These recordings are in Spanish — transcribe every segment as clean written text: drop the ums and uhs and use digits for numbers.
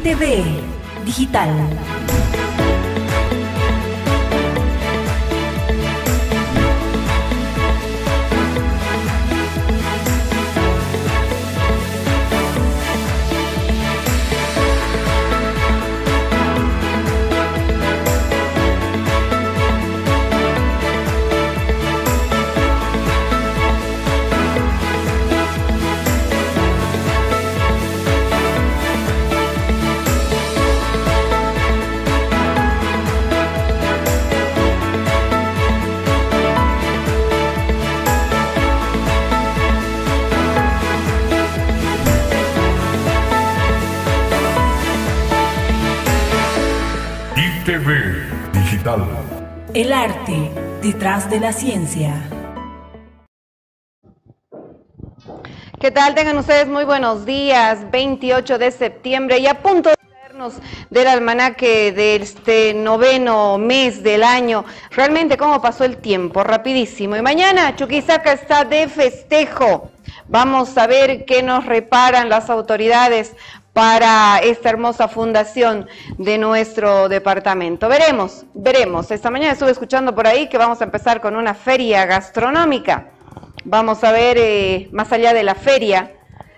DIF-TV Digital. DIF-TV Digital. El arte detrás de la ciencia. ¿Qué tal? Tengan ustedes muy buenos días. 28 de septiembre y a punto de traernos del almanaque de este noveno mes del año. Realmente cómo pasó el tiempo, rapidísimo. Y mañana Chuquisaca está de festejo. Vamos a ver qué nos reparan las autoridades para esta hermosa fundación de nuestro departamento. Veremos. Esta mañana estuve escuchando por ahí que vamos a empezar con una feria gastronómica. Vamos a ver, más allá de la feria,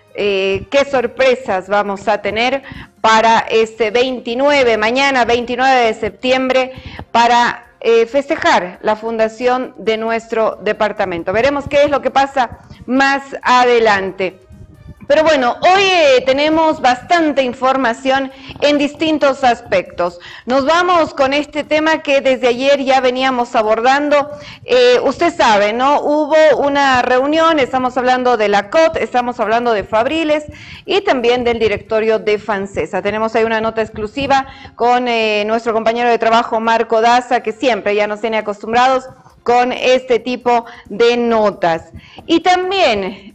qué sorpresas vamos a tener para este mañana 29 de septiembre, para festejar la fundación de nuestro departamento. Veremos qué es lo que pasa más adelante. Pero bueno, hoy tenemos bastante información en distintos aspectos. Nos vamos con este tema que desde ayer ya veníamos abordando. Usted sabe, ¿no? Hubo una reunión, estamos hablando de la COT, estamos hablando de Fabriles y también del directorio de FANSESA. Tenemos ahí una nota exclusiva con nuestro compañero de trabajo Marco Daza, que siempre ya nos tiene acostumbrados con este tipo de notas. Y también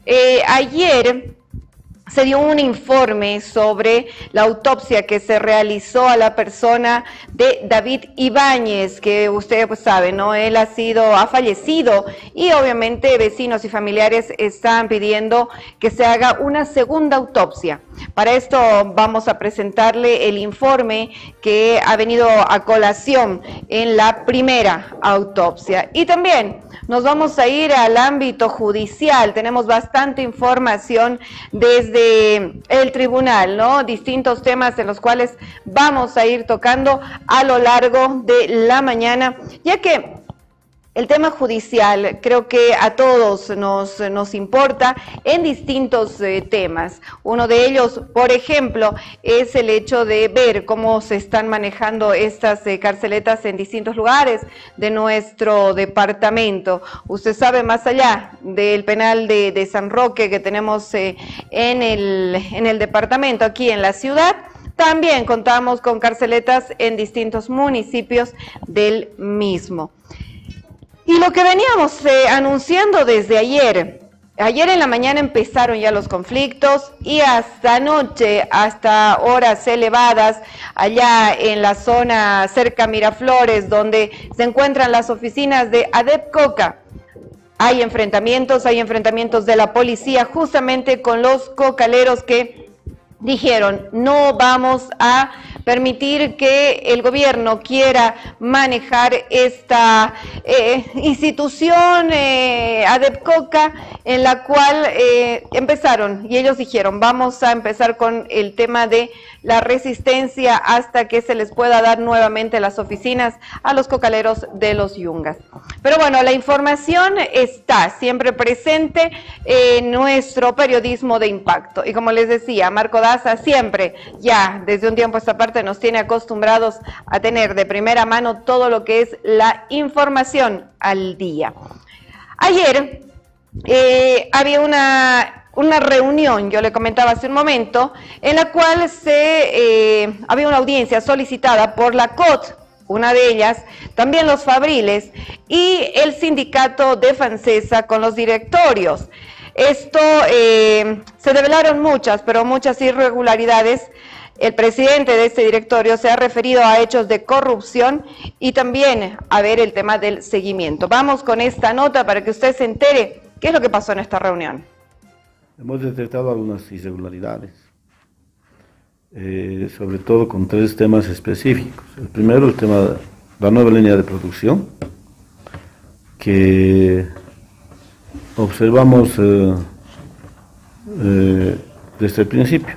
ayer se dio un informe sobre la autopsia que se realizó a la persona de David Ibáñez, que usted pues sabe, ¿no? Él ha fallecido y obviamente vecinos y familiares están pidiendo que se haga una segunda autopsia. Para esto vamos a presentarle el informe que ha venido a colación en la primera autopsia. Y también nos vamos a ir al ámbito judicial. Tenemos bastante información desde el tribunal, ¿no? Distintos temas en los cuales vamos a ir tocando a lo largo de la mañana, ya que el tema judicial creo que a todos nos importa en distintos temas. Uno de ellos, por ejemplo, es el hecho de ver cómo se están manejando estas carceletas en distintos lugares de nuestro departamento. Usted sabe, más allá del penal de San Roque que tenemos en el departamento, aquí en la ciudad, también contamos con carceletas en distintos municipios del mismo. Y lo que veníamos anunciando desde ayer en la mañana empezaron ya los conflictos y hasta anoche, hasta horas elevadas, allá en la zona cerca a Miraflores, donde se encuentran las oficinas de ADEPCOCA, hay enfrentamientos de la policía justamente con los cocaleros que dijeron: no vamos a permitir que el gobierno quiera manejar esta institución ADEPCOCA, en la cual empezaron, y ellos dijeron: vamos a empezar con el tema de la resistencia hasta que se les pueda dar nuevamente las oficinas a los cocaleros de los Yungas. Pero bueno, la información está siempre presente en nuestro periodismo de impacto. Y como les decía, Marco Daza siempre, ya desde un tiempo a esta parte, nos tiene acostumbrados a tener de primera mano todo lo que es la información al día. Ayer había una reunión, yo le comentaba hace un momento, en la cual había una audiencia solicitada por la COT, una de ellas, también los Fabriles y el sindicato de FANSESA con los directorios. Esto se develaron muchas irregularidades. El presidente de este directorio se ha referido a hechos de corrupción y también a ver el tema del seguimiento. Vamos con esta nota para que usted se entere qué es lo que pasó en esta reunión. Hemos detectado algunas irregularidades sobre todo con tres temas específicos. El primero, el tema de la nueva línea de producción, que observamos desde el principio,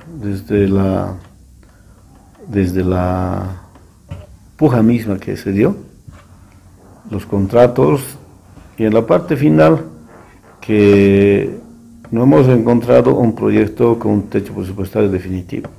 desde la puja misma que se dio, los contratos, y en la parte final que no hemos encontrado un proyecto con un techo presupuestario definitivo.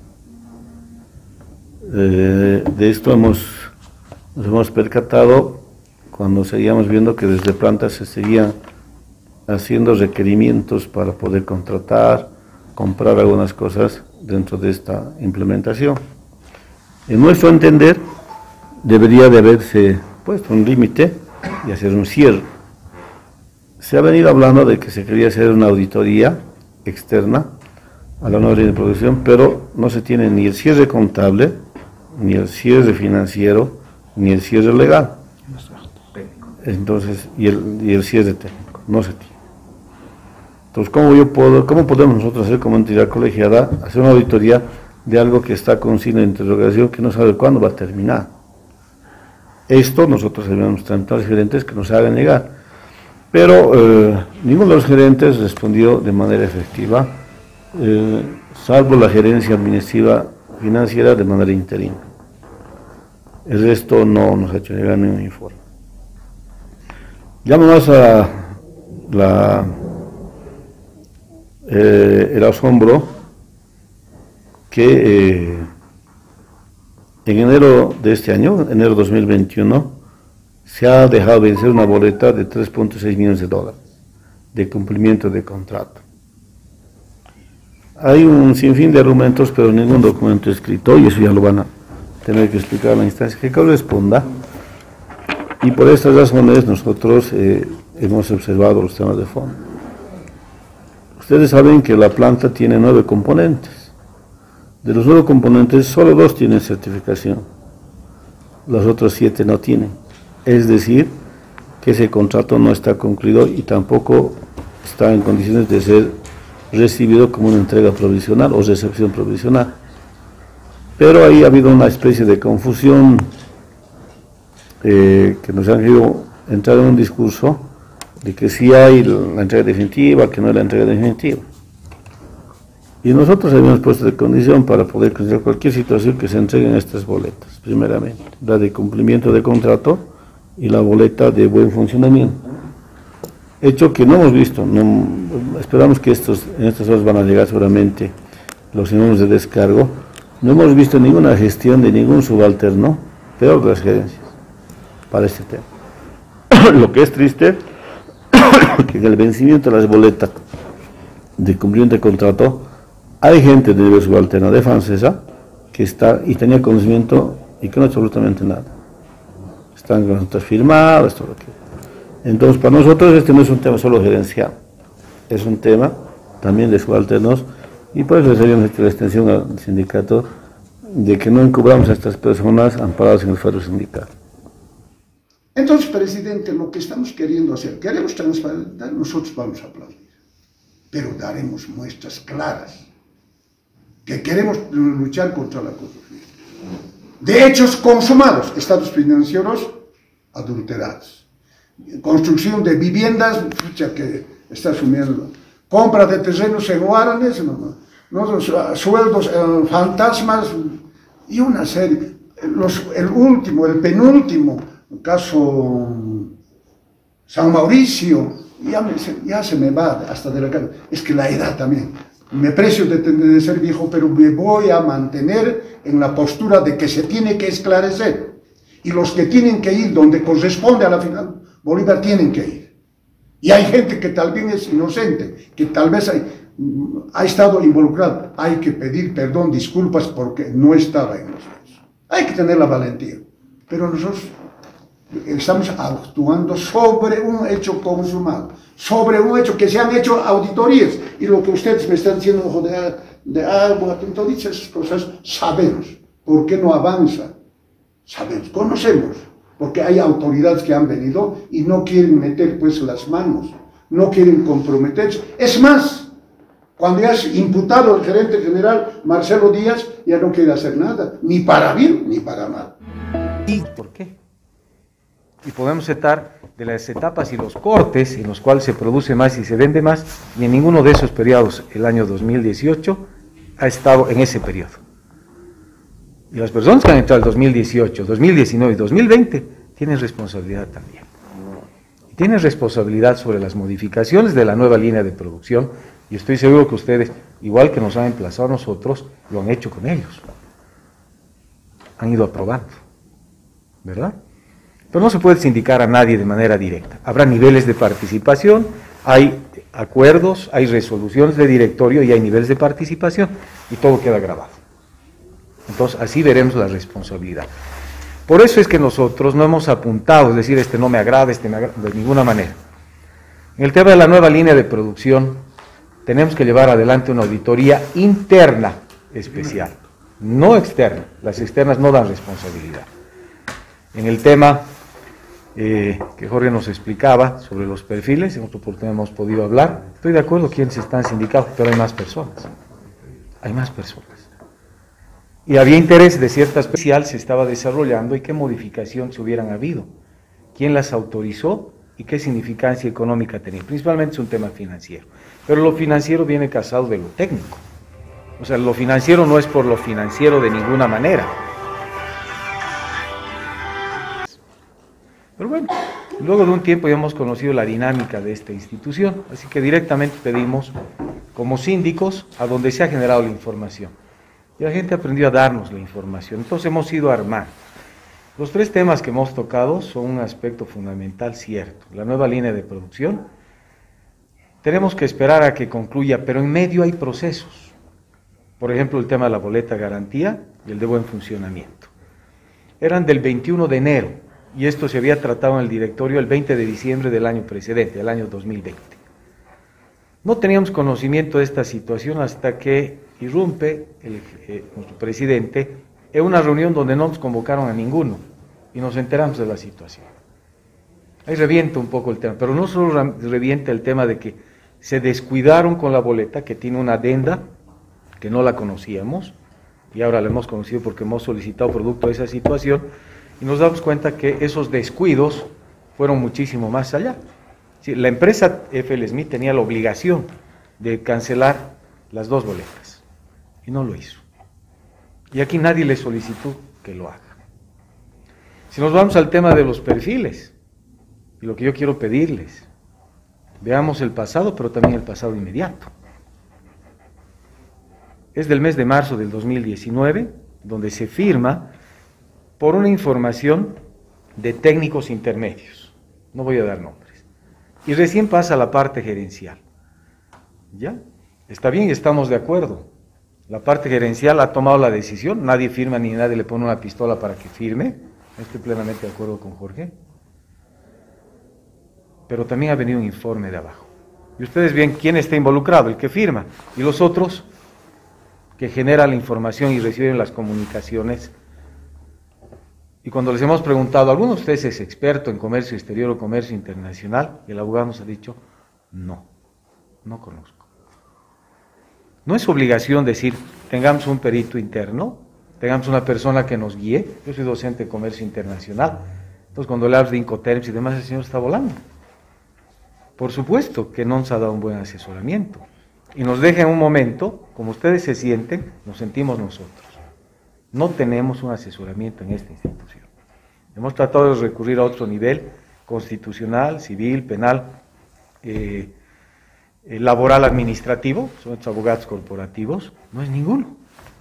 De esto nos hemos percatado cuando seguíamos viendo que desde plantas se seguían haciendo requerimientos para poder contratar, comprar algunas cosas dentro de esta implementación. En nuestro entender, debería de haberse puesto un límite y hacer un cierre. Se ha venido hablando de que se quería hacer una auditoría externa a la nueva línea de producción, pero no se tiene ni el cierre contable, ni el cierre financiero, ni el cierre legal. Entonces, y el cierre técnico, no se tiene. Entonces, ¿cómo podemos nosotros hacer como entidad colegiada, hacer una auditoría de algo que está con signo de interrogación, que no sabe cuándo va a terminar? Esto nosotros debemos tratar a los gerentes que nos hagan llegar. Pero ninguno de los gerentes respondió de manera efectiva, salvo la gerencia administrativa financiera de manera interina. El resto no nos ha hecho llegar ningún informe. Llama más a el asombro que en enero de este año, enero 2021, se ha dejado vencer una boleta de 3.6 millones de dólares de cumplimiento de contrato. Hay un sinfín de argumentos, pero ningún documento escrito, y eso ya lo van a tener que explicar a la instancia que corresponda. Y por estas razones nosotros hemos observado los temas de fondo. Ustedes saben que la planta tiene 9 componentes. De los 9 componentes, solo 2 tienen certificación. Los otros 7 no tienen. Es decir, que ese contrato no está concluido y tampoco está en condiciones de ser recibido como una entrega provisional o recepción provisional. Pero ahí ha habido una especie de confusión que nos han querido entrar en un discurso de que sí hay la entrega definitiva, que no hay la entrega definitiva. Y nosotros habíamos puesto de condición para poder considerar cualquier situación que se entreguen estas boletas, primeramente, la de cumplimiento de contrato y la boleta de buen funcionamiento. Hecho que no hemos visto, esperamos que en estas horas van a llegar seguramente los informes de descargo. No hemos visto ninguna gestión de ningún subalterno, peor de las gerencias, para este tema. Lo que es triste, que en el vencimiento de las boletas de cumplimiento de contrato, hay gente de nivel subalterno de Francesa que está y tenía conocimiento y que no ha hecho absolutamente nada. Están con notas firmadas, todo lo que. Entonces, para nosotros este no es un tema solo gerencial, es un tema también de subalternos, y por eso les habíamos hecho la extensión al sindicato de que no encubramos a estas personas amparadas en el fuero sindical. Entonces, presidente, lo que estamos queriendo hacer, queremos transparentar, nosotros vamos a aplaudir, pero daremos muestras claras que queremos luchar contra la corrupción. De hechos consumados, estados financieros adulterados, construcción de viviendas que está asumiendo, compra de terrenos en Guaranes, sueldos fantasmas y una serie. El penúltimo caso San Mauricio, ya se me va hasta de la cara. Es que la edad también. Me precio de ser viejo, pero me voy a mantener en la postura de que se tiene que esclarecer. Y los que tienen que ir donde corresponde a la final, Bolívar tienen que ir. Y hay gente que tal vez es inocente, que tal vez ha estado involucrada. Hay que pedir perdón, disculpas, porque no estaba en nosotros. Hay que tener la valentía. Pero nosotros estamos actuando sobre un hecho consumado, sobre un hecho que se han hecho auditorías. Y lo que ustedes me están diciendo de agua, todas esas cosas, sabemos. ¿Por qué no avanza? Sabemos, conocemos. Porque hay autoridades que han venido y no quieren meter pues las manos, no quieren comprometerse. Es más, Cuando ya es imputado el gerente general Marcelo Díaz, ya no quiere hacer nada, ni para bien ni para mal. ¿Y por qué? Y podemos citar de las etapas y los cortes en los cuales se produce más y se vende más, y en ninguno de esos periodos el año 2018 ha estado en ese periodo. Y las personas que han entrado en 2018, 2019 y 2020 tienen responsabilidad también. Y tienen responsabilidad sobre las modificaciones de la nueva línea de producción, y estoy seguro que ustedes, igual que nos han emplazado a nosotros, lo han hecho con ellos. Han ido aprobando, ¿verdad? Pero no se puede sindicar a nadie de manera directa. Habrá niveles de participación, hay acuerdos, hay resoluciones de directorio y hay niveles de participación, y todo queda grabado. Entonces, así veremos la responsabilidad. Por eso es que nosotros no hemos apuntado, es decir, este no me agrada, este me agrada, de ninguna manera. En el tema de la nueva línea de producción, tenemos que llevar adelante una auditoría interna especial, no externa. Las externas no dan responsabilidad. En el tema que Jorge nos explicaba sobre los perfiles, en otra oportunidad hemos podido hablar, estoy de acuerdo quienes están sindicados, pero hay más personas. Hay más personas. Y había interés de cierta especial, se estaba desarrollando, y qué modificaciones hubieran habido, quién las autorizó y qué significancia económica tenía. Principalmente es un tema financiero, pero lo financiero viene casado de lo técnico. O sea, lo financiero no es por lo financiero de ninguna manera. Pero bueno, luego de un tiempo ya hemos conocido la dinámica de esta institución, así que directamente pedimos, como síndicos, a donde se ha generado la información. Y la gente aprendió a darnos la información, entonces hemos ido armando. Los tres temas que hemos tocado son un aspecto fundamental, cierto. La nueva línea de producción, tenemos que esperar a que concluya, pero en medio hay procesos. Por ejemplo, el tema de la boleta garantía y el de buen funcionamiento. Eran del 21 de enero, y esto se había tratado en el directorio el 20 de diciembre del año precedente, el año 2020. No teníamos conocimiento de esta situación hasta que irrumpe nuestro presidente en una reunión donde no nos convocaron a ninguno y nos enteramos de la situación. Ahí revienta un poco el tema, pero no solo revienta el tema de que se descuidaron con la boleta, que tiene una adenda que no la conocíamos y ahora la hemos conocido porque hemos solicitado producto de esa situación, y nos damos cuenta que esos descuidos fueron muchísimo más allá. Sí, la empresa FL Smith tenía la obligación de cancelar las dos boletas y no lo hizo. Y aquí nadie le solicitó que lo haga. Si nos vamos al tema de los perfiles, y lo que yo quiero pedirles, veamos el pasado, pero también el pasado inmediato. Es del mes de marzo del 2019, donde se firma por una información de técnicos intermedios. No voy a dar nombres. Y recién pasa la parte gerencial. ¿Ya? Está bien y estamos de acuerdo. La parte gerencial ha tomado la decisión, nadie firma ni nadie le pone una pistola para que firme. Estoy plenamente de acuerdo con Jorge. Pero también ha venido un informe de abajo. Y ustedes ven quién está involucrado, el que firma, y los otros que generan la información y reciben las comunicaciones. Y cuando les hemos preguntado, ¿alguno de ustedes es experto en comercio exterior o comercio internacional? Y el abogado nos ha dicho, no conozco. No es obligación decir, tengamos un perito interno, tengamos una persona que nos guíe. Yo soy docente de comercio internacional, entonces cuando le hablas de Incoterms y demás, el señor está volando. Por supuesto que no nos ha dado un buen asesoramiento. Y nos deja en un momento, como ustedes se sienten, nos sentimos nosotros. No tenemos un asesoramiento en esta institución. Hemos tratado de recurrir a otro nivel, constitucional, civil, penal, laboral, administrativo, son estos abogados corporativos, no es ninguno.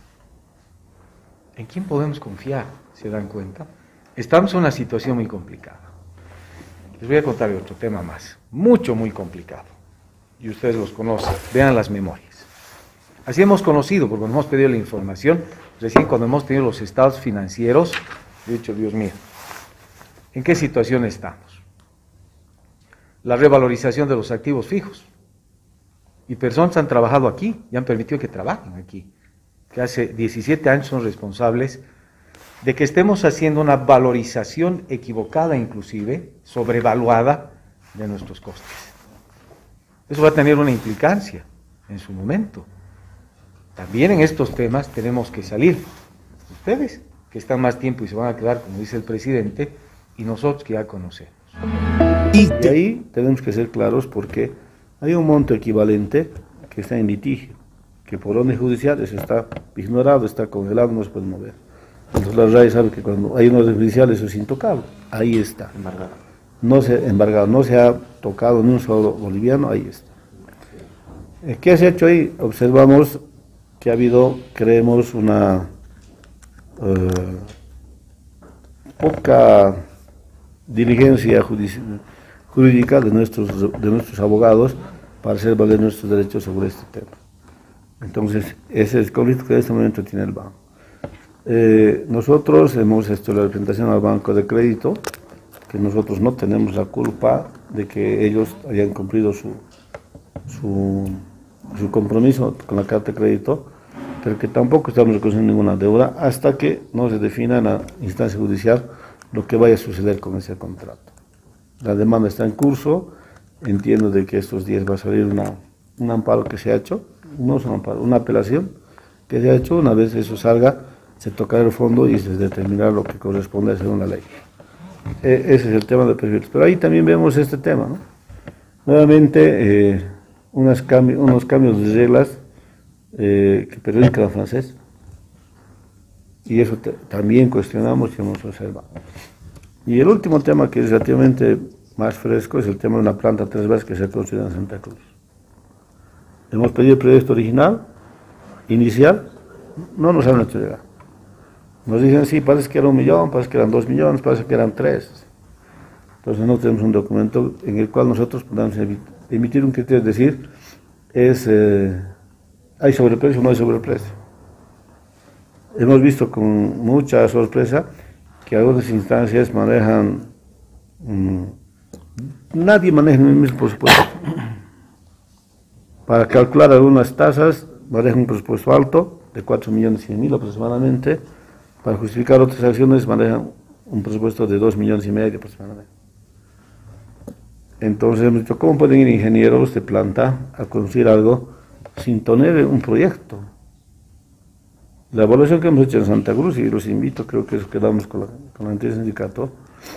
¿En quién podemos confiar? ¿Se dan cuenta? Estamos en una situación muy complicada. Les voy a contar otro tema más, muy complicado, y ustedes los conocen, vean las memorias. Así hemos conocido, porque hemos pedido la información, recién cuando hemos tenido los estados financieros, he dicho, Dios mío, ¿en qué situación estamos? La revalorización de los activos fijos. Y personas han trabajado aquí y han permitido que trabajen aquí, que hace 17 años son responsables de que estemos haciendo una valorización equivocada, inclusive, sobrevaluada de nuestros costes. Eso va a tener una implicancia. en su momento. También en estos temas tenemos que salir. Ustedes, que están más tiempo y se van a quedar, como dice el presidente, y nosotros que ya conocemos. Y ahí tenemos que ser claros porque hay un monto equivalente que está en litigio, que por orden judicial eso está ignorado, está congelado, no se puede mover. Entonces la RAE sabe que cuando hay una orden judicial eso es intocable, ahí está. Embargado. Embargado, no se ha tocado ni un solo boliviano, ahí está. ¿Qué se ha hecho ahí? Observamos que ha habido, creemos, una poca diligencia jurídica de nuestros abogados para hacer valer nuestros derechos sobre este tema. Entonces, ese es el conflicto que en este momento tiene el banco. Nosotros hemos hecho la representación al banco de crédito, que nosotros no tenemos la culpa de que ellos hayan cumplido su compromiso con la carta de crédito, pero que tampoco estamos reconociendo ninguna deuda hasta que no se defina en la instancia judicial lo que vaya a suceder con ese contrato. La demanda está en curso, entiendo de que estos días va a salir un amparo que se ha hecho, no es un amparo, una apelación que se ha hecho. Una vez eso salga, se tocará el fondo y se determinará lo que corresponde según la ley. Ese es el tema de perfiles. Pero ahí también vemos este tema, ¿no? Nuevamente, unos cambios de reglas que perjudican al francés. Y eso también cuestionamos y hemos observado. Y el último tema que es relativamente más fresco es el tema de una planta 3 veces que se ha construido en Santa Cruz. Hemos pedido el proyecto original, inicial, no nos han hecho llegar. Nos dicen, sí, parece que era 1 millón, parece que eran 2 millones, parece que eran 3. Entonces no tenemos un documento en el cual nosotros podamos emitir un criterio, es decir, ¿hay sobreprecio o no hay sobreprecio? Hemos visto con mucha sorpresa que algunas instancias manejan, nadie maneja el mismo presupuesto. Para calcular algunas tasas, manejan un presupuesto alto, de 4.100.000 aproximadamente. Para justificar otras acciones, manejan un presupuesto de 2,5 millones aproximadamente. Entonces hemos dicho, ¿cómo pueden ir ingenieros de planta a construir algo sin tener un proyecto? La evaluación que hemos hecho en Santa Cruz, y los invito, creo que eso quedamos con la entidad del sindicato,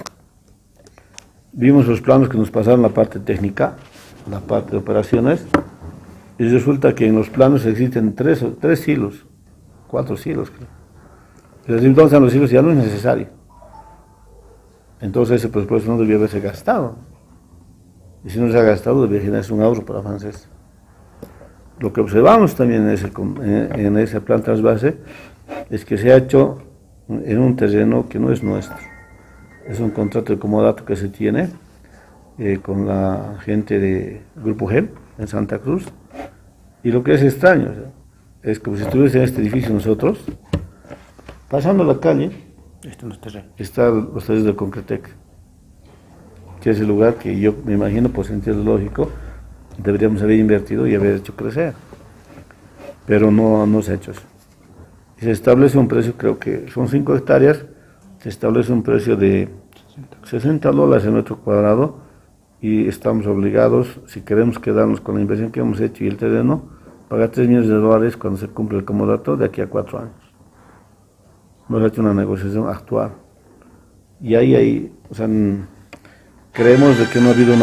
vimos los planos que nos pasaron, la parte técnica, la parte de operaciones, y resulta que en los planos existen 3 silos, 4 silos, creo. Y entonces los silos ya no es necesario. Entonces ese presupuesto no debía haberse gastado. Y si no se ha gastado, debía generarse un ahorro para francés. Lo que observamos también en ese plan trasvase es que se ha hecho en un terreno que no es nuestro. Es un contrato de comodato que se tiene con la gente de Grupo GEL en Santa Cruz. Y lo que es extraño, o sea, es como si estuviese en este edificio nosotros, pasando la calle, está los talleres de Concretec, que es el lugar que yo me imagino, por sentido lógico, deberíamos haber invertido y haber hecho crecer, pero no se ha hecho eso. Y se establece un precio, creo que son 5 hectáreas, se establece un precio de $60 el metro cuadrado, y estamos obligados, si queremos quedarnos con la inversión que hemos hecho y el terreno, pagar $3 millones cuando se cumple el comodato de aquí a 4 años. Hemos hecho una negociación actual, y ahí o sea, creemos de que no ha habido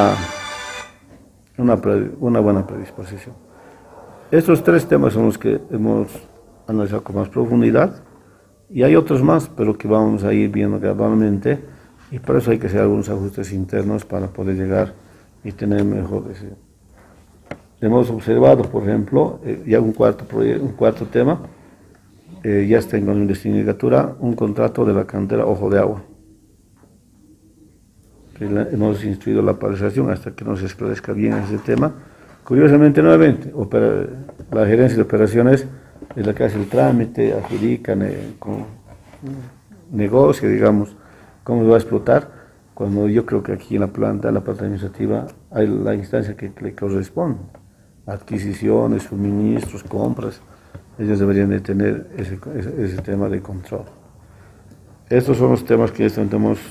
una buena predisposición. Estos 3 temas son los que hemos analizado con más profundidad, y hay otros más, pero que vamos a ir viendo gradualmente, y por eso hay que hacer algunos ajustes internos para poder llegar y tener mejor decisión. Hemos observado, por ejemplo, ya un cuarto tema, ya está en investigatura, un contrato de la cantera Ojo de Agua. Hemos instruido la paralización hasta que nos esclarezca bien ese tema. Curiosamente, nuevamente, la gerencia de operaciones es la que hace el trámite, adjudica, negocia, digamos, cómo se va a explotar, cuando yo creo que aquí en la parte administrativa, hay la instancia que le corresponde, adquisiciones, suministros, compras, ellos deberían de tener ese tema de control. Estos son los temas que estamos,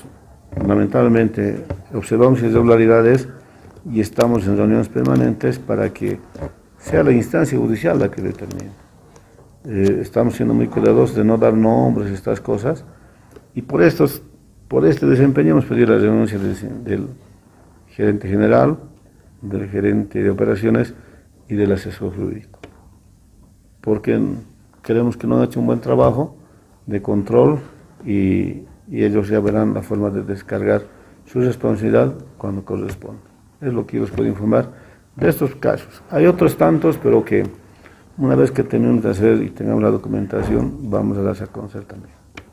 lamentablemente, observamos irregularidades y estamos en reuniones permanentes para que sea la instancia judicial la que determine. Estamos siendo muy cuidadosos de no dar nombres, estas cosas, y por este desempeño hemos pedido la renuncia del gerente general, del gerente de operaciones y del asesor jurídico, porque creemos que no han hecho un buen trabajo de control y ellos ya verán la forma de descargar su responsabilidad cuando corresponda. Es lo que yo les puedo informar de estos casos. Hay otros tantos, pero que una vez que terminemos de hacer y tengamos la documentación, vamos a darse a conocer también.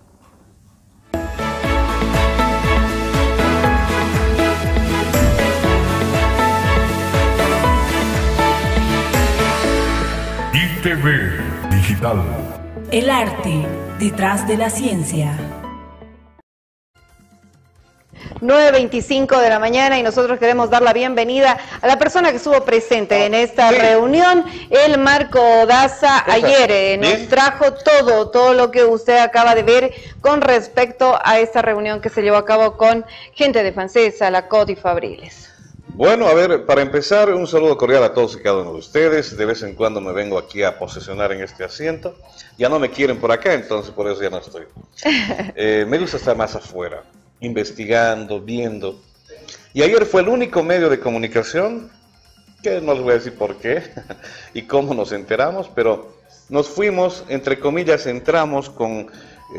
ITV Digital. El arte detrás de la ciencia. 9:25 de la mañana y nosotros queremos dar la bienvenida a la persona que estuvo presente en esta reunión, el Marco Daza. Ayer nos trajo todo lo que usted acaba de ver con respecto a esta reunión que se llevó a cabo con gente de Fancesa, la COT y Fabriles. Bueno, a ver, para empezar, un saludo cordial a todos y cada uno de ustedes. De vez en cuando me vengo aquí a posesionar en este asiento. Ya no me quieren por acá, entonces por eso ya no estoy. Me gusta estar más afuera, investigando, viendo. Y ayer fue el único medio de comunicación, que no les voy a decir por qué y cómo nos enteramos, pero nos fuimos, entre comillas, entramos con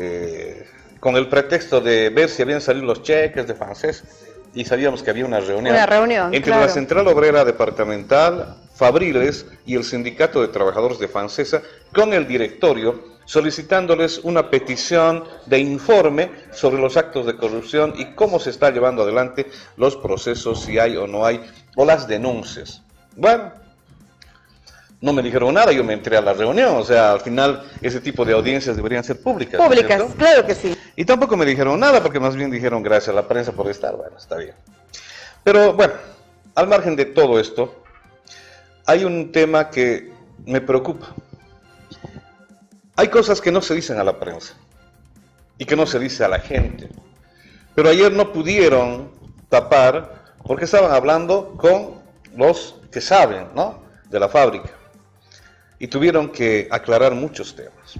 el pretexto de ver si habían salido los cheques de Fancesa. Y sabíamos que había una reunión entre claro, la Central Obrera Departamental, Fabriles y el Sindicato de Trabajadores de Fancesa con el directorio, solicitándoles una petición de informe sobre los actos de corrupción y cómo se está llevando adelante los procesos, si hay o no hay, o las denuncias. Bueno, no me dijeron nada, yo me entré a la reunión, o sea, al final ese tipo de audiencias deberían ser públicas. Públicas, ¿cierto? claro que sí. Y tampoco me dijeron nada, porque más bien dijeron gracias a la prensa por estar, bueno, está bien. Pero bueno, al margen de todo esto, hay un tema que me preocupa. Hay cosas que no se dicen a la prensa y que no se dice a la gente. Pero ayer no pudieron tapar porque estaban hablando con los que saben, ¿no?, de la fábrica. Y tuvieron que aclarar muchos temas.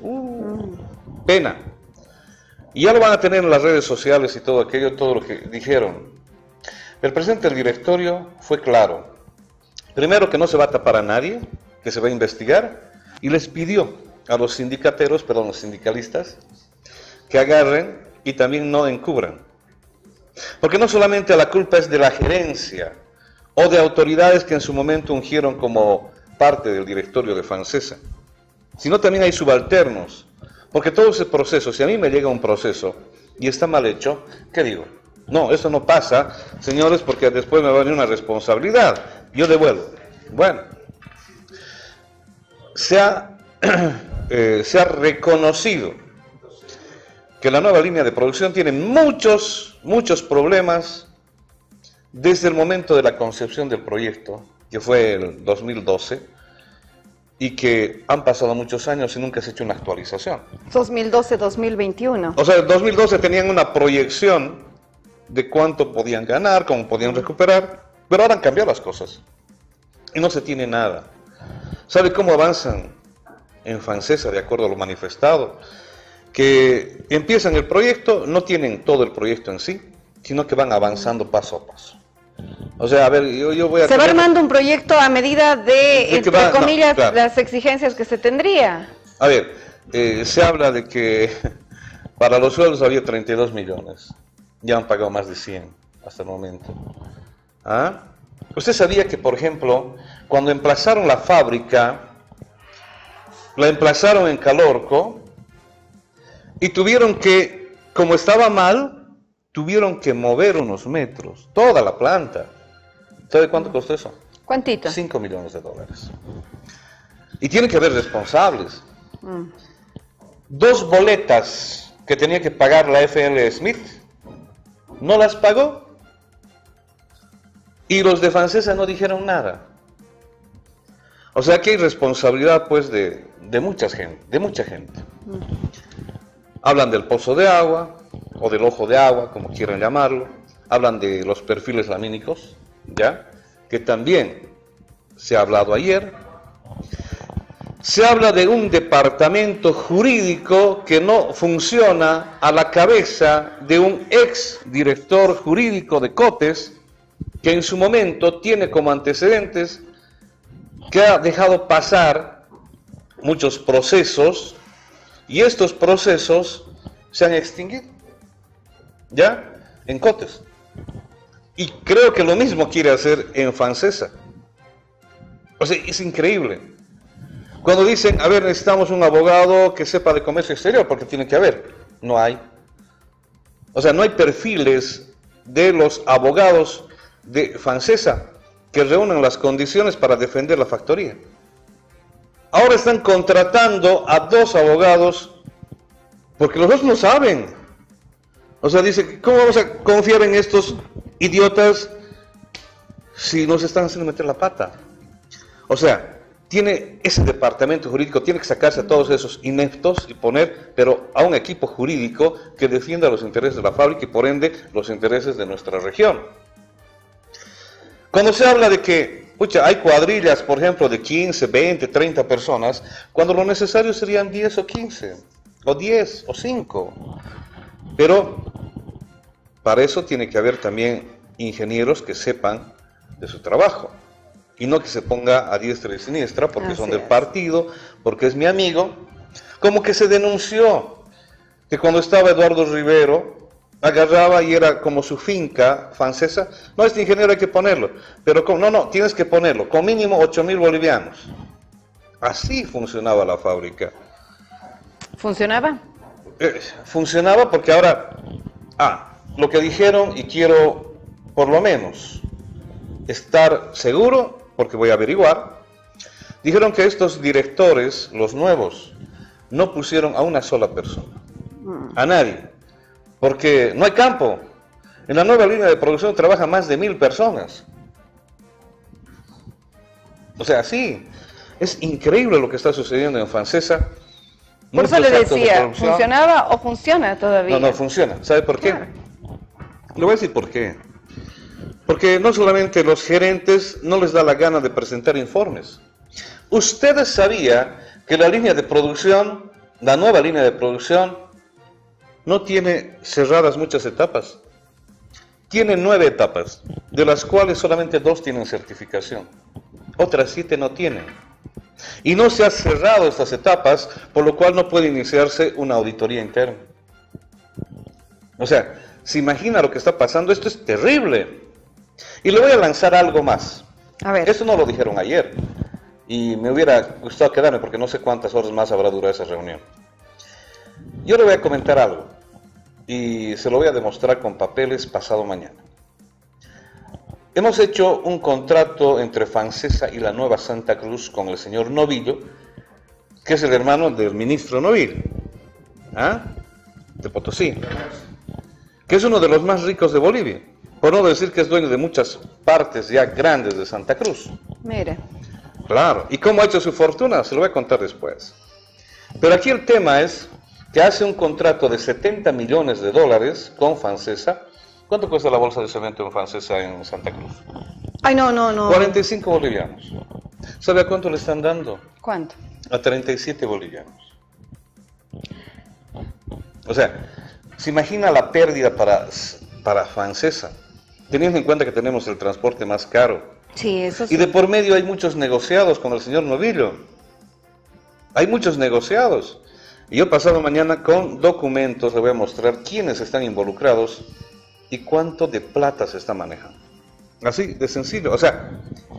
Pena. Y ya lo van a tener en las redes sociales y todo aquello, todo lo que dijeron. El presidente del directorio fue claro. Primero, que no se va a tapar a nadie, que se va a investigar, y les pidió a los sindicateros, perdón, los sindicalistas, que agarren y también no encubran. Porque no solamente la culpa es de la gerencia o de autoridades que en su momento ungieron como parte del directorio de Fancesa, sino también hay subalternos. Porque todo ese proceso, si a mí me llega un proceso y está mal hecho, ¿qué digo? No, eso no pasa, señores, porque después me va a venir una responsabilidad. Yo devuelvo. Bueno, se ha reconocido que la nueva línea de producción tiene muchos problemas desde el momento de la concepción del proyecto, que fue el 2012, y que han pasado muchos años y nunca se ha hecho una actualización. 2012-2021. O sea, en 2012 tenían una proyección de cuánto podían ganar, cómo podían recuperar, pero ahora han cambiado las cosas y no se tiene nada. ¿Sabe cómo avanzan en Fancesa, de acuerdo a lo manifestado? Que empiezan el proyecto, no tienen todo el proyecto en sí, sino que van avanzando paso a paso. O sea, a ver, yo voy a... Se va armando un proyecto a medida de entre comillas, claro, las exigencias que se tendría. A ver, se habla de que para los sueldos había 32 millones. Ya han pagado más de 100 hasta el momento. ¿Ah? ¿Usted sabía que, por ejemplo, cuando emplazaron la fábrica, la emplazaron en Calorco y tuvieron que, como estaba mal, tuvieron que mover unos metros, toda la planta? ¿Sabe cuánto costó eso? ¿Cuántito? 5 millones de dólares. Y tiene que haber responsables. 2 boletas que tenía que pagar la FL Smith, no las pagó. Y los de Fancesa no dijeron nada. O sea que hay responsabilidad, pues, de mucha gente. Hablan del pozo de agua, o del ojo de agua, como quieran llamarlo. Hablan de los perfiles lamínicos, ¿ya?, que también se ha hablado ayer, se habla de un departamento jurídico que no funciona a la cabeza de un ex director jurídico de Cotes, que en su momento tiene como antecedentes que ha dejado pasar muchos procesos y estos procesos se han extinguido, ¿ya? En Cotes. Y creo que lo mismo quiere hacer en Fancesa. O sea, es increíble. Cuando dicen, a ver, necesitamos un abogado que sepa de comercio exterior, porque tiene que haber. No hay. O sea, no hay perfiles de los abogados de Fancesa que reúnan las condiciones para defender la factoría. Ahora están contratando a 2 abogados porque los dos no saben. O sea, dice, ¿cómo vamos a confiar en estos idiotas si nos están haciendo meter la pata? O sea, tiene ese departamento jurídico, tiene que sacarse a todos esos ineptos y poner, pero a un equipo jurídico que defienda los intereses de la fábrica y por ende los intereses de nuestra región. Cuando se habla de que, pucha, hay cuadrillas, por ejemplo, de 15, 20, 30 personas, cuando lo necesario serían 10 o 15, o 10 o 5. Pero para eso tiene que haber también ingenieros que sepan de su trabajo. Y no que se ponga a diestra y siniestra porque son del partido, porque es mi amigo. Como que se denunció que cuando estaba Eduardo Rivero, agarraba y era como su finca Fancesa. No, este ingeniero hay que ponerlo. Pero no, tienes que ponerlo. Con mínimo 8.000 bolivianos. Así funcionaba la fábrica. ¿Funcionaba? Funcionaba porque ahora... lo que dijeron, y quiero por lo menos estar seguro, porque voy a averiguar, dijeron que estos directores, los nuevos, no pusieron a una sola persona, a nadie, porque no hay campo. En la nueva línea de producción trabajan más de 1.000 personas. O sea, sí, es increíble lo que está sucediendo en Fancesa. Por eso le decía, ¿funcionaba o funciona todavía? No, funciona. ¿Sabe por qué? Claro. Le voy a decir por qué. Porque no solamente los gerentes no les da la gana de presentar informes. ¿Ustedes sabían que la línea de producción, la nueva línea de producción, no tiene cerradas muchas etapas? Tiene 9 etapas, de las cuales solamente 2 tienen certificación. Otras 7 no tienen. Y no se han cerrado estas etapas, por lo cual no puede iniciarse una auditoría interna. O sea, ¿se imagina lo que está pasando? Esto es terrible. Y le voy a lanzar algo más. A ver. Eso no lo dijeron ayer. Y me hubiera gustado quedarme porque no sé cuántas horas más habrá durado esa reunión. Yo le voy a comentar algo. Y se lo voy a demostrar con papeles pasado mañana. Hemos hecho un contrato entre Fancesa y la Nueva Santa Cruz con el señor Novillo, que es el hermano del ministro Novillo, de Potosí, que es uno de los más ricos de Bolivia, por no decir que es dueño de muchas partes ya grandes de Santa Cruz. Mire. Claro, ¿y cómo ha hecho su fortuna? Se lo voy a contar después. Pero aquí el tema es que hace un contrato de 70 millones de dólares con Fancesa. ¿Cuánto cuesta la bolsa de cemento en Fancesa en Santa Cruz? Ay, no. 45 bolivianos. ¿Sabe a cuánto le están dando? ¿Cuánto? A 37 bolivianos. O sea, ¿se imagina la pérdida para Fancesa? Teniendo en cuenta que tenemos el transporte más caro. Sí, eso sí. Y de por medio hay muchos negociados con el señor Novillo. Hay muchos negociados. Y yo pasado mañana con documentos le voy a mostrar quiénes están involucrados y cuánto de plata se está manejando. Así de sencillo. O sea,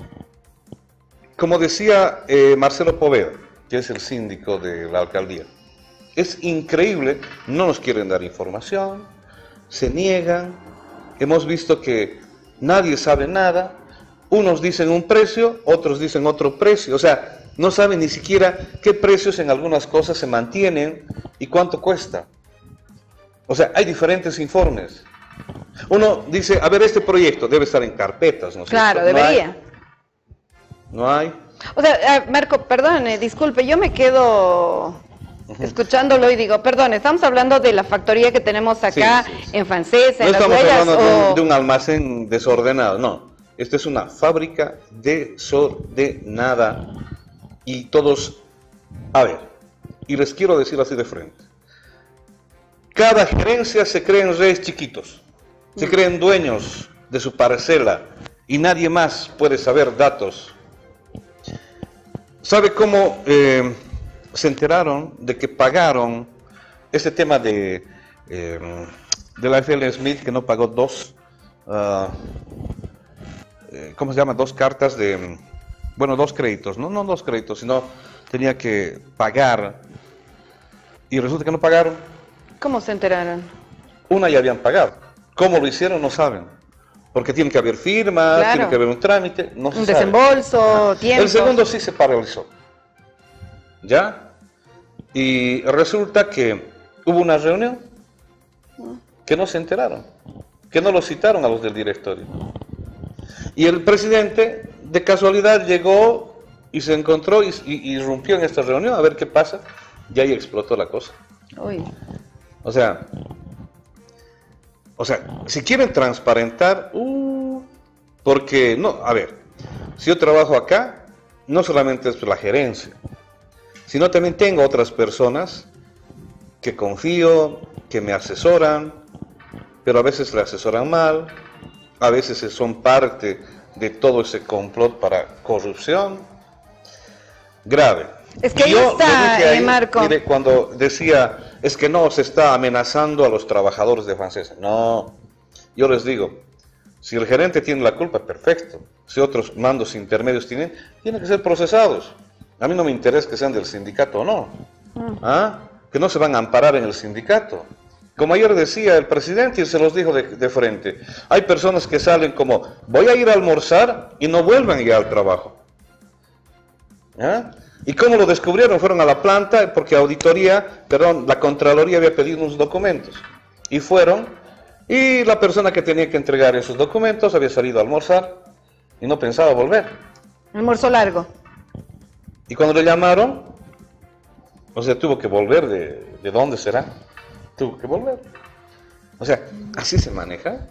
como decía Marcelo Poveda, que es el síndico de la alcaldía, es increíble, no nos quieren dar información, se niegan, hemos visto que nadie sabe nada, unos dicen un precio, otros dicen otro precio, o sea, no saben ni siquiera qué precios en algunas cosas se mantienen y cuánto cuesta. O sea, hay diferentes informes. Uno dice, a ver, este proyecto debe estar en carpetas, ¿no es Claro, cierto? debería. No hay. O sea, Marco, perdone, disculpe, yo me quedo escuchándolo y digo, perdón, estamos hablando de la factoría que tenemos acá Sí. en Fancesa, No en Las estamos Huellas, hablando o... de un almacén desordenado, no. Esta es una fábrica desordenada y todos A ver, y les quiero decir así de frente. Cada gerencia se creen reyes chiquitos, se creen dueños de su parcela y nadie más puede saber datos. ¿Sabe cómo se enteraron de que pagaron este tema de la FL Smith, que no pagó dos, ¿cómo se llama? Dos cartas de, bueno, dos créditos, no dos créditos, sino tenía que pagar y resulta que no pagaron. ¿Cómo se enteraron? Una ya habían pagado. ¿Cómo lo hicieron? No saben. Porque tiene que haber firmas, Claro. tiene que haber un trámite, no se Un sabe. desembolso, tiempo. El segundo sí se paralizó. ¿Ya? Y resulta que hubo una reunión que no se enteraron, que no lo citaron a los del directorio. Y el presidente, de casualidad, llegó y se encontró y irrumpió en esta reunión a ver qué pasa. Y ahí explotó la cosa. Uy. O sea, si quieren transparentar, porque, no, a ver, si yo trabajo acá, no solamente es la gerencia, sino también tengo otras personas que confío, que me asesoran, pero a veces le asesoran mal, a veces son parte de todo ese complot para corrupción. Grave. Es que ahí Yo está, le dije ahí, Marco. mire, cuando decía, es que no, se está amenazando a los trabajadores de Francesa. No, yo les digo, si el gerente tiene la culpa, perfecto. Si otros mandos intermedios tienen que ser procesados. A mí no me interesa que sean del sindicato o no. Que no se van a amparar en el sindicato. Como ayer decía el presidente y se los dijo de frente, hay personas que salen como, voy a ir a almorzar y no vuelven ya al trabajo. ¿Y cómo lo descubrieron? Fueron a la planta porque la Contraloría había pedido unos documentos. Y fueron, y la persona que tenía que entregar esos documentos había salido a almorzar y no pensaba volver. Almuerzo largo. Y cuando le llamaron, o sea, tuvo que volver, ¿de dónde será? Tuvo que volver. O sea, así se maneja.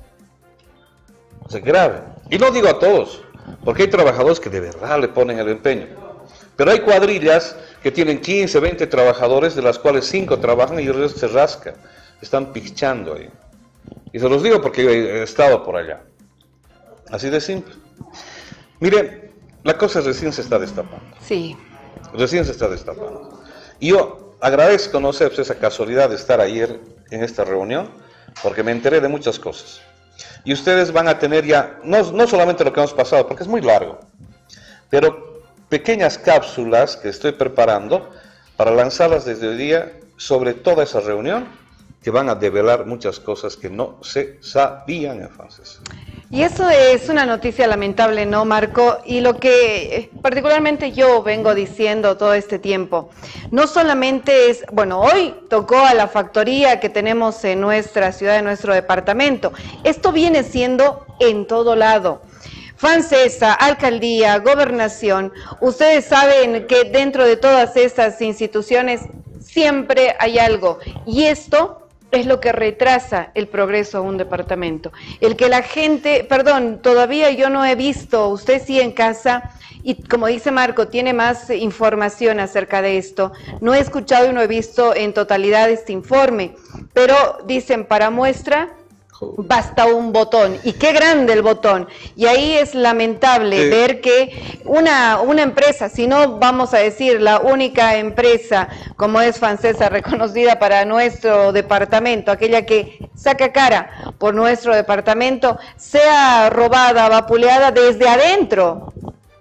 O sea, grave. Y no digo a todos, porque hay trabajadores que de verdad le ponen el empeño. Pero hay cuadrillas que tienen 15, 20 trabajadores, de las cuales 5 trabajan y el resto se rasca. Están pichando ahí. Y se los digo porque yo he estado por allá. Así de simple. Mire, la cosa recién se está destapando. Sí. Recién se está destapando. Y yo agradezco, no sé, pues, esa casualidad de estar ayer en esta reunión, porque me enteré de muchas cosas. Y ustedes van a tener ya, no solamente lo que hemos pasado, porque es muy largo, pero pequeñas cápsulas que estoy preparando para lanzarlas desde hoy día sobre toda esa reunión, que van a develar muchas cosas que no se sabían en Francesa. Y eso es una noticia lamentable, ¿no, Marco? Y lo que particularmente yo vengo diciendo todo este tiempo, no solamente es, bueno, hoy tocó a la factoría que tenemos en nuestra ciudad, en nuestro departamento. Esto viene siendo en todo lado. Francesa, alcaldía, gobernación, ustedes saben que dentro de todas estas instituciones siempre hay algo. Y esto es lo que retrasa el progreso a un departamento. El que la gente, todavía yo no he visto, usted sí en casa, y como dice Marco, tiene más información acerca de esto. No he escuchado y no he visto en totalidad este informe, pero dicen para muestra, basta un botón, y qué grande el botón, y ahí es lamentable ver que una empresa, si no vamos a decir la única empresa como es Francesa reconocida para nuestro departamento, aquella que saca cara por nuestro departamento, sea robada, vapuleada desde adentro.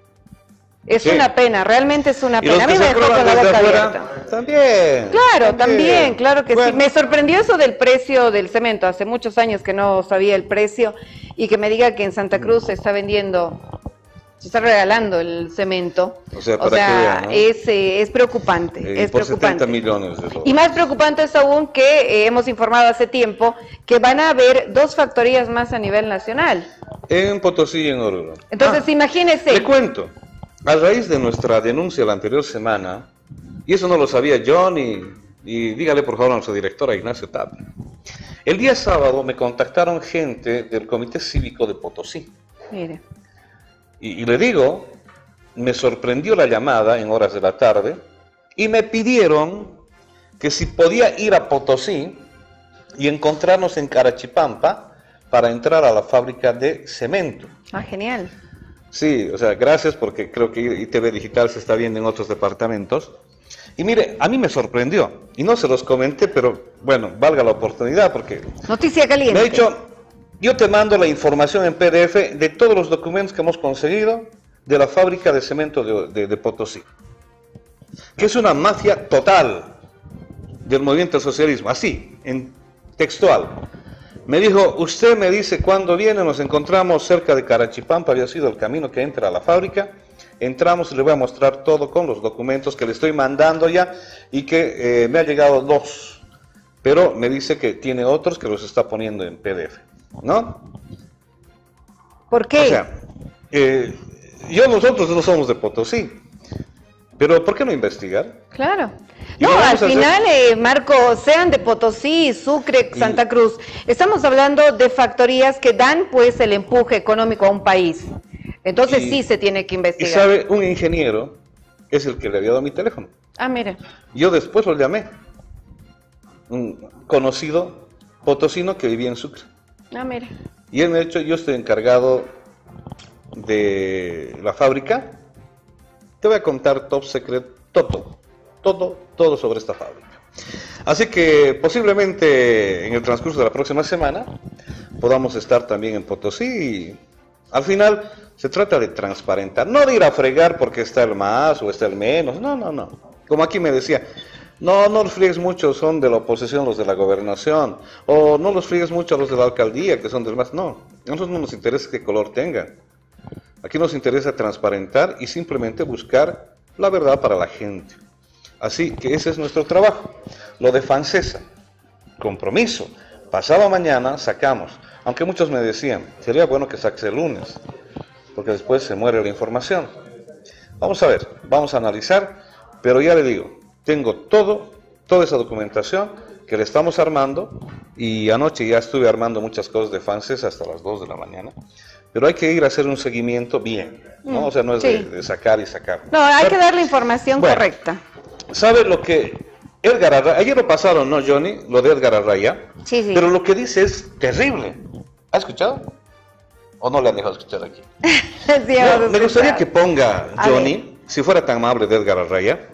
Es una pena, realmente es una pena. A mí me dejó con la boca abierta. También. Claro, también, claro que sí. Me sorprendió eso del precio del cemento. Hace muchos años que no sabía el precio y que me diga que en Santa Cruz se está vendiendo, se está regalando el cemento. O sea, para que vean, ¿no? Es preocupante. Es por preocupante. 70 millones de dólares. Y más preocupante es aún que hemos informado hace tiempo que van a haber 2 factorías más a nivel nacional. En Potosí y en Oruro. Entonces, imagínese. Le cuento. A raíz de nuestra denuncia la anterior semana, y eso no lo sabía yo, y dígale por favor a nuestra directora Ignacio Tapia, el día sábado me contactaron gente del Comité Cívico de Potosí. Mire. Y le digo, me sorprendió la llamada en horas de la tarde, y me pidieron que si podía ir a Potosí y encontrarnos en Carachipampa para entrar a la fábrica de cemento. Ah, genial. Sí, o sea, gracias porque creo que ITV Digital se está viendo en otros departamentos. Y mire, a mí me sorprendió, y no se los comenté, pero bueno, valga la oportunidad porque... Noticia caliente. Me ha dicho, yo te mando la información en PDF de todos los documentos que hemos conseguido de la fábrica de cemento de Potosí, que es una mafia total del movimiento al socialismo, así, en textual. Me dijo, usted me dice cuándo viene, nos encontramos cerca de Carachipampa, había sido el camino que entra a la fábrica, entramos y le voy a mostrar todo con los documentos que le estoy mandando ya y que me ha llegado 2, pero me dice que tiene otros que los está poniendo en PDF, ¿no? ¿Por qué? O sea, nosotros no somos de Potosí, pero ¿por qué no investigar? Claro. Y No, lo al vamos a final, Marco, sean de Potosí, Sucre, Santa Cruz, estamos hablando de factorías que dan pues el empuje económico a un país. Entonces sí se tiene que Y investigar. sabe, un ingeniero es el que le había dado mi teléfono. Ah, mira. Yo después lo llamé, un conocido potosino que vivía en Sucre. Ah, mira. Y él me ha dicho, yo estoy encargado de la fábrica, te voy a contar top secret, todo sobre esta fábrica. Así que posiblemente en el transcurso de la próxima semana podamos estar también en Potosí y al final se trata de transparentar, no de ir a fregar porque está el más o está el menos, no. Como aquí me decía, no los friegues mucho, son de la oposición los de la gobernación, o no los friegues mucho a los de la alcaldía, que son del más. No, a nosotros no nos interesa qué color tengan. Aquí nos interesa transparentar y simplemente buscar la verdad para la gente. Así que ese es nuestro trabajo. Lo de Fancesa, compromiso. Pasado mañana sacamos, aunque muchos me decían, sería bueno que saques el lunes, porque después se muere la información. Vamos a ver, vamos a analizar, pero ya le digo, tengo toda esa documentación que le estamos armando, y anoche ya estuve armando muchas cosas de Fancesa hasta las 2 de la mañana, pero hay que ir a hacer un seguimiento bien, ¿no? O sea, no es sí. de sacar y sacar. No, hay que dar la información correcta. ¿Sabe lo que Edgar Arraya, ayer lo pasaron, ¿no, Johnny? Lo de Edgar Arraya. Sí. Pero lo que dice es terrible. ¿Ha escuchado? ¿O no le han dejado escuchar aquí? Sí, No, me gustaría que ponga, Johnny, si fuera tan amable, de Edgar Arraya,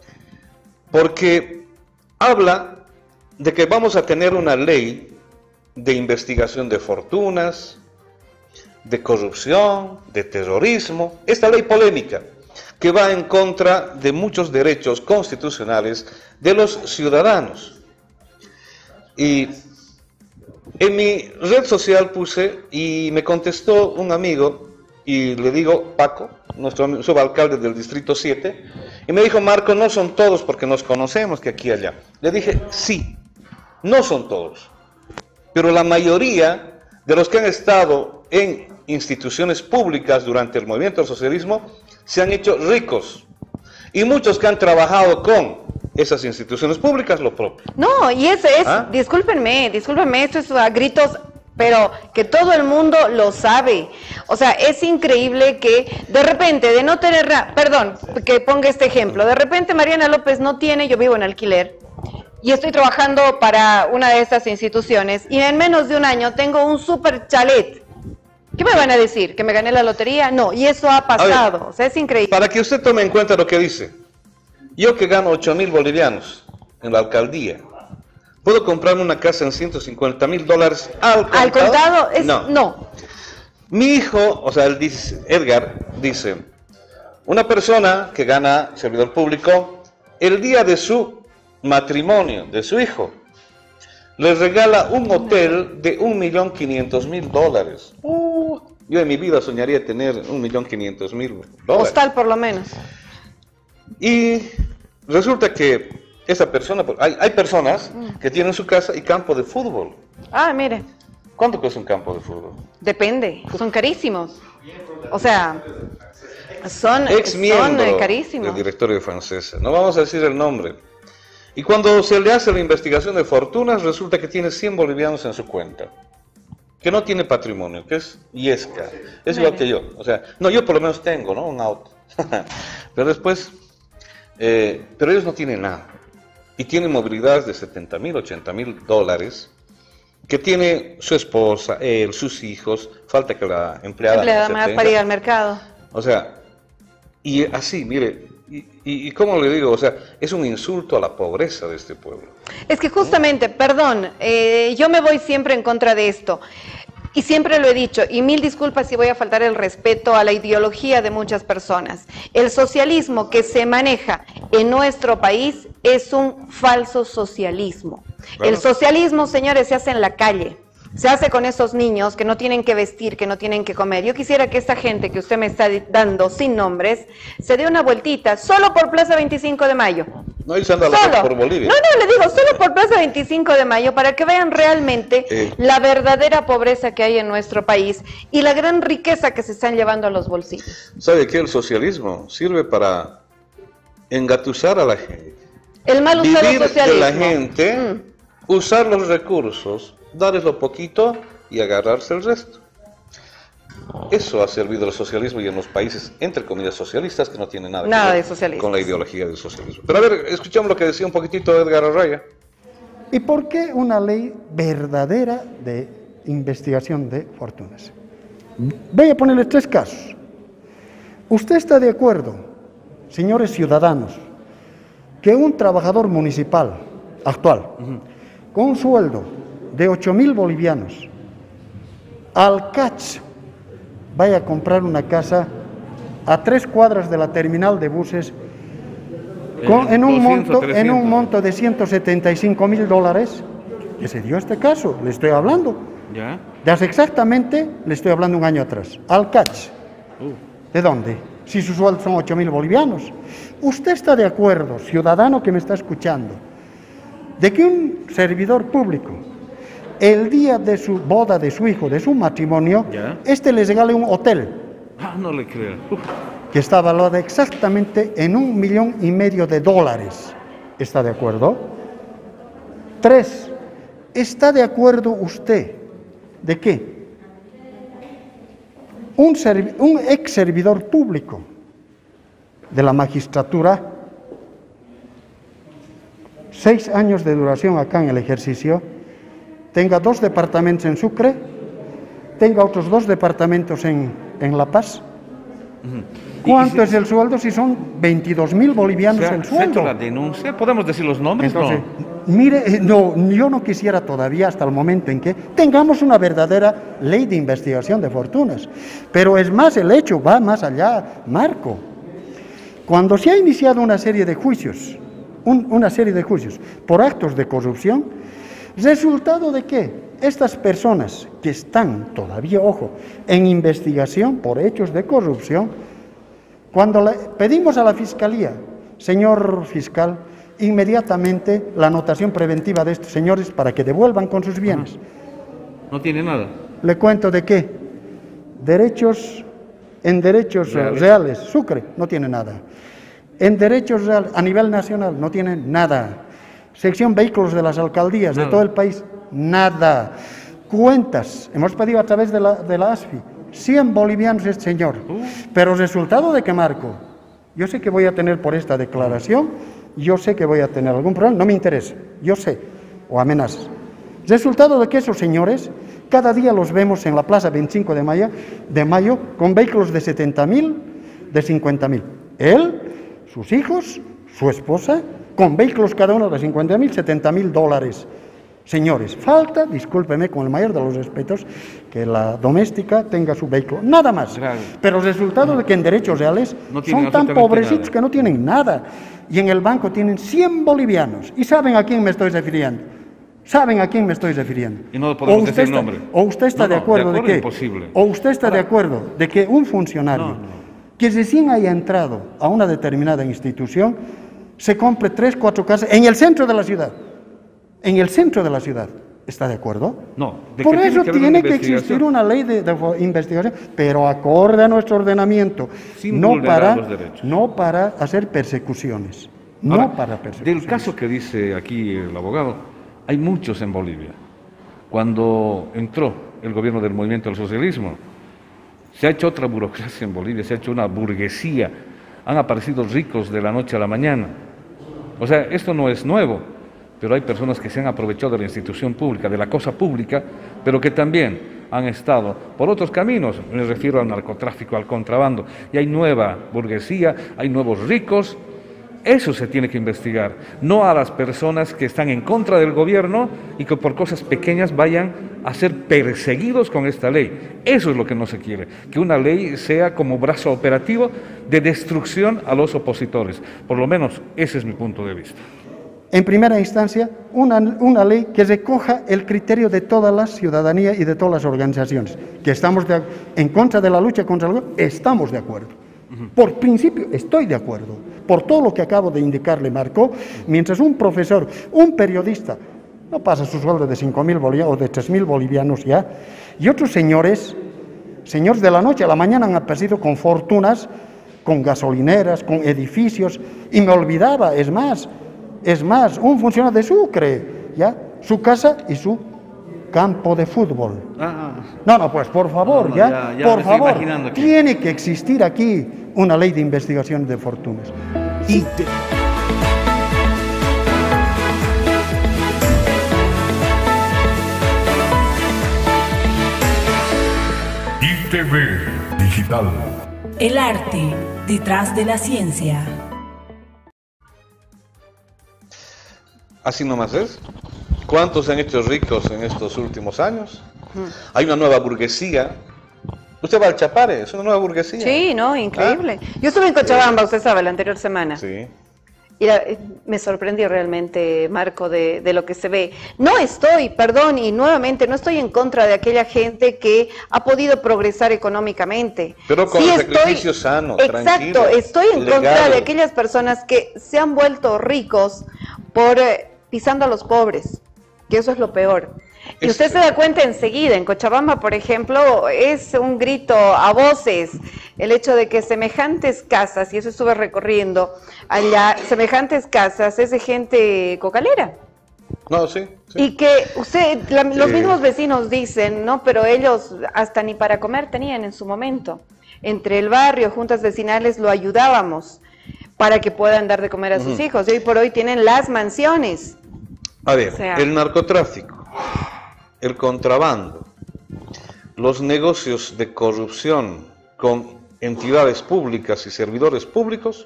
porque habla de que vamos a tener una ley de investigación de fortunas, de corrupción, de terrorismo, esta ley polémica, que va en contra de muchos derechos constitucionales de los ciudadanos. Y en mi red social puse, y me contestó un amigo, y le digo, Paco, nuestro subalcalde del Distrito 7, y me dijo, Marco, no son todos porque nos conocemos que aquí y allá. Le dije, sí, no son todos, pero la mayoría de los que han estado en instituciones públicas durante el movimiento del socialismo se han hecho ricos, y muchos que han trabajado con esas instituciones públicas lo propio. No, y eso es, discúlpenme, esto es a gritos, pero que todo el mundo lo sabe. O sea, es increíble que de repente, de no tener, perdón, que ponga este ejemplo, de repente Mariana López no tiene, yo vivo en alquiler, y estoy trabajando para una de estas instituciones, y en menos de un año tengo un super chalet. ¿Qué me van a decir? ¿Que me gané la lotería? No, y eso ha pasado, o sea, es increíble. Para que usted tome en cuenta lo que dice, yo que gano 8,000 bolivianos en la alcaldía, ¿puedo comprarme una casa en $150,000 al contado? ¿Al contado? No. Mi hijo, o sea, Edgar dice, una persona que gana servidor público, el día de su matrimonio, de su hijo, le regala un hotel de $1,500,000. Yo en mi vida soñaría tener $1,500,000. Hostal por lo menos. Y resulta que esa persona, hay personas que tienen su casa y campo de fútbol. Ah, mire. ¿Cuánto cuesta un campo de fútbol? Depende, son carísimos. O sea, son carísimos. Del directorio de Fancesa, no vamos a decir el nombre. Y cuando se le hace la investigación de fortunas, resulta que tiene 100 bolivianos en su cuenta, que no tiene patrimonio, que es Yesca, es igual que yo. O sea, no, yo por lo menos tengo, ¿no? Un auto. Pero después, pero ellos no tienen nada. Y tienen movilidades de 70.000, 80.000 dólares, que tiene su esposa, él, sus hijos, falta que la empleada no más se para ir al mercado. O sea, y así, mire, y ¿cómo le digo? O sea, es un insulto a la pobreza de este pueblo. Es que justamente, perdón, yo me voy siempre en contra de esto. Y siempre lo he dicho, y mil disculpas si voy a faltar el respeto a la ideología de muchas personas. El socialismo que se maneja en nuestro país es un falso socialismo. Claro. El socialismo, señores, se hace en la calle. Se hace con esos niños que no tienen que vestir, que no tienen que comer. Yo quisiera que esta gente que usted me está dando sin nombres se dé una vueltita solo por Plaza 25 de Mayo. No, y se anda por Bolivia. No, le digo, solo por Plaza 25 de Mayo para que vean realmente la verdadera pobreza que hay en nuestro país y la gran riqueza que se están llevando a los bolsillos. ¿Sabe qué? El socialismo sirve para engatusar a la gente. El mal usado Vivir socialismo. de la gente, usar los recursos, darles lo poquito y agarrarse el resto. Eso ha servido el socialismo y en los países, entre comillas, socialistas, que no tienen nada que ver de socialistas con la ideología del socialismo. Pero a ver, escuchamos lo que decía un poquitito Edgar Arraya. ¿Y por qué una ley verdadera de investigación de fortunas? Voy a ponerle 3 casos. ¿Usted está de acuerdo, señores ciudadanos, que un trabajador municipal actual, con un sueldo de 8.000 bolivianos, al catch, vaya a comprar una casa a 3 cuadras de la terminal de buses en un monto de 175.000 dólares? Que se dio este caso, le estoy hablando. ¿Ya? De hace exactamente, le estoy hablando un año atrás. Al catch. ¿De dónde? Si su sueldo son 8.000 bolivianos. ¿Usted está de acuerdo, ciudadano que me está escuchando, de que un servidor público, el día de su boda de su hijo, de su matrimonio, ¿Ya? le regale un hotel No le creo. que está valorado exactamente en $1,500,000? ¿Está de acuerdo? 3. ¿Está de acuerdo usted de que un ex servidor público de la magistratura, 6 años de duración acá en el ejercicio, tenga 2 departamentos en Sucre, tenga otros 2 departamentos en La Paz? ¿Cuánto es el sueldo? Si son 22.000 bolivianos el ¿Se ha hecho sueldo. la denuncia? ¿Podemos decir los nombres? Entonces, No. mire, no, yo no quisiera todavía hasta el momento en que tengamos una verdadera ley de investigación de fortunas. Pero es más, el hecho va más allá, Marco. Cuando se ha iniciado una serie de juicios, por actos de corrupción, ¿resultado de qué? Estas personas que están todavía, ojo, en investigación por hechos de corrupción, cuando le pedimos a la Fiscalía, señor fiscal, inmediatamente la anotación preventiva de estos señores para que devuelvan con sus bienes. No tiene nada. ¿Le cuento de qué? En derechos reales, Sucre no tiene nada. En derechos reales, a nivel nacional, no tiene nada. Sección vehículos de las alcaldías de todo el país, nada. Cuentas, hemos pedido a través de la ASFI, 100 bolivianos este señor. Pero resultado de que, Marco, yo sé que voy a tener por esta declaración, yo sé que voy a tener algún problema, no me interesa, yo sé, o amenazas. Resultado de que esos señores, cada día los vemos en la Plaza 25 de Mayo con vehículos de 70.000, de 50.000. Él, sus hijos, su esposa, con vehículos cada uno de 50.000, 70.000 dólares. Señores, falta, discúlpeme con el mayor de los respetos, que la doméstica tenga su vehículo, nada más. Claro. Pero el resultado de que en derechos reales No tienen son tan absolutamente pobrecitos nada. que no tienen nada. Y en el banco tienen 100 bolivianos. ¿Y saben a quién me estoy refiriendo? ¿Saben a quién me estoy refiriendo? Y no podemos decir el está, nombre. o usted está No, de acuerdo de que... imposible. O usted está de acuerdo de que un funcionario que recién haya entrado a una determinada institución se compre 3, 4 casas en el centro de la ciudad. En el centro de la ciudad. ¿Está de acuerdo? No. Por eso haber tiene una que existir investigación una ley de investigación, pero acorde a nuestro ordenamiento, sin no vulnerar los derechos. no para hacer persecuciones. No Ahora, para persecuciones. del caso que dice aquí el abogado, hay muchos en Bolivia. Cuando entró el gobierno del movimiento del socialismo, se ha hecho otra burocracia en Bolivia, se ha hecho una burguesía han aparecido ricos de la noche a la mañana. O sea, esto no es nuevo, pero hay personas que se han aprovechado de la institución pública, de la cosa pública, pero que también han estado por otros caminos, me refiero al narcotráfico, al contrabando, y hay nueva burguesía, hay nuevos ricos. Eso se tiene que investigar, no a las personas que están en contra del gobierno y que por cosas pequeñas vayan a ser perseguidos con esta ley. Eso es lo que no se quiere, que una ley sea como brazo operativo de destrucción a los opositores. Por lo menos ese es mi punto de vista. En primera instancia, una ley que recoja el criterio de toda la ciudadanía y de todas las organizaciones, que estamos en contra de la lucha contra el gobierno, estamos de acuerdo. Por principio estoy de acuerdo, por todo lo que acabo de indicarle, Marco, mientras un profesor, un periodista, no pasa su sueldo de 5.000 bolivianos o de 3.000 bolivianos ya, y otros señores de la noche a la mañana han aparecido con fortunas, con gasolineras, con edificios, y me olvidaba, es más, un funcionario de Sucre, ¿ya? Su casa y su campo de fútbol. No, pues por favor, ya por favor, tiene que existir aquí una ley de investigación de fortunas. ITV Digital. El arte detrás de la ciencia. Así nomás es. ¿Cuántos se han hecho ricos en estos últimos años? Hay una nueva burguesía. Usted va al Chapare, es una nueva burguesía. Sí, no, increíble. Yo estuve en Cochabamba, usted sabe, la anterior semana. Sí. Y me sorprendió realmente, Marco, de lo que se ve. No estoy, perdón, y nuevamente, no estoy en contra de aquella gente que ha podido progresar económicamente. Pero con sacrificio sano, tranquilo. Exacto, estoy en contra de aquellas personas que se han vuelto ricos por pisando a los pobres, que eso es lo peor. Y usted se da cuenta enseguida, en Cochabamba, por ejemplo, es un grito a voces el hecho de que semejantes casas, y eso estuve recorriendo allá, semejantes casas es de gente cocalera. No, sí. Y que los mismos vecinos dicen, no, pero ellos hasta ni para comer tenían en su momento. Entre el barrio, juntas vecinales, lo ayudábamos para que puedan dar de comer a sus hijos. Y hoy por hoy tienen las mansiones. A ver, el narcotráfico, el contrabando, los negocios de corrupción con entidades públicas y servidores públicos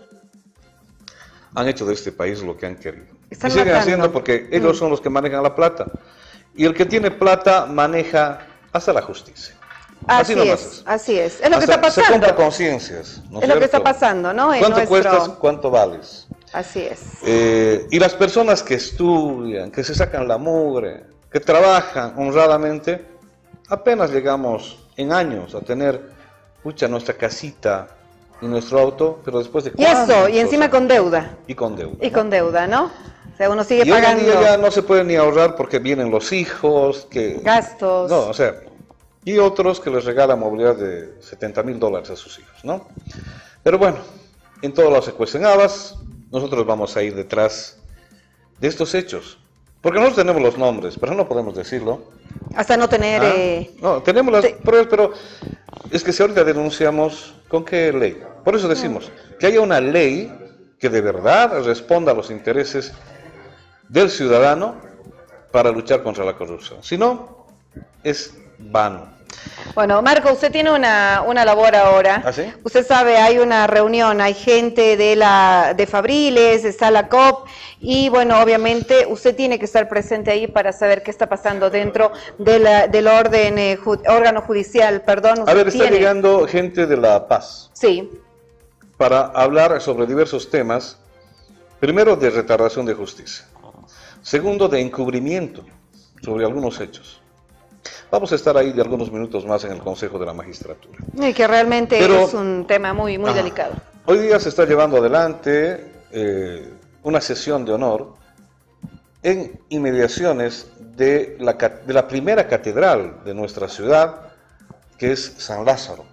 han hecho de este país lo que han querido. Y siguen haciendo porque ellos son los que manejan la plata. Y el que tiene plata maneja hasta la justicia. Así es, así es. Es lo que está pasando. Se compra conciencias, ¿no es lo que está pasando, ¿no? ¿Cuánto cuestas? ¿Cuánto vales? Así es. Y las personas que estudian, que se sacan la mugre, que trabajan honradamente, apenas llegamos en años a tener, nuestra casita y nuestro auto, pero después de... Y eso, y encima con deuda. Y con deuda. Y con deuda, ¿no? O sea, uno sigue pagando. Y hoy en día ya no se puede ni ahorrar porque vienen los hijos, gastos. No, o sea, y otros que les regalan movilidad de $70.000 a sus hijos, ¿no? Pero bueno, en todos los se cuecen habas, nosotros vamos a ir detrás de estos hechos. Porque nosotros tenemos los nombres, pero no podemos decirlo. Hasta no tener... No, tenemos las pruebas, pero es que si ahorita denunciamos, ¿con qué ley? Por eso decimos que haya una ley que de verdad responda a los intereses del ciudadano para luchar contra la corrupción. Si no, es vano. Bueno, Marco, usted tiene una labor ahora. ¿Ah, sí? Usted sabe, hay una reunión, hay gente de Fabriles, está la COP, y bueno, obviamente usted tiene que estar presente ahí para saber qué está pasando dentro del órgano judicial, perdón. A ver, está llegando gente de La Paz. Sí. Para hablar sobre diversos temas, primero de retardación de justicia, segundo de encubrimiento sobre algunos hechos. Vamos a estar ahí de algunos minutos más en el Consejo de la Magistratura. Y que realmente es un tema muy delicado. Hoy día se está llevando adelante una sesión de honor en inmediaciones de la primera catedral de nuestra ciudad, que es San Lázaro.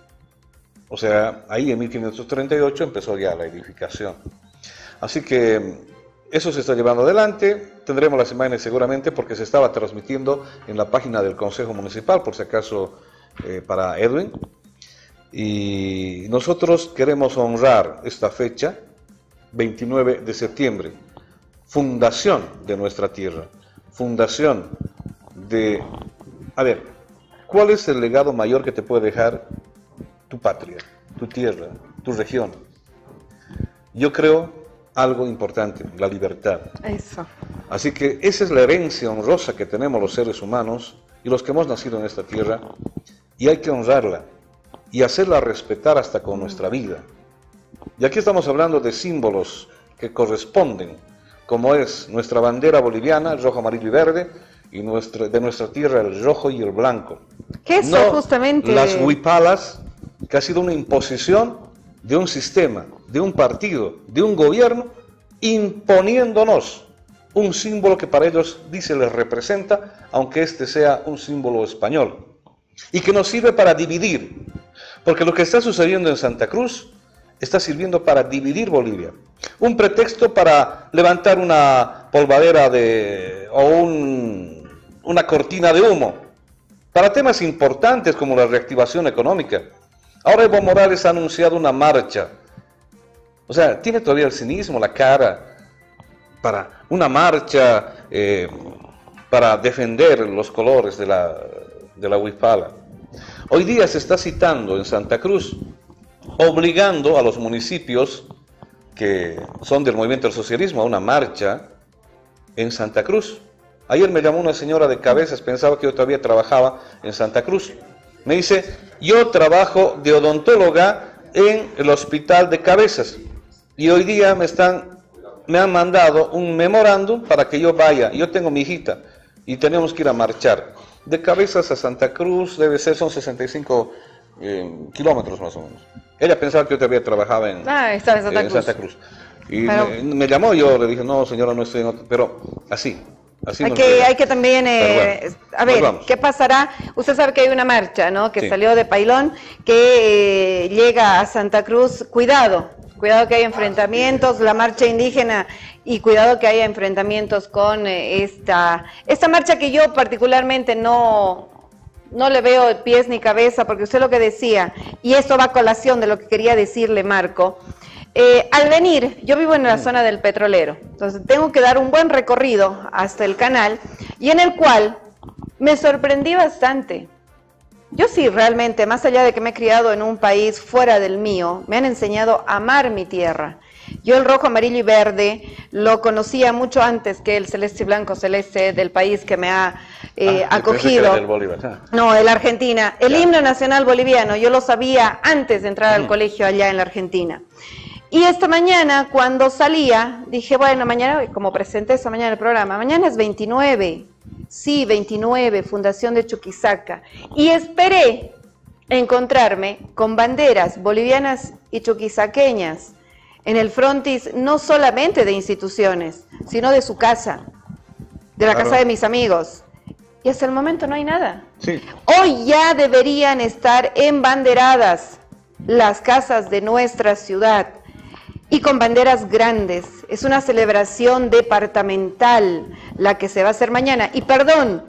O sea, ahí en 1538 empezó ya la edificación. Así que eso se está llevando adelante. Tendremos las imágenes seguramente porque se estaba transmitiendo en la página del Consejo Municipal, por si acaso para Edwin. Y nosotros queremos honrar esta fecha, 29 de septiembre, fundación de nuestra tierra, fundación de... A ver, ¿cuál es el legado mayor que te puede dejar tu patria, tu tierra, tu región? Yo creo algo importante, la libertad. Eso. Así que esa es la herencia honrosa que tenemos los seres humanos y los que hemos nacido en esta tierra, y hay que honrarla y hacerla respetar hasta con nuestra vida. Y aquí estamos hablando de símbolos que corresponden, como es nuestra bandera boliviana, el rojo, amarillo y verde, y de nuestra tierra el rojo y el blanco. ¿Qué es no justamente? Las huipalas, que ha sido una imposición de un sistema, de un partido, de un gobierno, imponiéndonos un símbolo que para ellos dice les representa, aunque este sea un símbolo español, y que nos sirve para dividir, porque lo que está sucediendo en Santa Cruz está sirviendo para dividir Bolivia, un pretexto para levantar una polvadera o una cortina de humo, para temas importantes como la reactivación económica. Ahora Evo Morales ha anunciado una marcha, o sea, tiene todavía el cinismo, la cara, para una marcha para defender los colores de la huipala. Hoy día se está citando en Santa Cruz, obligando a los municipios que son del movimiento del socialismo a una marcha en Santa Cruz. Ayer me llamó una señora de Cabezas, pensaba que yo todavía trabajaba en Santa Cruz. Me dice, yo trabajo de odontóloga en el hospital de Cabezas y hoy día me han mandado un memorándum para que yo vaya. Yo tengo mi hijita y tenemos que ir a marchar. De Cabezas a Santa Cruz son 65 kilómetros más o menos. Ella pensaba que yo todavía trabajaba en Santa Cruz. Y pero, me llamó, yo le dije, no señora, no estoy en otro, pero así hay que también, bueno, a ver, ¿qué pasará? Usted sabe que hay una marcha, ¿no? Que salió de Pailón, que llega a Santa Cruz. Cuidado que hay enfrentamientos, la marcha indígena, y cuidado que haya enfrentamientos con esta marcha que yo particularmente no le veo pies ni cabeza, porque usted lo que decía, y esto va a colación de lo que quería decirle Marco. Al venir, yo vivo en la zona del Petrolero, entonces tengo que dar un buen recorrido hasta el canal, y en el cual me sorprendí bastante. Yo sí, realmente, más allá de que me he criado en un país fuera del mío, me han enseñado a amar mi tierra. Yo el rojo, amarillo y verde lo conocía mucho antes que el celeste y blanco celeste del país que me ha acogido. El Bolívar. No, el Argentina. El himno nacional boliviano, yo lo sabía antes de entrar al colegio allá en la Argentina. Y esta mañana, cuando salía, dije, bueno, mañana, como presenté esta mañana el programa, mañana es 29, sí, 29, Fundación de Chuquisaca, y esperé encontrarme con banderas bolivianas y chuquisaqueñas en el frontis, no solamente de instituciones, sino de su casa, de la casa de mis amigos, y hasta el momento no hay nada. Sí. Hoy ya deberían estar embanderadas las casas de nuestra ciudad, y con banderas grandes. Es una celebración departamental la que se va a hacer mañana. Y perdón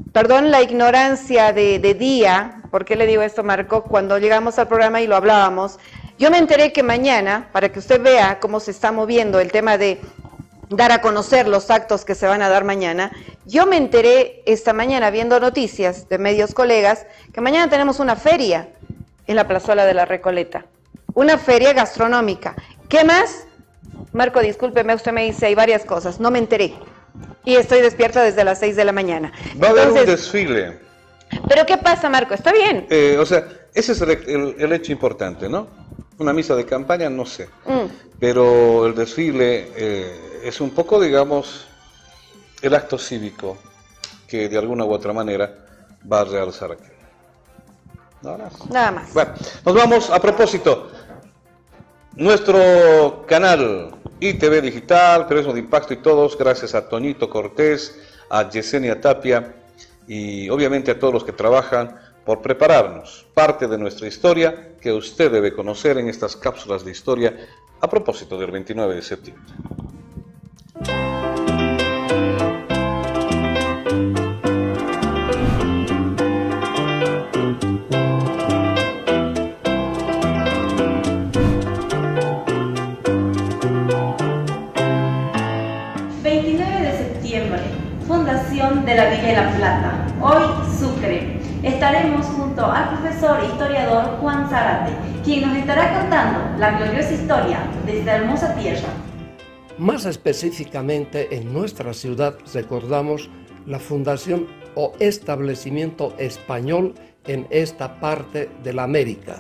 la ignorancia de día, ¿por qué le digo esto, Marco? Cuando llegamos al programa y lo hablábamos, yo me enteré que mañana, para que usted vea cómo se está moviendo el tema de dar a conocer los actos que se van a dar mañana, yo me enteré esta mañana viendo noticias de medios colegas que mañana tenemos una feria en la plazuela de la Recoleta, una feria gastronómica. ¿Qué más? Marco, discúlpeme, usted me dice, hay varias cosas, no me enteré. Y estoy despierta desde las 6 de la mañana. Va a haber un desfile. ¿Pero qué pasa, Marco? ¿Está bien? O sea, ese es el hecho importante, ¿no? Una misa de campaña, no sé. Pero el desfile es un poco, digamos, el acto cívico que de alguna u otra manera va a realzar aquí. Nada más. Nada más. Bueno, nos vamos a propósito. Nuestro canal ITV Digital, Periodismo de Impacto y todos, gracias a Toñito Cortés, a Yesenia Tapia y obviamente a todos los que trabajan por prepararnos parte de nuestra historia que usted debe conocer en estas cápsulas de historia a propósito del 29 de septiembre. de la Villa de La Plata, hoy Sucre. Estaremos junto al profesor e historiador Juan Zárate, quien nos estará contando la gloriosa historia de esta hermosa tierra. Más específicamente, en nuestra ciudad recordamos la fundación o establecimiento español en esta parte de la América.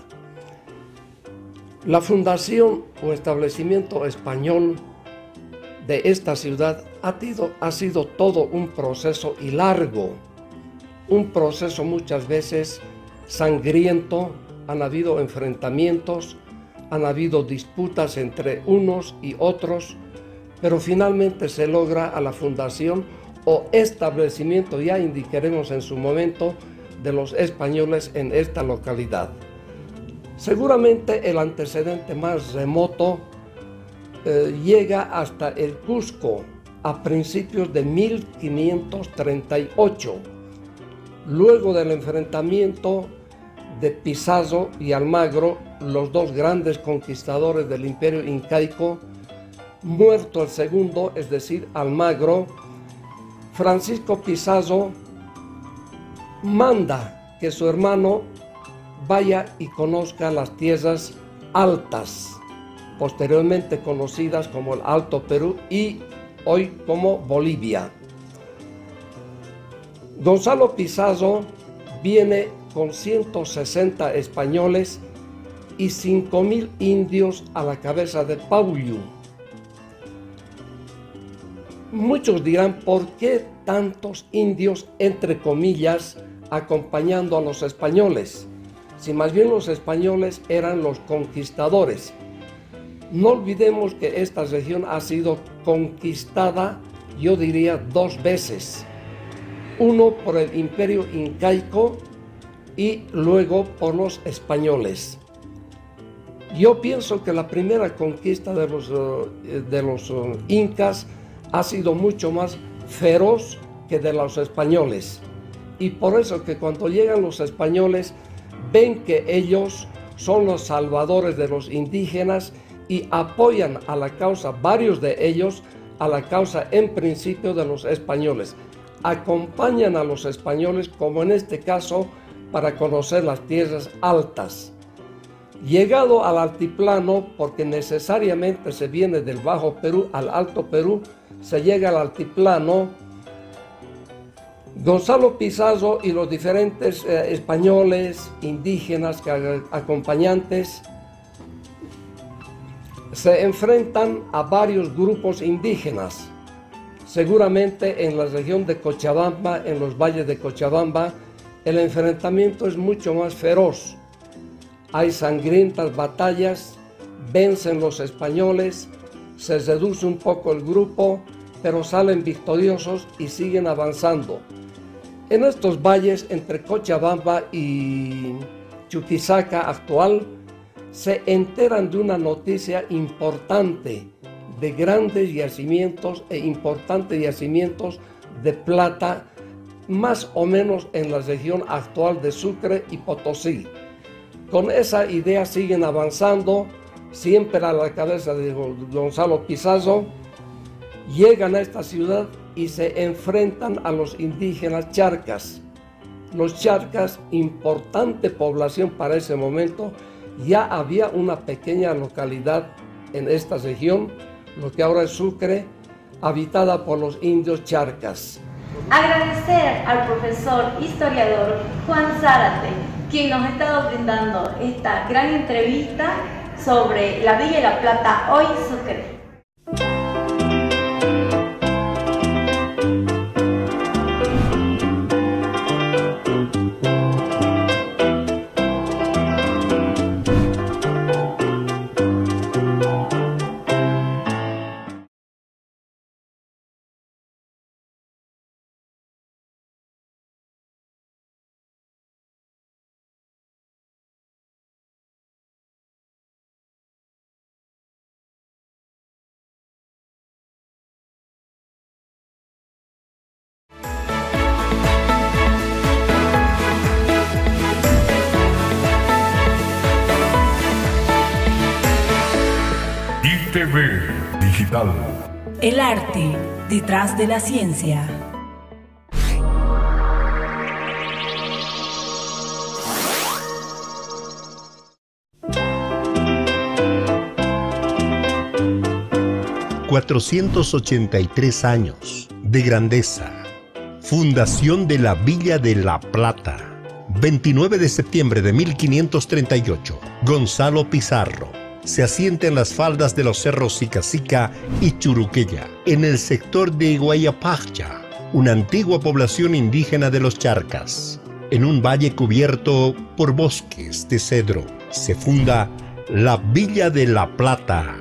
La fundación o establecimiento español de esta ciudad ha sido todo un proceso y largo, un proceso muchas veces sangriento. Han habido enfrentamientos, han habido disputas entre unos y otros, pero finalmente se logra a la fundación o establecimiento, ya indicaremos en su momento, de los españoles en esta localidad. Seguramente el antecedente más remoto llega hasta el Cusco a principios de 1538. Luego del enfrentamiento de Pizarro y Almagro, los dos grandes conquistadores del imperio incaico, muerto el segundo, es decir, Almagro, Francisco Pizarro manda que su hermano vaya y conozca las tierras altas, posteriormente conocidas como el Alto Perú y hoy como Bolivia. Gonzalo Pizarro viene con 160 españoles y 5.000 indios a la cabeza de Paullu. Muchos dirán, ¿por qué tantos indios, entre comillas, acompañando a los españoles? Si más bien los españoles eran los conquistadores. No olvidemos que esta región ha sido conquistada, yo diría, 2 veces. Uno por el imperio incaico y luego por los españoles. Yo pienso que la primera conquista de los incas ha sido mucho más feroz que de los españoles. Y por eso que cuando llegan los españoles ven que ellos son los salvadores de los indígenas y apoyan a la causa, varios de ellos, a la causa en principio de los españoles. Acompañan a los españoles, como en este caso, para conocer las tierras altas. Llegado al altiplano, porque necesariamente se viene del Bajo Perú al Alto Perú, se llega al altiplano, Gonzalo Pizarro y los diferentes españoles, indígenas, acompañantes, se enfrentan a varios grupos indígenas. Seguramente en la región de Cochabamba, en los valles de Cochabamba, el enfrentamiento es mucho más feroz. Hay sangrientas batallas, vencen los españoles, se reduce un poco el grupo, pero salen victoriosos y siguen avanzando. En estos valles, entre Cochabamba y Chuquisaca actual, se enteran de una noticia importante de grandes yacimientos e importantes yacimientos de plata, más o menos en la región actual de Sucre y Potosí. Con esa idea siguen avanzando, siempre a la cabeza de Gonzalo Pizarro, llegan a esta ciudad y se enfrentan a los indígenas charcas. Los charcas, importante población para ese momento, ya había una pequeña localidad en esta región, lo que ahora es Sucre, habitada por los indios charcas. Agradecer al profesor historiador Juan Zárate, quien nos ha estado brindando esta gran entrevista sobre la Villa de La Plata, hoy Sucre. ITV Digital. El arte detrás de la ciencia. 483 años de grandeza. Fundación de la Villa de La Plata. 29 de septiembre de 1538. Gonzalo Pizarro. Se asienta en las faldas de los cerros Sicacica y Churuquella, en el sector de Guayapacha, una antigua población indígena de los Charcas. En un valle cubierto por bosques de cedro, se funda la Villa de La Plata.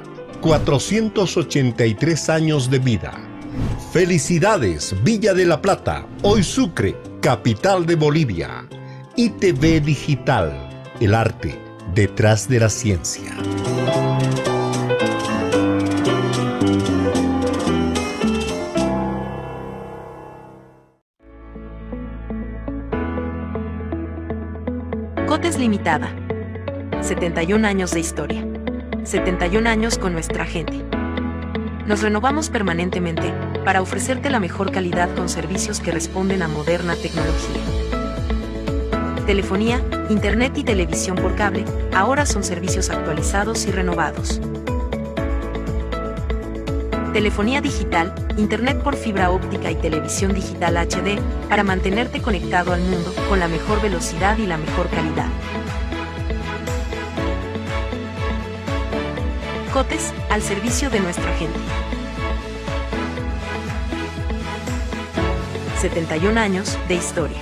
483 años de vida. Felicidades, Villa de La Plata, hoy Sucre, capital de Bolivia. ITV Digital, el arte detrás de la ciencia. Cotes Limitada. 71 años de historia. 71 años con nuestra gente. Nos renovamos permanentemente para ofrecerte la mejor calidad con servicios que responden a moderna tecnología. Telefonía, internet y televisión por cable, ahora son servicios actualizados y renovados. Telefonía digital, internet por fibra óptica y televisión digital HD para mantenerte conectado al mundo con la mejor velocidad y la mejor calidad. Cotes, al servicio de nuestra gente. 71 años de historia.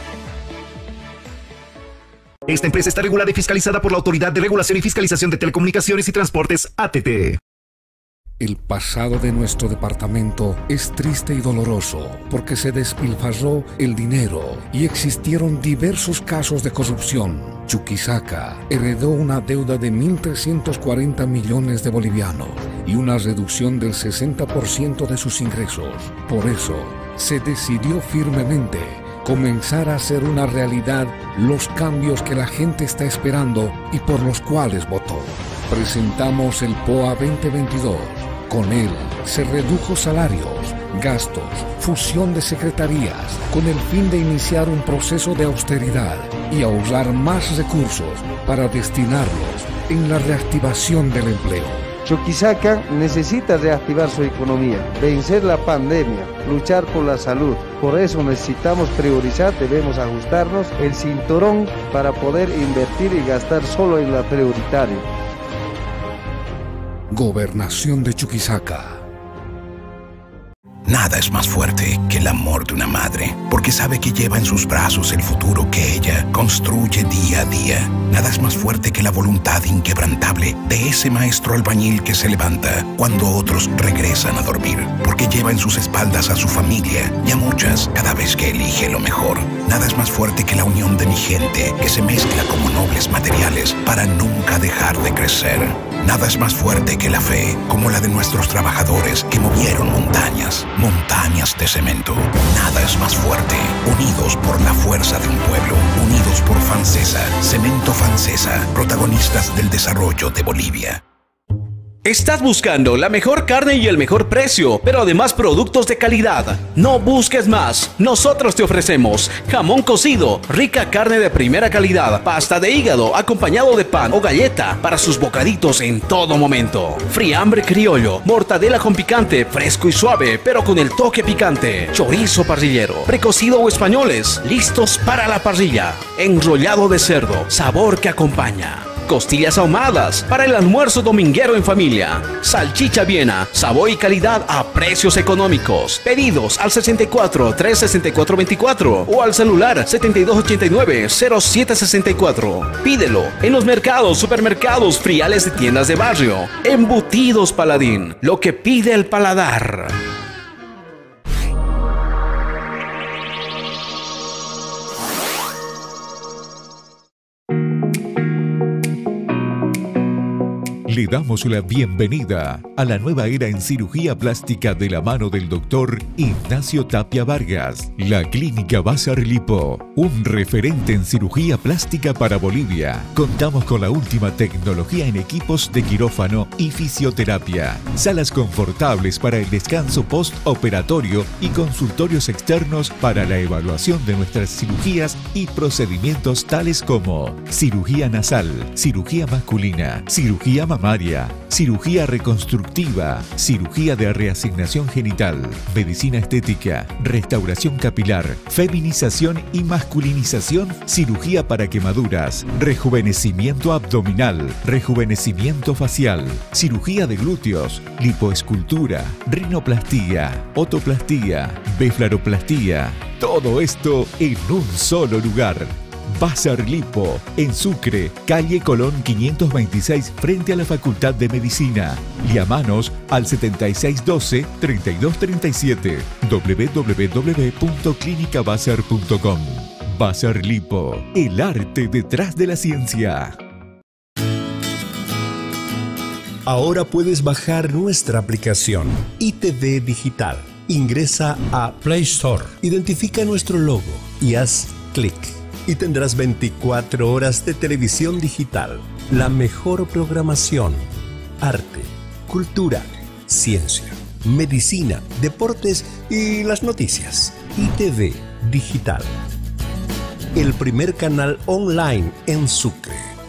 Esta empresa está regulada y fiscalizada por la Autoridad de Regulación y Fiscalización de Telecomunicaciones y Transportes, ATT. El pasado de nuestro departamento es triste y doloroso porque se despilfarró el dinero y existieron diversos casos de corrupción. Chuquisaca heredó una deuda de 1.340 millones de bolivianos y una reducción del 60% de sus ingresos. Por eso, se decidió firmemente comenzar a hacer una realidad los cambios que la gente está esperando y por los cuales votó. Presentamos el POA 2022. Con él se redujo salarios, gastos, fusión de secretarías, con el fin de iniciar un proceso de austeridad y ahorrar más recursos para destinarlos en la reactivación del empleo. Chuquisaca necesita reactivar su economía, vencer la pandemia, luchar por la salud. Por eso necesitamos priorizar, debemos ajustarnos el cinturón para poder invertir y gastar solo en la prioritaria. Gobernación de Chuquisaca. Nada es más fuerte que el amor de una madre, porque sabe que lleva en sus brazos el futuro que ella construye día a día. Nada es más fuerte que la voluntad inquebrantable de ese maestro albañil que se levanta cuando otros regresan a dormir, porque lleva en sus espaldas a su familia y a muchas cada vez que elige lo mejor. Nada es más fuerte que la unión de mi gente que se mezcla como nobles materiales para nunca dejar de crecer. Nada es más fuerte que la fe, como la de nuestros trabajadores que movieron montañas, montañas de cemento. Nada es más fuerte, unidos por la fuerza de un pueblo, unidos por Fancesa, Cemento Fancesa, protagonistas del desarrollo de Bolivia. Estás buscando la mejor carne y el mejor precio, pero además productos de calidad. No busques más. Nosotros te ofrecemos jamón cocido, rica carne de primera calidad, pasta de hígado acompañado de pan o galleta para sus bocaditos en todo momento. Friambre criollo, mortadela con picante, fresco y suave, pero con el toque picante. Chorizo parrillero, precocido o españoles, listos para la parrilla. Enrollado de cerdo, sabor que acompaña. Costillas ahumadas para el almuerzo dominguero en familia. Salchicha Viena, sabor y calidad a precios económicos. Pedidos al 64 364 24 o al celular 7289 0764. Pídelo en los mercados, supermercados, friales de tiendas de barrio. Embutidos Paladín, lo que pide el paladar. Le damos la bienvenida a la nueva era en cirugía plástica de la mano del doctor Ignacio Tapia Vargas. La Clínica Bazar Lipo, un referente en cirugía plástica para Bolivia. Contamos con la última tecnología en equipos de quirófano y fisioterapia. Salas confortables para el descanso postoperatorio y consultorios externos para la evaluación de nuestras cirugías y procedimientos tales como cirugía nasal, cirugía masculina, cirugía mamaria, mamaria, cirugía reconstructiva, cirugía de reasignación genital, medicina estética, restauración capilar, feminización y masculinización, cirugía para quemaduras, rejuvenecimiento abdominal, rejuvenecimiento facial, cirugía de glúteos, lipoescultura, rinoplastía, otoplastía, beflaroplastía. Todo esto en un solo lugar. Bazar Lipo, en Sucre, calle Colón 526, frente a la Facultad de Medicina. Llamanos al 7612-3237, www.clinicabazar.com. Bazar Lipo, el arte detrás de la ciencia. Ahora puedes bajar nuestra aplicación ITV Digital. Ingresa a Play Store, identifica nuestro logo y haz clic. Y tendrás 24 horas de televisión digital. La mejor programación. Arte, cultura, ciencia, medicina, deportes y las noticias. ITV Digital. El primer canal online en Sucre.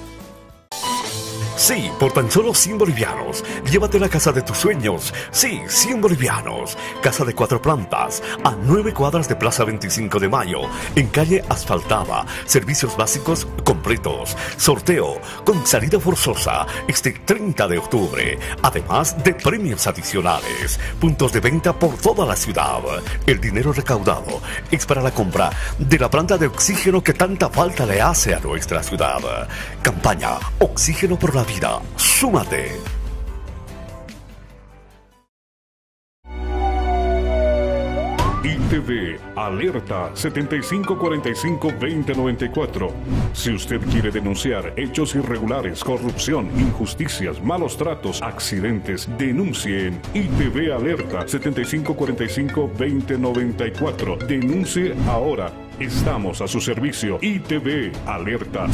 Sí, por tan solo 100 bolivianos. Llévate la casa de tus sueños. Sí, 100 bolivianos. Casa de 4 plantas, a 9 cuadras de Plaza 25 de Mayo, en calle asfaltada. Servicios básicos completos. Sorteo con salida forzosa este 30 de octubre. Además de premios adicionales. Puntos de venta por toda la ciudad. El dinero recaudado es para la compra de la planta de oxígeno que tanta falta le hace a nuestra ciudad. Campaña Oxígeno por la Vida. ¡Súmate! ITV Alerta 7545-2094. Si usted quiere denunciar hechos irregulares, corrupción, injusticias, malos tratos, accidentes, denuncie en ITV Alerta 7545-2094. Denuncie ahora. Estamos a su servicio. ITV Alerta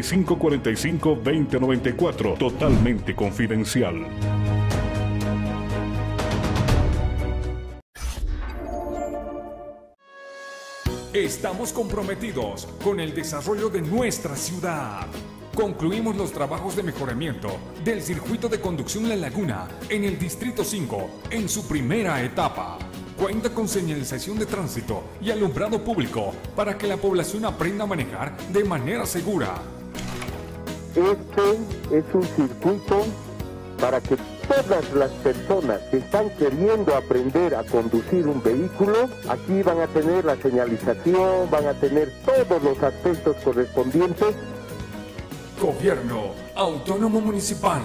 7545-2094. Totalmente confidencial. Estamos comprometidos con el desarrollo de nuestra ciudad. Concluimos los trabajos de mejoramiento del circuito de conducción La Laguna en el Distrito 5 en su primera etapa. Cuenta con señalización de tránsito y alumbrado público para que la población aprenda a manejar de manera segura. Este es un circuito para que todas las personas que están queriendo aprender a conducir un vehículo, aquí van a tener la señalización, van a tener todos los aspectos correspondientes. Gobierno Autónomo Municipal.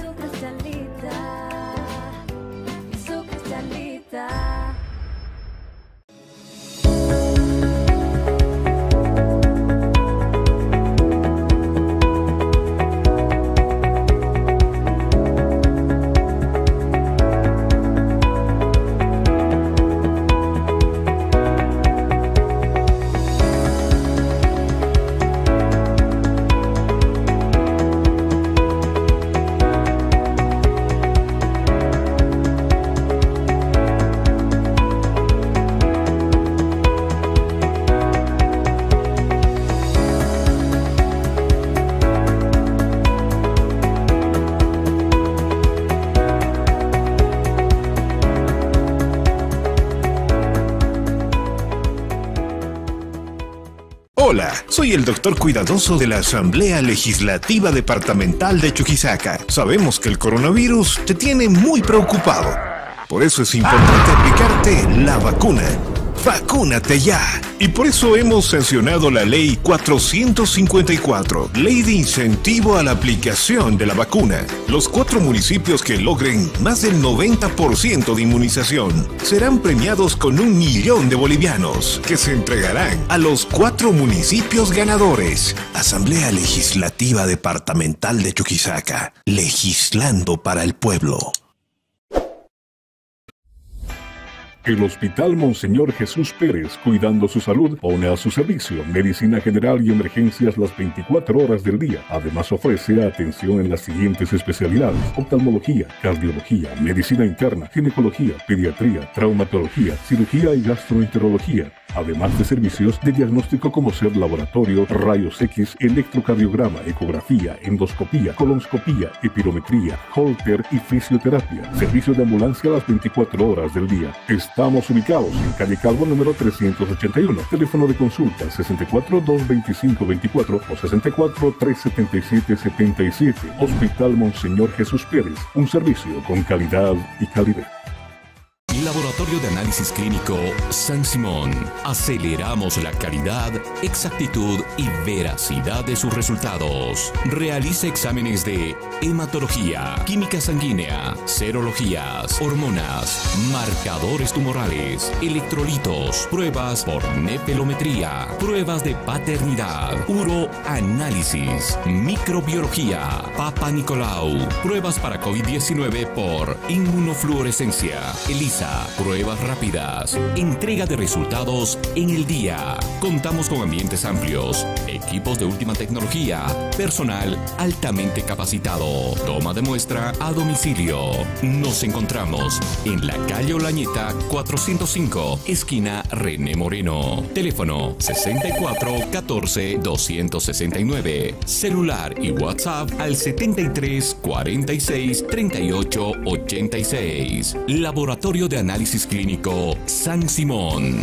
Hola, soy el doctor cuidadoso de la Asamblea Legislativa Departamental de Chuquisaca. Sabemos que el coronavirus te tiene muy preocupado. Por eso es importante aplicarte la vacuna. ¡Vacúnate ya! Y por eso hemos sancionado la Ley 454, Ley de Incentivo a la Aplicación de la Vacuna. Los 4 municipios que logren más del 90% de inmunización serán premiados con 1 millón de bolivianos, que se entregarán a los 4 municipios ganadores. Asamblea Legislativa Departamental de Chuquisaca, legislando para el pueblo. El Hospital Monseñor Jesús Pérez, cuidando su salud, pone a su servicio medicina general y emergencias las 24 horas del día. Además ofrece atención en las siguientes especialidades: oftalmología, cardiología, medicina interna, ginecología, pediatría, traumatología, cirugía y gastroenterología. además de servicios de diagnóstico como ser laboratorio, rayos X, electrocardiograma, ecografía, endoscopía, colonscopía, epirometría, holter y fisioterapia. Servicio de ambulancia a las 24 horas del día. Estamos ubicados en calle Calvo número 381. Teléfono de consulta 64-225-24 o 64-377-77. Hospital Monseñor Jesús Pérez. Un servicio con calidad y calidez. Laboratorio de Análisis Clínico San Simón. Aceleramos la calidad, exactitud y veracidad de sus resultados. Realiza exámenes de hematología, química sanguínea, serologías, hormonas, marcadores tumorales, electrolitos, pruebas por nepelometría, pruebas de paternidad, uroanálisis, microbiología, Papa Nicolau, pruebas para COVID-19 por inmunofluorescencia, ELISA, pruebas rápidas, entrega de resultados en el día. Contamos con ambientes amplios, equipos de última tecnología, personal altamente capacitado. Toma de muestra a domicilio. Nos encontramos en la calle Olañeta 405, esquina René Moreno. Teléfono 64 14 269. Celular y WhatsApp al 73 46 38 86. Laboratorio de Análisis Clínico San Simón.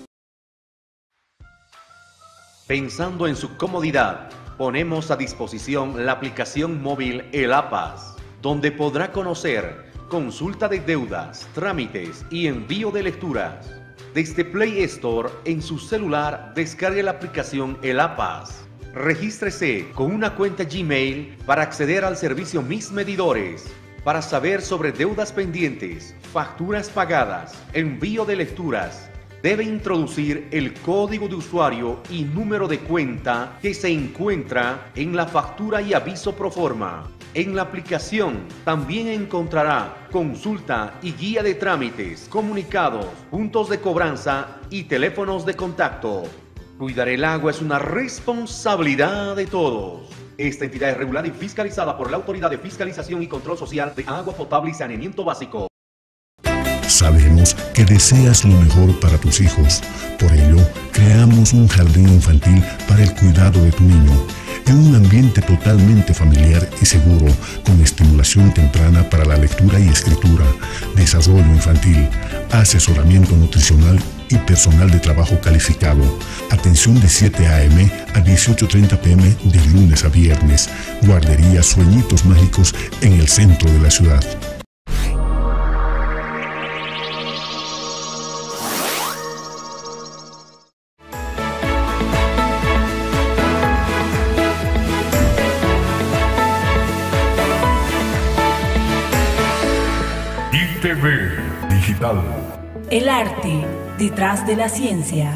Pensando en su comodidad, ponemos a disposición la aplicación móvil El APAS, donde podrá conocer consulta de deudas, trámites y envío de lecturas. Desde Play Store en su celular descargue la aplicación El APAS. Regístrese con una cuenta Gmail para acceder al servicio Mis Medidores. Para saber sobre deudas pendientes, facturas pagadas, envío de lecturas, debe introducir el código de usuario y número de cuenta que se encuentra en la factura y aviso proforma. En la aplicación también encontrará consulta y guía de trámites, comunicados, puntos de cobranza y teléfonos de contacto. Cuidar el agua es una responsabilidad de todos. Esta entidad es regulada y fiscalizada por la Autoridad de Fiscalización y Control Social de Agua Potable y Saneamiento Básico. Sabemos que deseas lo mejor para tus hijos. Por ello, creamos un jardín infantil para el cuidado de tu niño, en un ambiente totalmente familiar y seguro, con estimulación temprana para la lectura y escritura, desarrollo infantil, asesoramiento nutricional y personal de trabajo calificado. Atención de 7 a.m. a 18:30 p.m. de lunes a viernes. Guardería Sueñitos Mágicos en el centro de la ciudad. ITV Digital. El arte detrás de la ciencia.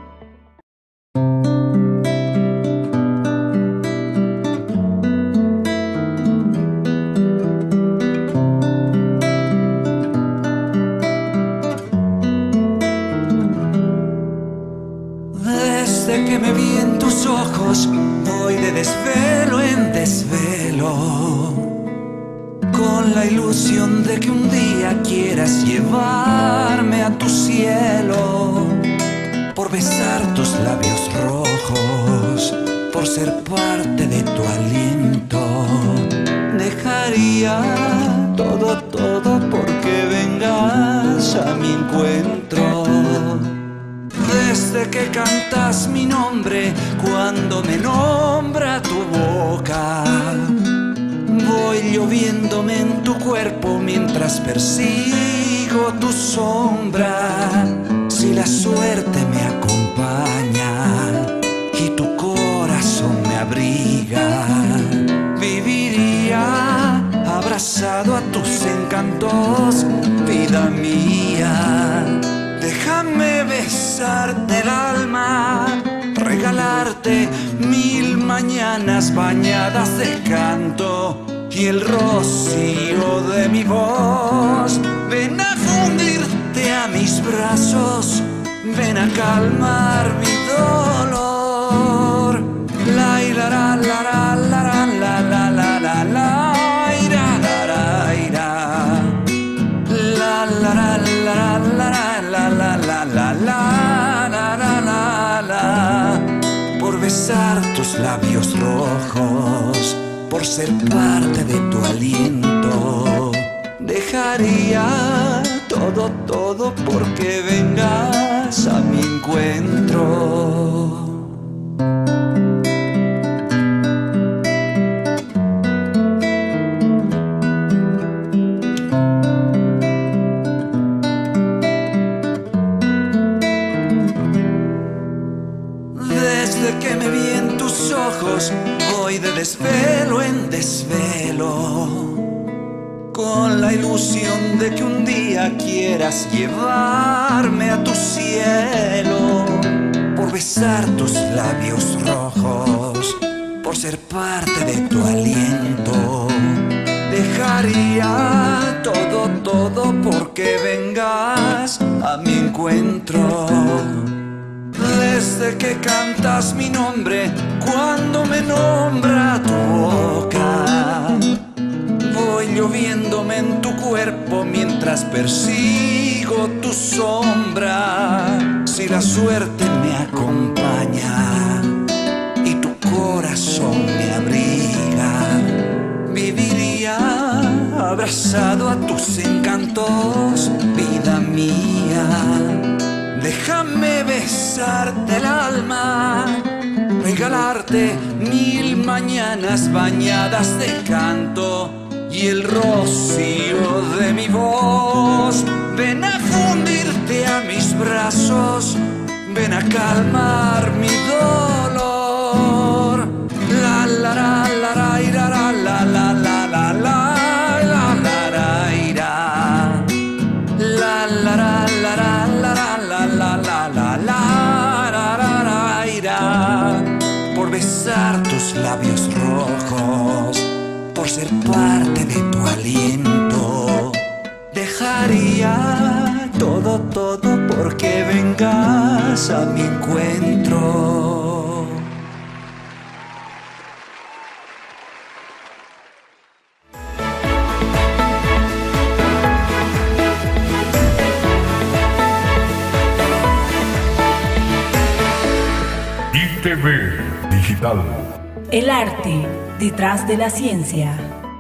Desde que me vi en tus ojos, voy de desvelo en desvelo, con la ilusión de que un día quieras llevarme a tu cielo, por besar tus labios rojos, por ser parte de tu aliento. Dejaría todo, todo porque vengas a mi encuentro. Desde que cantas mi nombre, cuando me nombra tu boca, voy lloviéndome en tu cuerpo mientras persigo tu sombra. Si la suerte me acompaña y tu corazón me abriga, viviría abrazado a tus encantos, vida mía. Déjame besarte el alma, regalarte 1000 mañanas bañadas de canto y el rocío de mi voz. Ven a fundirte a mis brazos, ven a calmar mi dolor. La la la la la la la la la la la ira la la ira la la la la la la la la la la la. tus labios rojos, por ser parte de tu aliento. Dejaría todo, todo porque vengas a mi encuentro. Desde que me vi en tus ojos, voy de desvelo en desvelo, con la ilusión de que un día quieras llevarme a tu cielo, por besar tus labios rojos, por ser parte de tu aliento. Dejaría todo, todo porque vengas a mi encuentro. Desde que cantas mi nombre, cuando me nombra tu boca, voy lloviéndome en tu cuerpo mientras persigo tu sombra. Si la suerte me acompaña y tu corazón me abriga, viviría abrazado a tus encantos, vida mía. Déjame besarte el alma, regalarte 1000 mañanas bañadas de canto y el rocío de mi voz. Ven a fundirte a mis brazos, ven a calmar mi dolor. La la la la la ira, la la la la la la la la ira. La la la la la la la la la la ira. Por besar tus labios rojos, por ser parte de tu aliento. Dejaría todo, todo porque vengas a mi encuentro. ITV Digital. El arte detrás de la ciencia.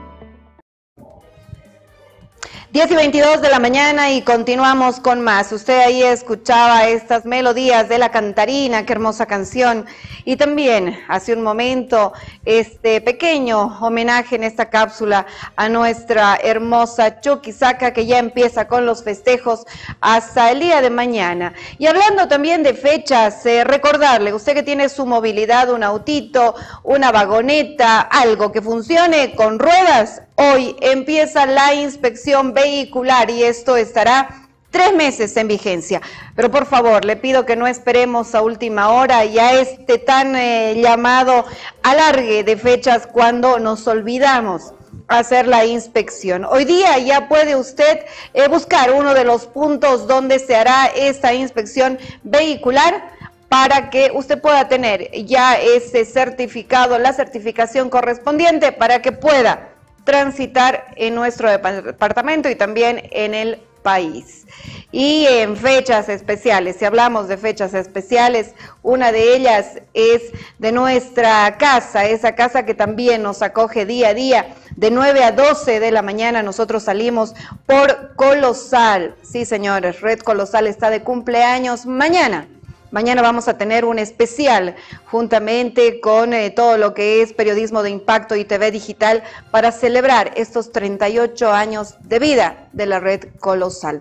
10:22 de la mañana y continuamos con más. Usted ahí escuchaba estas melodías de La Cantarina, qué hermosa canción. Y también hace un momento este pequeño homenaje en esta cápsula a nuestra hermosa Chuquisaca, que ya empieza con los festejos hasta el día de mañana. Y hablando también de fechas, recordarle, usted que tiene su movilidad, un autito, una vagoneta, algo que funcione con ruedas, hoy empieza la inspección vehicular y esto estará 3 meses en vigencia. Pero por favor, le pido que no esperemos a última hora y a este tan llamado alargue de fechas cuando nos olvidamos hacer la inspección. Hoy día ya puede usted buscar uno de los puntos donde se hará esta inspección vehicular para que usted pueda tener ya ese certificado, la certificación correspondiente para que pueda transitar en nuestro departamento y también en el país. Y en fechas especiales, si hablamos de fechas especiales, una de ellas es de nuestra casa, esa casa que también nos acoge día a día. De 9 a 12 de la mañana nosotros salimos por Colosal. Sí, señores, Red Colosal está de cumpleaños mañana. Mañana vamos a tener un especial juntamente con todo lo que es periodismo de impacto y TV digital para celebrar estos 38 años de vida de la Red Colosal.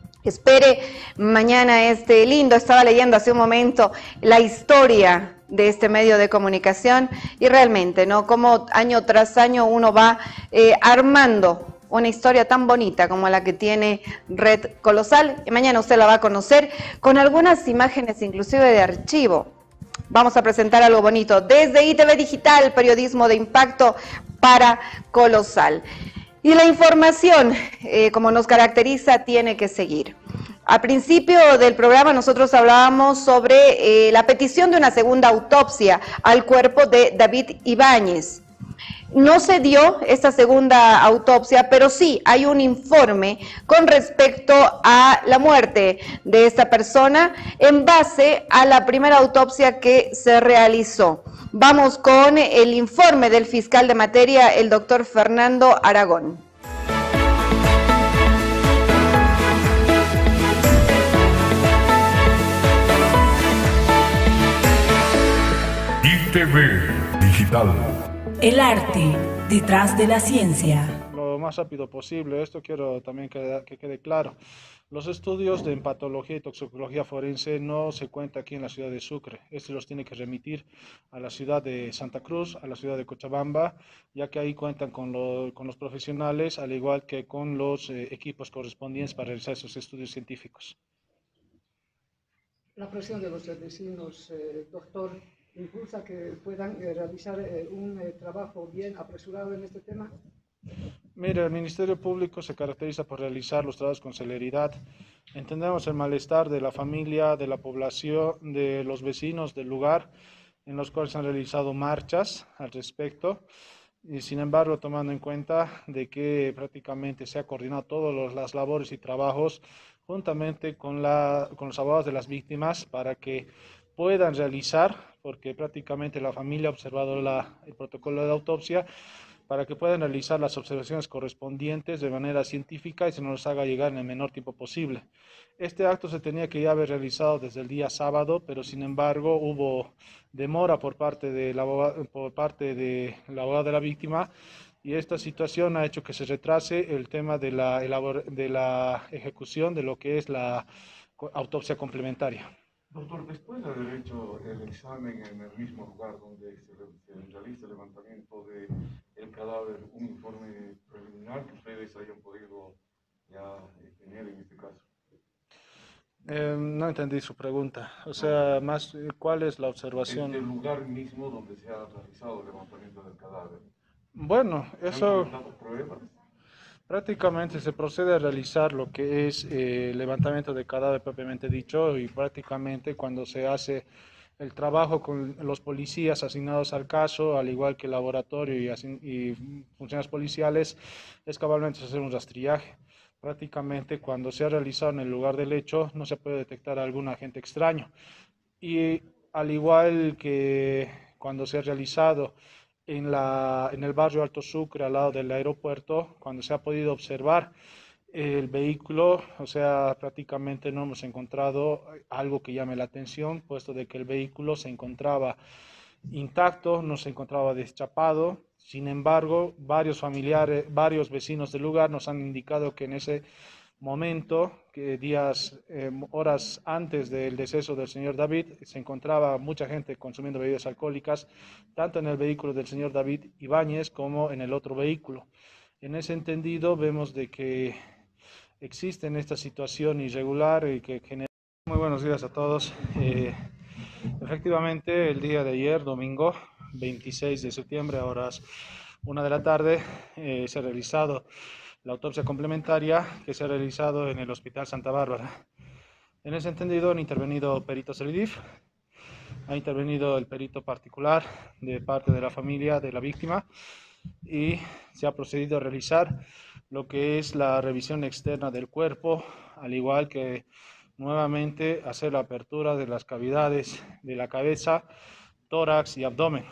Espere mañana este lindo, estaba leyendo hace un momento la historia de este medio de comunicación y realmente, ¿no? Como año tras año uno va armando una historia tan bonita como la que tiene Red Colosal. Y mañana usted la va a conocer con algunas imágenes inclusive de archivo. Vamos a presentar algo bonito desde ITV Digital, periodismo de impacto para Colosal. Y la información, como nos caracteriza, tiene que seguir. Al principio del programa nosotros hablábamos sobre la petición de una segunda autopsia al cuerpo de David Ibáñez. No se dio esta segunda autopsia, pero sí hay un informe con respecto a la muerte de esta persona en base a la primera autopsia que se realizó. Vamos con el informe del fiscal de materia, el doctor Fernando Aragón. ITV Digital. El arte detrás de la ciencia. Lo más rápido posible, esto quiero también que quede claro. Los estudios de patología y toxicología forense no se cuentan aquí en la ciudad de Sucre. Estos los tiene que remitir a la ciudad de Santa Cruz, a la ciudad de Cochabamba, ya que ahí cuentan con los profesionales, al igual que con los equipos correspondientes para realizar esos estudios científicos. La presión de los vecinos, doctor, impulsa que puedan realizar un trabajo bien apresurado en este tema. Mira, el Ministerio Público se caracteriza por realizar los trabajos con celeridad. Entendemos el malestar de la familia, de la población, de los vecinos del lugar, en los cuales se han realizado marchas al respecto. Y sin embargo, tomando en cuenta de que prácticamente se ha coordinado todas las labores y trabajos juntamente con los abogados de las víctimas para que puedan realizar, porque prácticamente la familia ha observado el protocolo de autopsia, para que puedan realizar las observaciones correspondientes de manera científica y se nos haga llegar en el menor tiempo posible. Este acto se tenía que ya haber realizado desde el día sábado, pero sin embargo hubo demora por parte del abogado de la víctima, y esta situación ha hecho que se retrase el tema de la ejecución de lo que es la autopsia complementaria. Doctor, después de haber hecho el examen en el mismo lugar donde se realiza el levantamiento del cadáver, un informe preliminar que ustedes hayan podido ya tener en este caso. No entendí su pregunta. O sea, ¿cuál es la observación? El lugar mismo donde se ha realizado el levantamiento del cadáver. Bueno, eso... ¿Han dado pruebas? Prácticamente se procede a realizar lo que es levantamiento de cadáver propiamente dicho, y prácticamente cuando se hace el trabajo con los policías asignados al caso, al igual que el laboratorio y funcionarios policiales, es cabalmente hacer un rastrillaje. Prácticamente cuando se ha realizado en el lugar del hecho no se puede detectar algún agente extraño, y al igual que cuando se ha realizado en el barrio Alto Sucre, al lado del aeropuerto, cuando se ha podido observar el vehículo, o sea, prácticamente no hemos encontrado algo que llame la atención, puesto de que el vehículo se encontraba intacto, no se encontraba deschapado. Sin embargo, varios familiares, varios vecinos del lugar nos han indicado que en ese momento, horas antes del deceso del señor David, se encontraba mucha gente consumiendo bebidas alcohólicas, tanto en el vehículo del señor David Ibáñez como en el otro vehículo. En ese entendido, vemos de que existe esta situación irregular y que genera... Muy buenos días a todos. Efectivamente, el día de ayer, domingo 26 de septiembre, a horas 1 de la tarde, se ha realizado la autopsia complementaria que se ha realizado en el Hospital Santa Bárbara. En ese entendido han intervenido peritos del IDIF, ha intervenido el perito particular de parte de la familia de la víctima, y se ha procedido a realizar lo que es la revisión externa del cuerpo, al igual que nuevamente hacer la apertura de las cavidades de la cabeza, tórax y abdomen.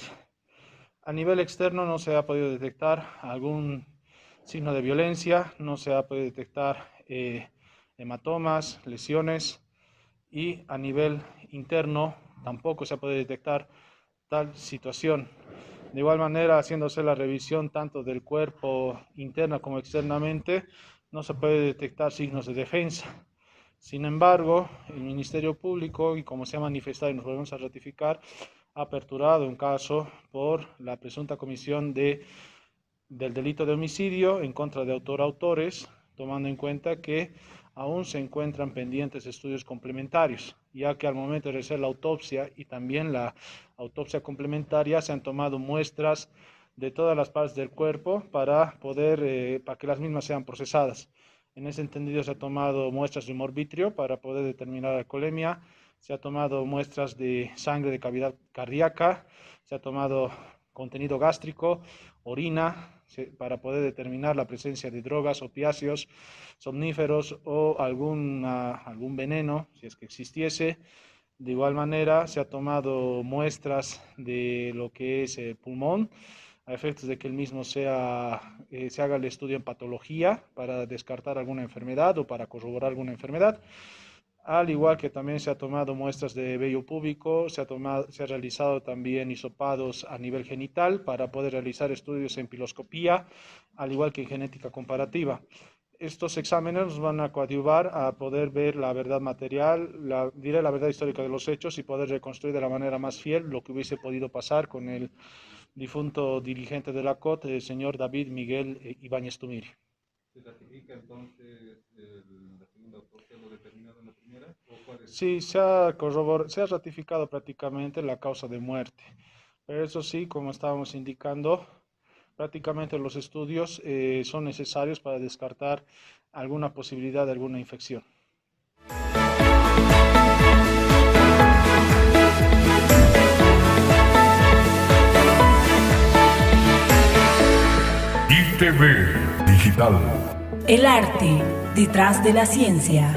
A nivel externo no se ha podido detectar algún signo de violencia, no se ha podido detectar hematomas, lesiones, y a nivel interno tampoco se ha podido detectar tal situación. De igual manera, haciéndose la revisión tanto del cuerpo interna como externamente, no se puede detectar signos de defensa. Sin embargo, el Ministerio Público, y como se ha manifestado y nos volvemos a ratificar, ha aperturado un caso por la presunta comisión del delito de homicidio en contra de autores, tomando en cuenta que aún se encuentran pendientes estudios complementarios, ya que al momento de realizar la autopsia y también la autopsia complementaria se han tomado muestras de todas las partes del cuerpo para que las mismas sean procesadas. En ese entendido se ha tomado muestras de humor vítreo para poder determinar la alcoholemia, se ha tomado muestras de sangre de cavidad cardíaca, se ha tomado contenido gástrico, orina, para poder determinar la presencia de drogas, opiáceos, somníferos o algún veneno, si es que existiese. De igual manera, se ha tomado muestras de lo que es el pulmón, a efectos de que el mismo se haga el estudio en patología para descartar alguna enfermedad o para corroborar alguna enfermedad. Al igual que también se ha tomado muestras de vello púbico, se ha realizado también hisopados a nivel genital para poder realizar estudios en piloscopía, al igual que en genética comparativa. Estos exámenes nos van a coadyuvar a poder ver la verdad material, la verdad histórica de los hechos y poder reconstruir de la manera más fiel lo que hubiese podido pasar con el difunto dirigente de la COT, el señor David Miguel Ibáñez Tumiri. ¿Se ratifica entonces la segunda autopsia lo determinado en la primera? Sí, se ha ratificado prácticamente la causa de muerte. Pero eso sí, como estábamos indicando, prácticamente los estudios son necesarios para descartar alguna posibilidad de alguna infección. ITV Digital. El arte detrás de la ciencia.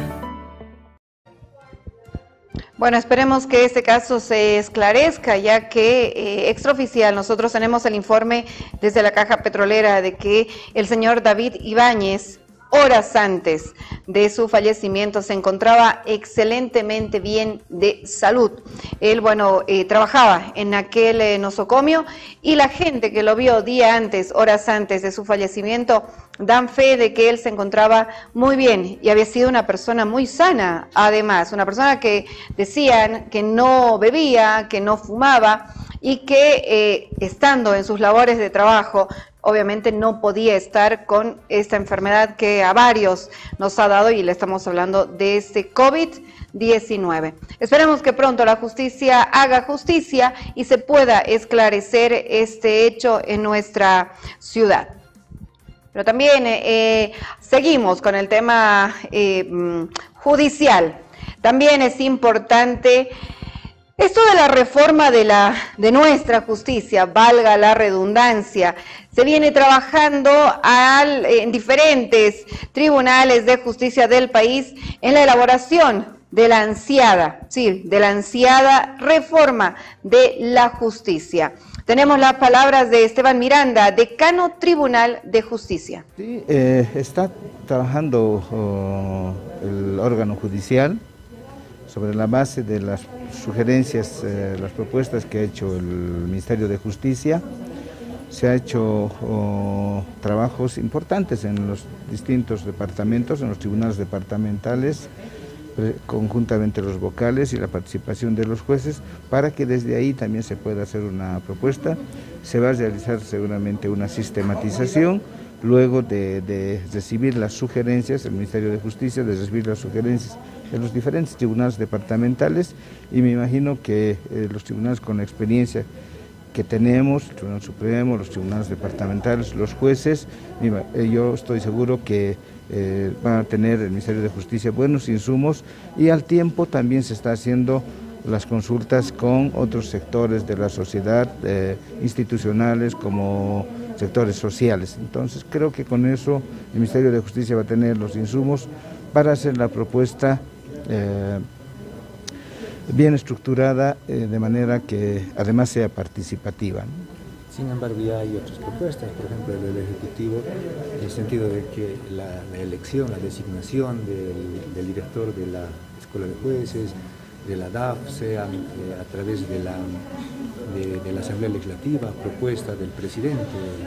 Bueno, esperemos que este caso se esclarezca, ya que extraoficial nosotros tenemos el informe desde la Caja Petrolera de que el señor David Ibáñez, horas antes de su fallecimiento, se encontraba excelentemente bien de salud. Él, trabajaba en aquel nosocomio y la gente que lo vio día antes, horas antes de su fallecimiento, dan fe de que él se encontraba muy bien y había sido una persona muy sana, además, una persona que decían que no bebía, que no fumaba y que estando en sus labores de trabajo, obviamente no podía estar con esta enfermedad que a varios nos ha dado y le estamos hablando de este COVID-19. Esperemos que pronto la justicia haga justicia y se pueda esclarecer este hecho en nuestra ciudad. Pero también seguimos con el tema judicial. También es importante esto de la reforma de nuestra justicia, valga la redundancia. Se viene trabajando en diferentes tribunales de justicia del país en la elaboración de la ansiada reforma de la justicia. Tenemos las palabras de Esteban Miranda, decano Tribunal de Justicia. Sí, está trabajando el órgano judicial sobre la base de las sugerencias, las propuestas que ha hecho el Ministerio de Justicia. Se ha hecho trabajos importantes en los distintos departamentos, en los tribunales departamentales, conjuntamente los vocales y la participación de los jueces, para que desde ahí también se pueda hacer una propuesta. Se va a realizar seguramente una sistematización, luego de recibir las sugerencias, el Ministerio de Justicia, de recibir las sugerencias de los diferentes tribunales departamentales, y me imagino que los tribunales con la experiencia que tenemos, el Tribunal Supremo, los tribunales departamentales, los jueces, yo estoy seguro que van a tener el Ministerio de Justicia buenos insumos, y al tiempo también se está haciendo las consultas con otros sectores de la sociedad, institucionales como sectores sociales. Entonces creo que con eso el Ministerio de Justicia va a tener los insumos para hacer la propuesta bien estructurada, de manera que además sea participativa, ¿no? Sin embargo, ya hay otras propuestas, por ejemplo, del Ejecutivo, en el sentido de que la elección, la designación del director de la Escuela de Jueces, de la DAF, sea a través de la Asamblea Legislativa, propuesta del presidente.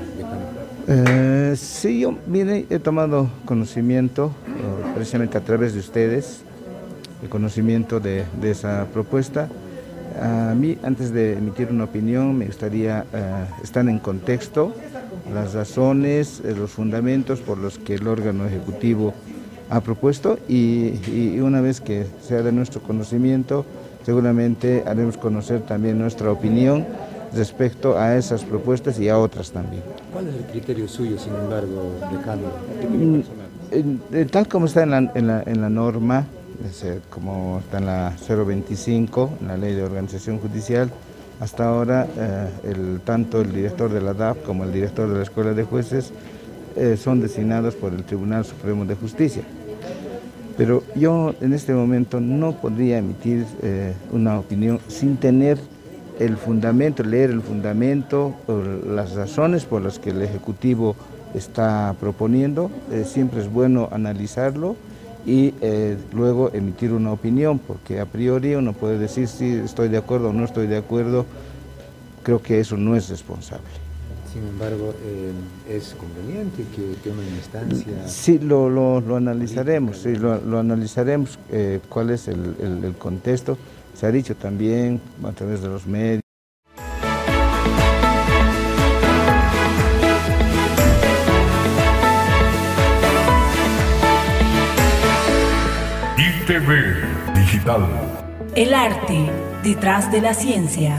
Sí, yo he tomado conocimiento, precisamente a través de ustedes, el conocimiento de esa propuesta. A mí, antes de emitir una opinión, me gustaría estar en contexto las razones, los fundamentos por los que el órgano ejecutivo ha propuesto, y una vez que sea de nuestro conocimiento, seguramente haremos conocer también nuestra opinión respecto a esas propuestas y a otras también. ¿Cuál es el criterio suyo, sin embargo, decano? Tal como está en la norma, como está en la 025, en la Ley de Organización Judicial, hasta ahora tanto el director de la DAF como el director de la Escuela de Jueces son designados por el Tribunal Supremo de Justicia. Pero yo en este momento no podría emitir una opinión sin tener el fundamento, leer el fundamento, las razones por las que el Ejecutivo está proponiendo. Siempre es bueno analizarlo y luego emitir una opinión, porque a priori uno puede decir si estoy de acuerdo o no estoy de acuerdo. Creo que eso no es responsable. Sin embargo, ¿es conveniente que una instancia...? Sí, lo analizaremos, sí, lo analizaremos, cuál es el contexto. Se ha dicho también a través de los medios. ITV Digital. El arte detrás de la ciencia.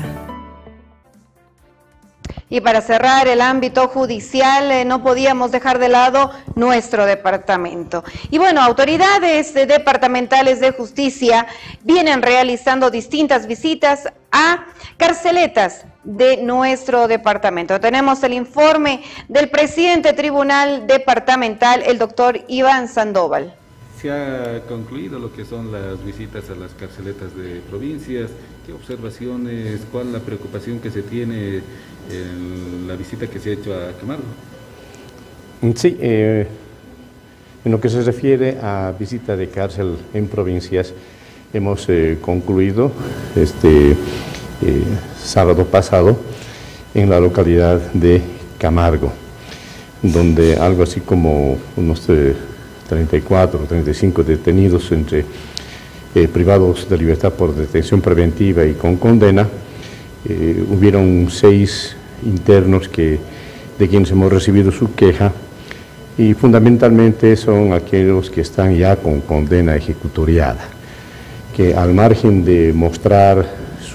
Y para cerrar el ámbito judicial, no podíamos dejar de lado nuestro departamento. Y bueno, autoridades departamentales de justicia vienen realizando distintas visitas a carceletas de nuestro departamento. Tenemos el informe del presidente tribunal departamental, el doctor Iván Sandoval. Se ha concluido lo que son las visitas a las carceletas de provincias. ¿Qué observaciones, cuál la preocupación que se tiene en la visita que se ha hecho a Camargo? Sí, en lo que se refiere a visita de cárcel en provincias, hemos concluido este sábado pasado en la localidad de Camargo, donde algo así como unos 34 o 35 detenidos entre privados de libertad por detención preventiva y con condena. Hubieron 6 internos de quienes hemos recibido su queja, y fundamentalmente son aquellos que están ya con condena ejecutoriada, que al margen de mostrar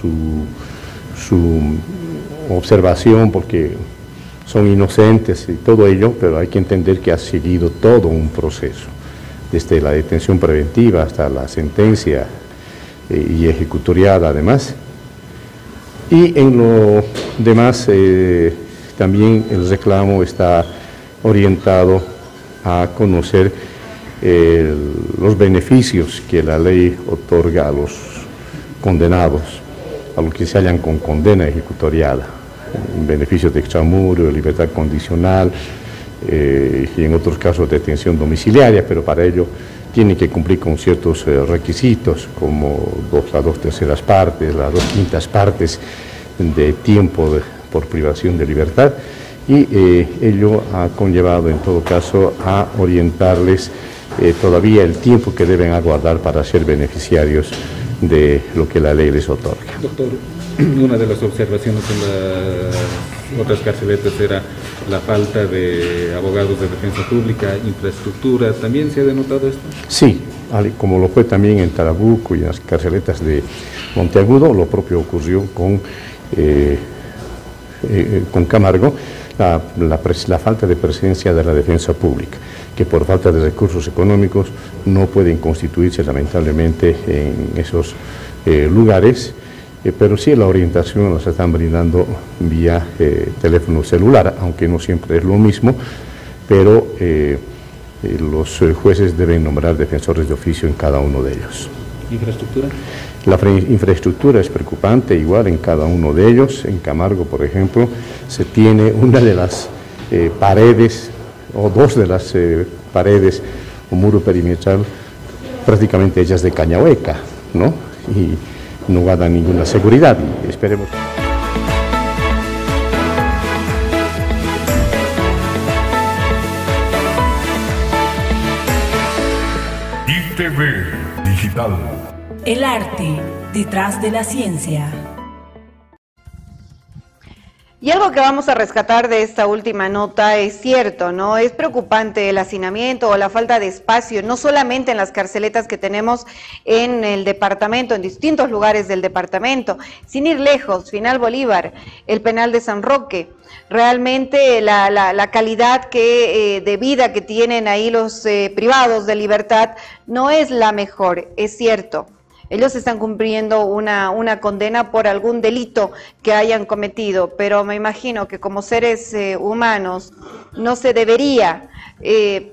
su observación porque son inocentes y todo ello, pero hay que entender que ha seguido todo un proceso, desde la detención preventiva hasta la sentencia y ejecutoriada además. Y en lo demás, también el reclamo está orientado a conocer los beneficios que la ley otorga a los condenados, a los que se hallan con condena ejecutoriada, beneficios de extramuros, libertad condicional y en otros casos detención domiciliaria, pero para ello tienen que cumplir con ciertos requisitos, como las 2/3 partes, las 2/5 partes de tiempo por privación de libertad, y ello ha conllevado en todo caso a orientarles todavía el tiempo que deben aguardar para ser beneficiarios de lo que la ley les otorga. Doctor, una de las observaciones en las otras carceletas era la falta de abogados de defensa pública, infraestructura. ¿También se ha denotado esto? Sí, como lo fue también en Tarabuco y en las carceletas de Monteagudo, lo propio ocurrió con Camargo, la falta de presencia de la defensa pública, que por falta de recursos económicos no pueden constituirse lamentablemente en esos lugares, pero sí la orientación nos están brindando vía teléfono celular, aunque no siempre es lo mismo, pero los jueces deben nombrar defensores de oficio en cada uno de ellos. ¿Infraestructura? La infraestructura es preocupante igual en cada uno de ellos. En Camargo, por ejemplo, se tiene una de las paredes, o 2 de las paredes o muro perimetral prácticamente hechas de caña hueca, ¿no? Y no va a dar ninguna seguridad, y esperemos. ITV Digital. El arte detrás de la ciencia. Y algo que vamos a rescatar de esta última nota es cierto, ¿no? Es preocupante el hacinamiento o la falta de espacio, no solamente en las carceletas que tenemos en el departamento, en distintos lugares del departamento, sin ir lejos, Final Bolívar, el penal de San Roque. Realmente la calidad de vida que tienen ahí los privados de libertad no es la mejor, es cierto. Ellos están cumpliendo una condena por algún delito que hayan cometido, pero me imagino que como seres humanos no se debería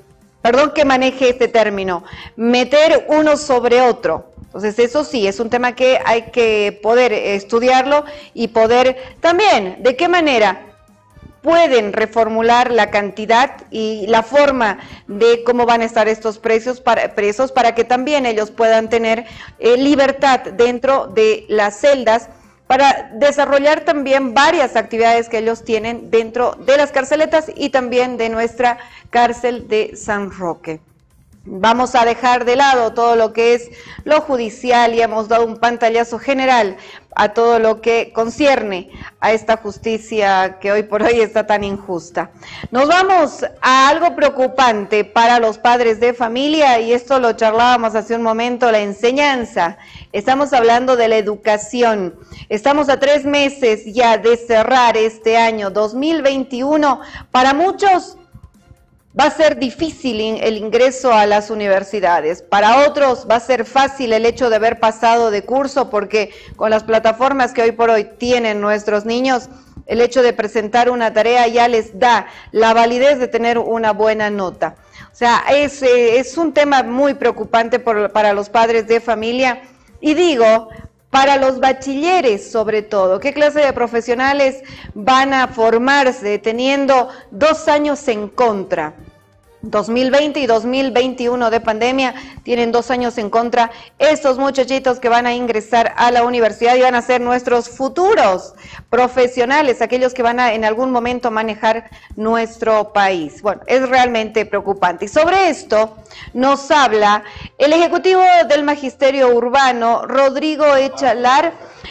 perdón que maneje este término, meter uno sobre otro. Entonces eso sí, es un tema que hay que poder estudiarlo y poder también, ¿de qué manera pueden reformular la cantidad y la forma de cómo van a estar estos presos para que también ellos puedan tener libertad dentro de las celdas, para desarrollar también varias actividades que ellos tienen dentro de las carceletas y también de nuestra cárcel de San Roque? Vamos a dejar de lado todo lo que es lo judicial y hemos dado un pantallazo general a todo lo que concierne a esta justicia que hoy por hoy está tan injusta. Nos vamos a algo preocupante para los padres de familia, y esto lo charlábamos hace un momento, la enseñanza. Estamos hablando de la educación. Estamos a 3 meses ya de cerrar este año 2021. Para muchos va a ser difícil el ingreso a las universidades. Para otros va a ser fácil el hecho de haber pasado de curso, porque con las plataformas que hoy por hoy tienen nuestros niños, el hecho de presentar una tarea ya les da la validez de tener una buena nota. O sea, es un tema muy preocupante para los padres de familia, y digo, para los bachilleres sobre todo. ¿Qué clase de profesionales van a formarse teniendo 2 años en contra? 2020 y 2021 de pandemia tienen 2 años en contra estos muchachitos que van a ingresar a la universidad y van a ser nuestros futuros profesionales, aquellos que van a en algún momento manejar nuestro país. Bueno, es realmente preocupante. Y sobre esto nos habla el ejecutivo del Magisterio Urbano, Rodrigo Echalar.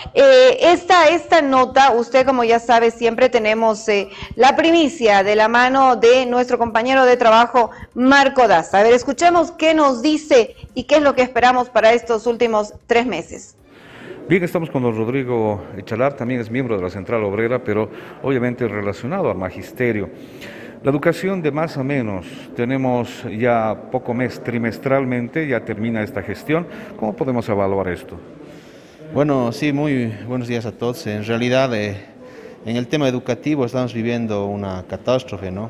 Esta nota, usted como ya sabe, siempre tenemos la primicia de la mano de nuestro compañero de trabajo, Marco Daza. A ver, escuchemos qué nos dice y qué es lo que esperamos para estos últimos 3 meses. Bien, estamos con don Rodrigo Echalar, también es miembro de la Central Obrera, pero obviamente relacionado al magisterio. La educación de más a menos, tenemos ya poco mes, trimestralmente, ya termina esta gestión. ¿Cómo podemos evaluar esto? Bueno, sí, muy buenos días a todos. En realidad, en el tema educativo estamos viviendo una catástrofe, ¿no?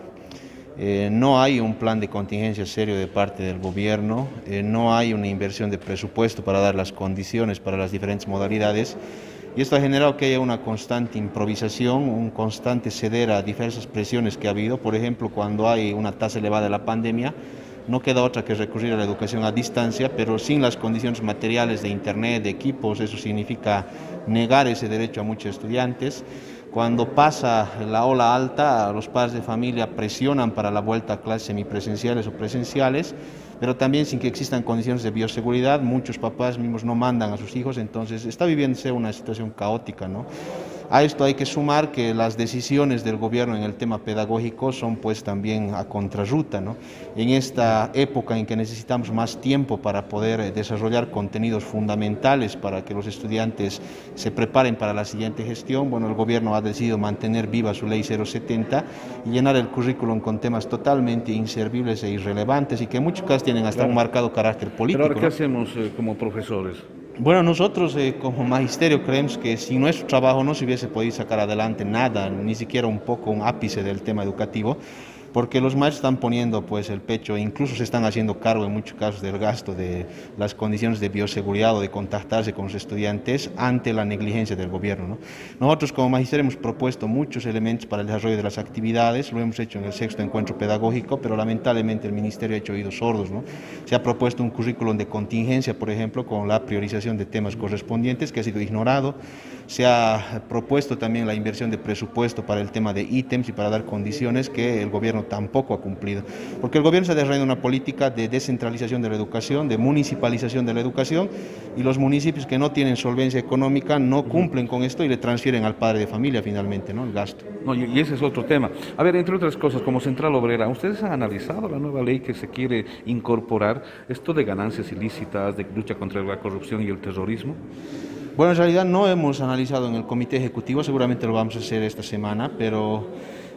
No hay un plan de contingencia serio de parte del gobierno, no hay una inversión de presupuesto para dar las condiciones para las diferentes modalidades, y esto ha generado que haya una constante improvisación, un constante ceder a diversas presiones que ha habido. Por ejemplo, cuando hay una tasa elevada de la pandemia, no queda otra que recurrir a la educación a distancia, pero sin las condiciones materiales de internet, de equipos. Eso significa negar ese derecho a muchos estudiantes. Cuando pasa la ola alta, los padres de familia presionan para la vuelta a clases semipresenciales o presenciales, pero también sin que existan condiciones de bioseguridad. Muchos papás mismos no mandan a sus hijos, entonces está viviéndose una situación caótica, ¿no? A esto hay que sumar que las decisiones del gobierno en el tema pedagógico son pues también a contrarruta, ¿no? En esta época en que necesitamos más tiempo para poder desarrollar contenidos fundamentales para que los estudiantes se preparen para la siguiente gestión, bueno, el gobierno ha decidido mantener viva su ley 070 y llenar el currículum con temas totalmente inservibles e irrelevantes y que en muchos casos tienen hasta un marcado carácter político. Pero ahora, ¿qué hacemos como profesores? Bueno, nosotros como magisterio creemos que sin nuestro trabajo no se hubiese podido sacar adelante nada, ni siquiera un ápice del tema educativo, porque los maestros están poniendo pues el pecho, incluso se están haciendo cargo en muchos casos del gasto de las condiciones de bioseguridad o de contactarse con los estudiantes ante la negligencia del gobierno, ¿no? Nosotros como magisterio hemos propuesto muchos elementos para el desarrollo de las actividades, lo hemos hecho en el 6º encuentro pedagógico, pero lamentablemente el ministerio ha hecho oídos sordos, ¿no? Se ha propuesto un currículum de contingencia, por ejemplo, con la priorización de temas correspondientes, que ha sido ignorado. Se ha propuesto también la inversión de presupuesto para el tema de ítems y para dar condiciones que el gobierno tampoco ha cumplido, porque el gobierno está desarrollando una política de descentralización de la educación, de municipalización de la educación, y los municipios que no tienen solvencia económica no cumplen con esto y le transfieren al padre de familia finalmente, ¿no?, el gasto. No, y ese es otro tema. A ver, entre otras cosas, como Central Obrera, ¿ustedes han analizado la nueva ley que se quiere incorporar, esto de ganancias ilícitas, de lucha contra la corrupción y el terrorismo? Bueno, en realidad no hemos analizado en el comité ejecutivo, seguramente lo vamos a hacer esta semana, pero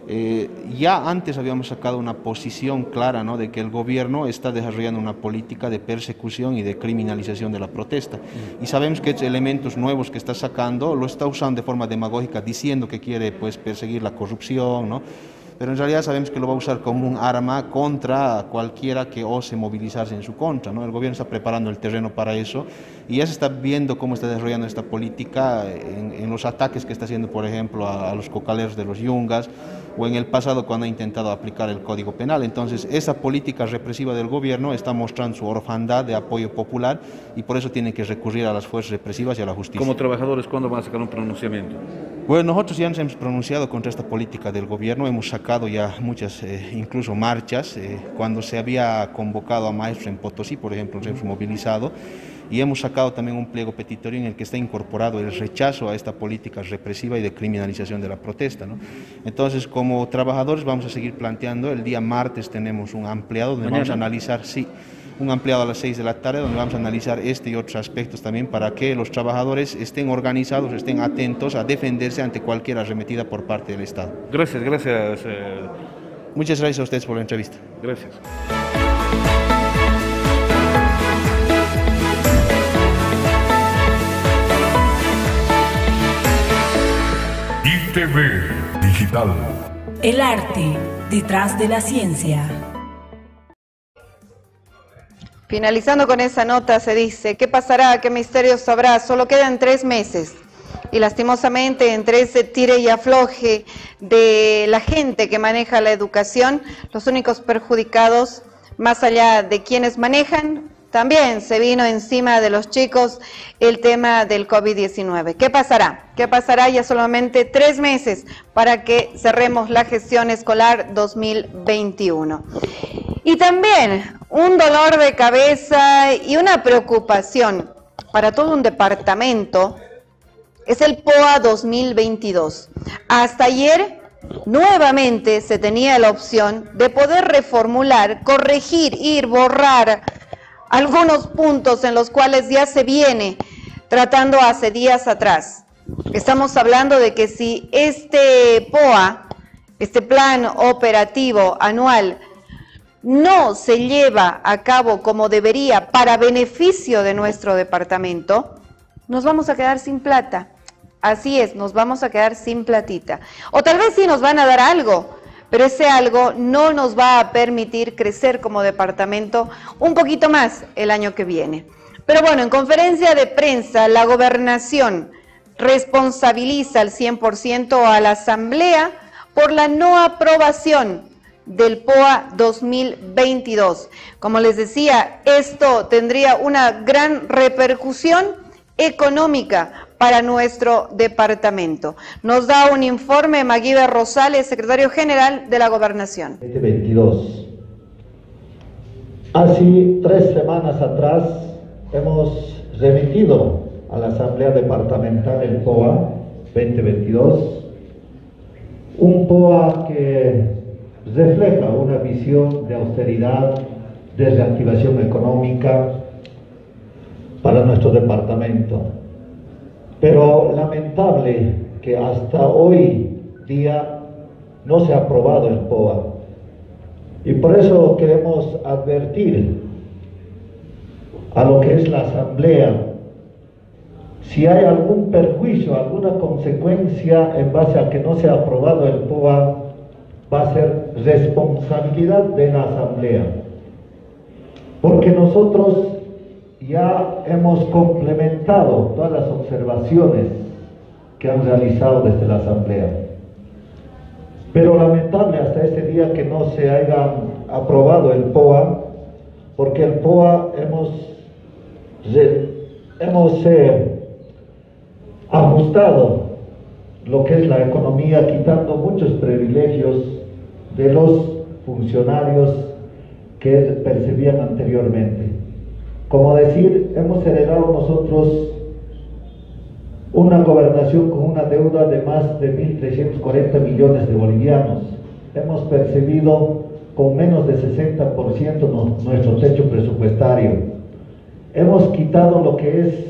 ya antes habíamos sacado una posición clara, ¿no?, de que el gobierno está desarrollando una política de persecución y de criminalización de la protesta. Y sabemos que estos elementos nuevos que está sacando lo está usando de forma demagógica, diciendo que quiere pues perseguir la corrupción, ¿no?, pero en realidad sabemos que lo va a usar como un arma contra cualquiera que ose movilizarse en su contra, ¿no? El gobierno está preparando el terreno para eso y ya se está viendo cómo está desarrollando esta política en los ataques que está haciendo, por ejemplo, a los cocaleros de los yungas, o en el pasado cuando ha intentado aplicar el Código Penal. Entonces, esa política represiva del gobierno está mostrando su orfandad de apoyo popular y por eso tienen que recurrir a las fuerzas represivas y a la justicia. Como trabajadores, ¿cuándo van a sacar un pronunciamiento? Bueno, nosotros ya nos hemos pronunciado contra esta política del gobierno, hemos sacado ya muchas, incluso marchas, cuando se había convocado a maestros en Potosí, por ejemplo, nos hemos movilizado, y hemos sacado también un pliego petitorio en el que está incorporado el rechazo a esta política represiva y de criminalización de la protesta, ¿no? Entonces, como trabajadores vamos a seguir planteando, el día martes tenemos un ampliado donde vamos a analizar, sí, un ampliado a las 6 de la tarde, donde vamos a analizar este y otros aspectos también para que los trabajadores estén organizados, estén atentos a defenderse ante cualquier arremetida por parte del Estado. Gracias, gracias. Muchas gracias a ustedes por la entrevista. Gracias. ITV Digital. El arte detrás de la ciencia. Finalizando con esa nota se dice, ¿qué pasará? ¿Qué misterio sabrá? Solo quedan 3 meses. Y lastimosamente entre ese tire y afloje de la gente que maneja la educación, los únicos perjudicados, más allá de quienes manejan, también se vino encima de los chicos el tema del COVID-19. ¿Qué pasará? ¿Qué pasará? Ya solamente 3 meses para que cerremos la gestión escolar 2021. Y también un dolor de cabeza y una preocupación para todo un departamento es el POA 2022. Hasta ayer nuevamente se tenía la opción de poder reformular, corregir, borrar algunos puntos en los cuales ya se viene tratando hace días atrás. Estamos hablando de que si este POA, este plan operativo anual, no se lleva a cabo como debería para beneficio de nuestro departamento, nos vamos a quedar sin plata. Así es, nos vamos a quedar sin platita. O tal vez sí nos van a dar algo, pero ese algo no nos va a permitir crecer como departamento un poquito más el año que viene. Pero bueno, en conferencia de prensa, la gobernación responsabiliza al 100% a la Asamblea por la no aprobación del POA 2022. Como les decía, esto tendría una gran repercusión económica para nuestro departamento. Nos da un informe Maguibe Rosales, secretario general de la Gobernación. 2022. Hace 3 semanas atrás hemos remitido a la Asamblea Departamental el POA 2022, un POA que refleja una visión de austeridad, de reactivación económica para nuestro departamento. Pero lamentable que hasta hoy día no se ha aprobado el POA. Y por eso queremos advertir a lo que es la Asamblea, si hay algún perjuicio, alguna consecuencia en base a que no se ha aprobado el POA, va a ser responsabilidad de la Asamblea. Porque nosotros ya hemos complementado todas las observaciones que han realizado desde la Asamblea. Pero lamentable hasta este día que no se haya aprobado el POA, porque el POA hemos ajustado lo que es la economía, quitando muchos privilegios de los funcionarios que percibían anteriormente. Como decir, hemos heredado nosotros una gobernación con una deuda de más de 1.340 millones de bolivianos. Hemos percibido con menos de 60% nuestro techo presupuestario. Hemos quitado lo que es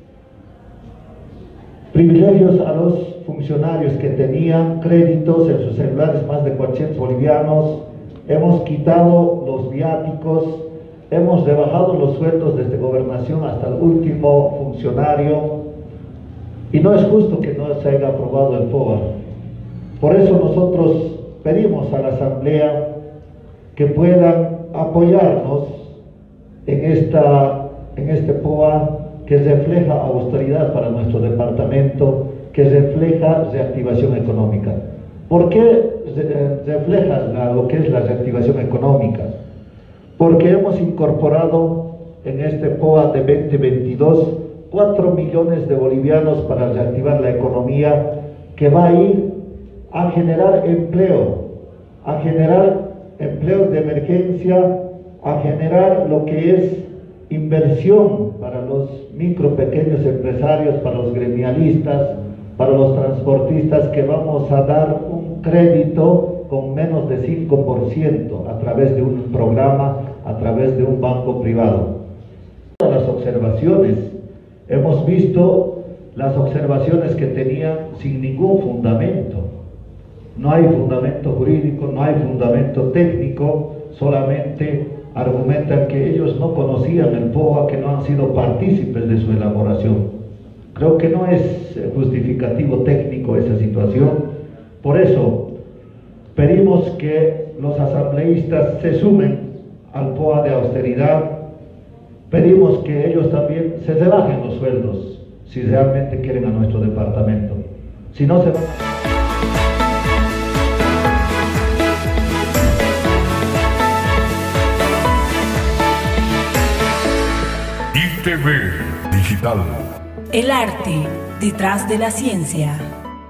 privilegios a los funcionarios que tenían créditos en sus celulares más de 400 bolivianos. Hemos quitado los viáticos. Hemos rebajado los sueldos desde gobernación hasta el último funcionario y no es justo que no se haya aprobado el POA. Por eso nosotros pedimos a la Asamblea que puedan apoyarnos en este POA que refleja austeridad para nuestro departamento, que refleja reactivación económica. ¿Por qué refleja lo que es la reactivación económica? Porque hemos incorporado en este POA de 2022 4 millones de bolivianos para reactivar la economía, que va a ir a generar empleo, a generar empleos de emergencia, a generar lo que es inversión para los micro, pequeños empresarios, para los gremialistas, para los transportistas, que vamos a dar un crédito con menos de 5% a través de un programa, a través de un banco privado. Todas las observaciones, hemos visto las observaciones que tenían sin ningún fundamento. No hay fundamento jurídico, no hay fundamento técnico, solamente argumentan que ellos no conocían el POA, que no han sido partícipes de su elaboración. Creo que no es justificativo técnico esa situación. Por eso pedimos que los asambleístas se sumen al POA de austeridad. Pedimos que ellos también se rebajen los sueldos si realmente quieren a nuestro departamento. Si no se van ITV Digital. El arte detrás de la ciencia.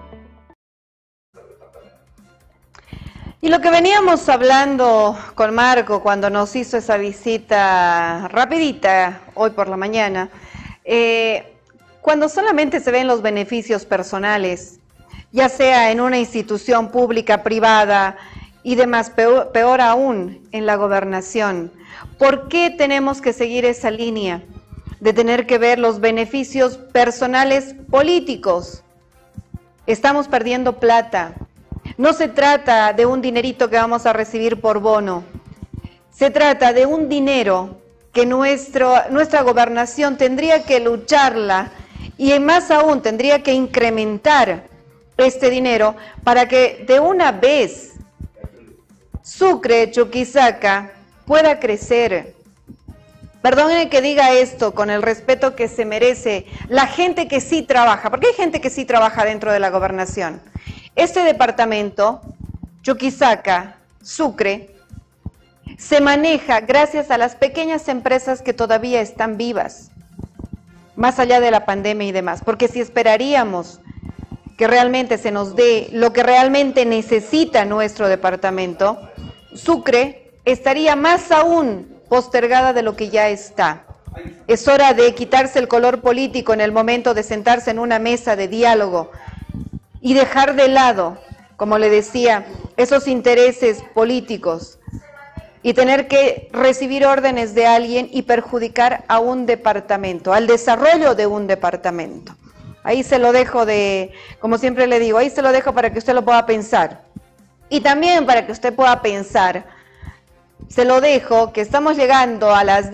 Y lo que veníamos hablando con Marco cuando nos hizo esa visita rapidita hoy por la mañana, cuando solamente se ven los beneficios personales, ya sea en una institución pública, privada y demás, peor aún en la gobernación, ¿por qué tenemos que seguir esa línea de tener que ver los beneficios personales políticos? Estamos perdiendo plata. No se trata de un dinerito que vamos a recibir por bono. Se trata de un dinero que nuestra gobernación tendría que lucharla, y más aún tendría que incrementar este dinero para que de una vez Sucre, Chuquisaca pueda crecer. Perdónenme que diga esto con el respeto que se merece la gente que sí trabaja, porque hay gente que sí trabaja dentro de la gobernación. Este departamento, Chuquisaca, Sucre, se maneja gracias a las pequeñas empresas que todavía están vivas, más allá de la pandemia y demás, porque si esperaríamos que realmente se nos dé lo que realmente necesita nuestro departamento, Sucre estaría más aún postergada de lo que ya está. Es hora de quitarse el color político en el momento de sentarse en una mesa de diálogo y dejar de lado, como le decía, esos intereses políticos y tener que recibir órdenes de alguien y perjudicar a un departamento, al desarrollo de un departamento. Ahí se lo dejo como siempre le digo, ahí se lo dejo para que usted lo pueda pensar. Y también para que usted pueda pensar, se lo dejo que estamos llegando a las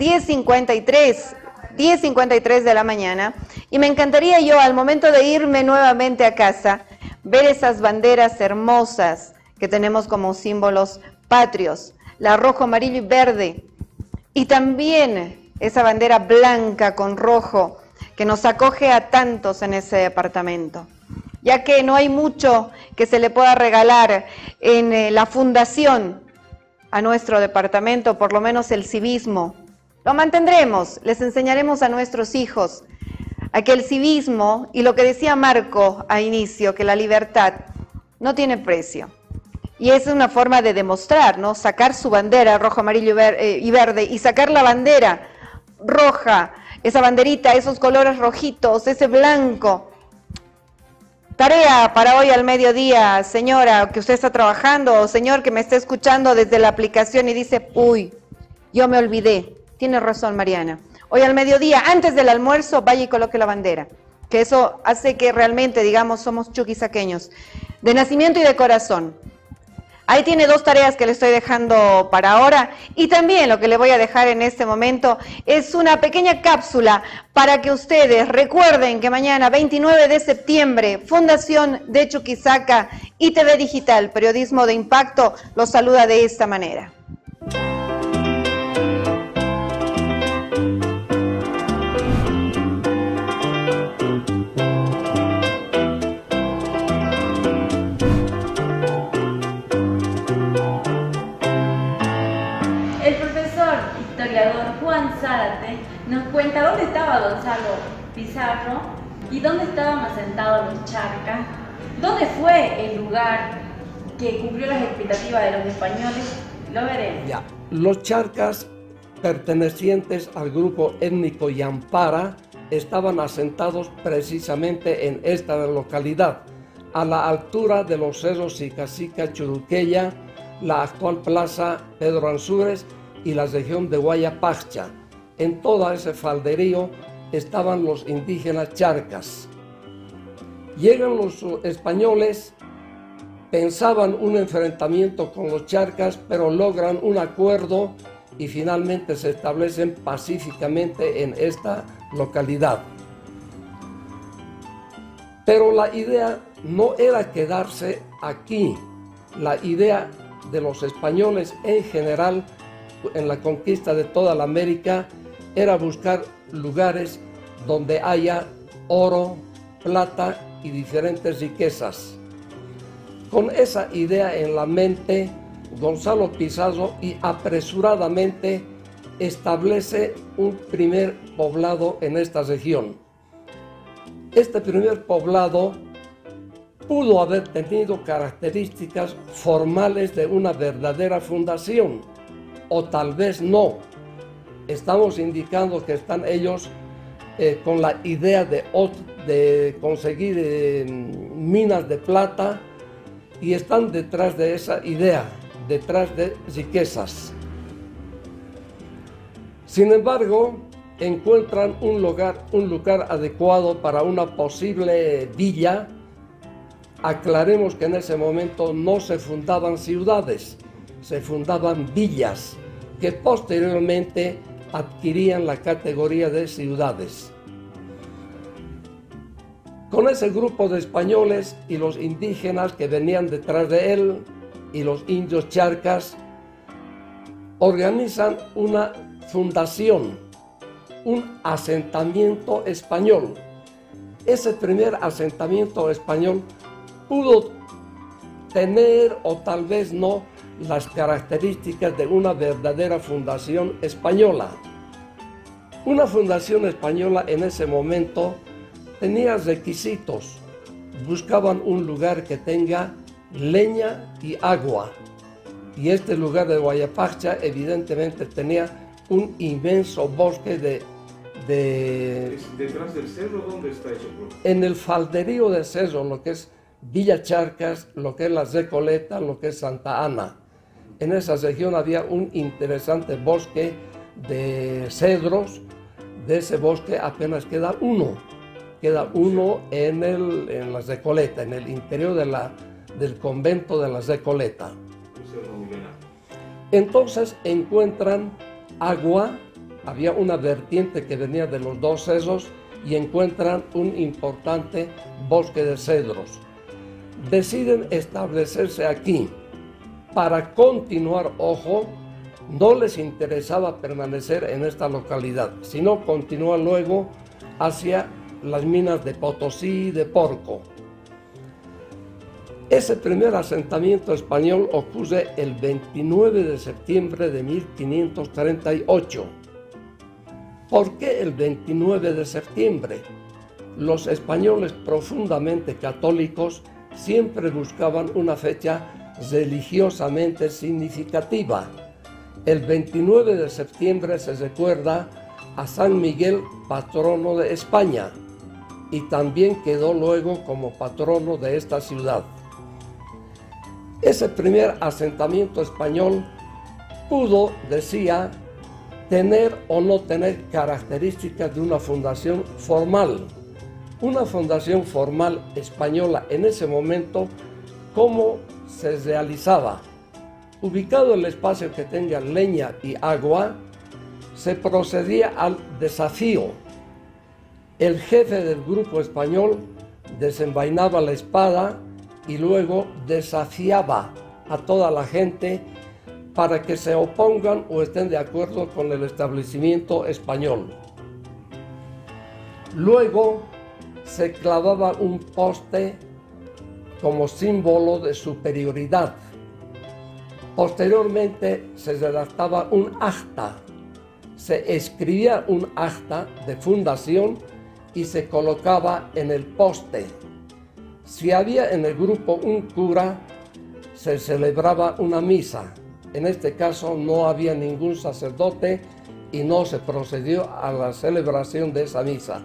10:53 de la mañana, y me encantaría yo, al momento de irme nuevamente a casa, ver esas banderas hermosas que tenemos como símbolos patrios, la rojo, amarillo y verde, y también esa bandera blanca con rojo que nos acoge a tantos en ese departamento, ya que no hay mucho que se le pueda regalar en la fundación a nuestro departamento, por lo menos el civismo. Lo mantendremos, les enseñaremos a nuestros hijos a que el civismo, y lo que decía Marco a inicio, que la libertad no tiene precio. Y es una forma de demostrar, ¿no? Sacar su bandera rojo, amarillo y verde, y sacar la bandera roja, esa banderita, esos colores rojitos, ese blanco. Tarea para hoy al mediodía, señora que usted está trabajando, o señor que me está escuchando desde la aplicación y dice, uy, yo me olvidé. Tiene razón, Mariana. Hoy al mediodía, antes del almuerzo, vaya y coloque la bandera, que eso hace que realmente, digamos, somos chuquisaqueños, de nacimiento y de corazón. Ahí tiene 2 tareas que le estoy dejando para ahora, y también lo que le voy a dejar en este momento es una pequeña cápsula para que ustedes recuerden que mañana 29 de septiembre Fundación de Chuquisaca y TV Digital, Periodismo de Impacto, los saluda de esta manera. Juan Zárate nos cuenta dónde estaba Gonzalo Pizarro y dónde estaban asentados los charcas, dónde fue el lugar que cumplió las expectativas de los españoles. Lo veremos. Ya. Los charcas, pertenecientes al grupo étnico Yampara, estaban asentados precisamente en esta localidad, a la altura de los cerros Sicacica, Churuqueya, la actual plaza Pedro Ansúrez y la región de Guayapacha. En todo ese falderío estaban los indígenas charcas. Llegan los españoles, pensaban un enfrentamiento con los charcas, pero logran un acuerdo y finalmente se establecen pacíficamente en esta localidad. Pero la idea no era quedarse aquí. La idea de los españoles en general en la conquista de toda la América era buscar lugares donde haya oro, plata y diferentes riquezas. Con esa idea en la mente, Gonzalo Pizarro y apresuradamente establece un primer poblado en esta región. Este primer poblado pudo haber tenido características formales de una verdadera fundación, o tal vez no. Estamos indicando que están ellos con la idea de conseguir minas de plata y están detrás de esa idea, detrás de riquezas. Sin embargo, encuentran un lugar adecuado para una posible villa. Aclaremos que en ese momento no se fundaban ciudades, se fundaban villas que posteriormente adquirían la categoría de ciudades. Con ese grupo de españoles y los indígenas que venían detrás de él y los indios charcas, organizan una fundación, un asentamiento español. Ese primer asentamiento español pudo tener o tal vez no las características de una verdadera fundación española. Una fundación española en ese momento tenía requisitos. Buscaban un lugar que tenga leña y agua. Y este lugar de Guayapacha evidentemente tenía un inmenso bosque ¿Detrás del cerro dónde está eso? En el falderío del cerro, lo que es Villa Charcas, lo que es la Recoleta, lo que es Santa Ana. En esa región había un interesante bosque de cedros. De ese bosque apenas queda uno en la Recoleta, en el interior del convento de la Recoleta. Entonces encuentran agua, había una vertiente que venía de los dos cerros y encuentran un importante bosque de cedros. Deciden establecerse aquí. Para continuar, ojo, no les interesaba permanecer en esta localidad, sino continuar luego hacia las minas de Potosí y de Porco. Ese primer asentamiento español ocurre el 29 de septiembre de 1538. ¿Por qué el 29 de septiembre? Los españoles profundamente católicos siempre buscaban una fecha religiosamente significativa. El 29 de septiembre se recuerda a San Miguel, patrono de España, y también quedó luego como patrono de esta ciudad. Ese primer asentamiento español pudo, decía, tener o no tener características de una fundación formal. Una fundación formal española en ese momento, ¿cómo se realizaba? ubicado el espacio que tenga leña y agua, se procedía al desafío. El jefe del grupo español desenvainaba la espada y luego desafiaba a toda la gente para que se opongan o estén de acuerdo con el establecimiento español. Luego se clavaba un poste como símbolo de superioridad. Posteriormente se redactaba un acta, se escribía un acta de fundación y se colocaba en el poste. Si había en el grupo un cura, se celebraba una misa. En este caso no había ningún sacerdote y no se procedió a la celebración de esa misa.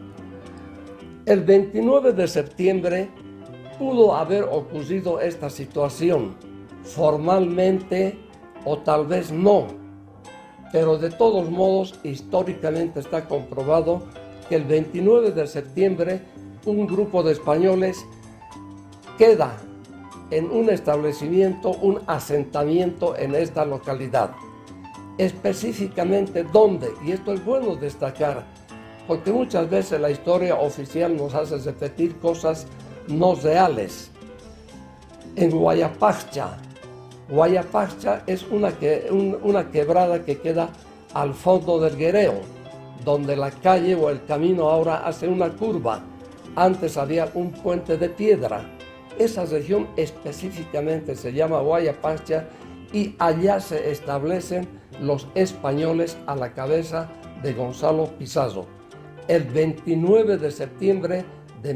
El 29 de septiembre pudo haber ocurrido esta situación, formalmente o tal vez no, pero de todos modos históricamente está comprobado que el 29 de septiembre un grupo de españoles queda en un establecimiento, un asentamiento en esta localidad. Específicamente dónde, y esto es bueno destacar, porque muchas veces la historia oficial nos hace repetir cosas no reales. En Guayapachcha. Guayapachcha es una quebrada que queda al fondo del Guereo, donde la calle o el camino ahora hace una curva. Antes había un puente de piedra. Esa región específicamente se llama Guayapachcha y allá se establecen los españoles a la cabeza de Gonzalo Pizarro. El 29 de septiembre de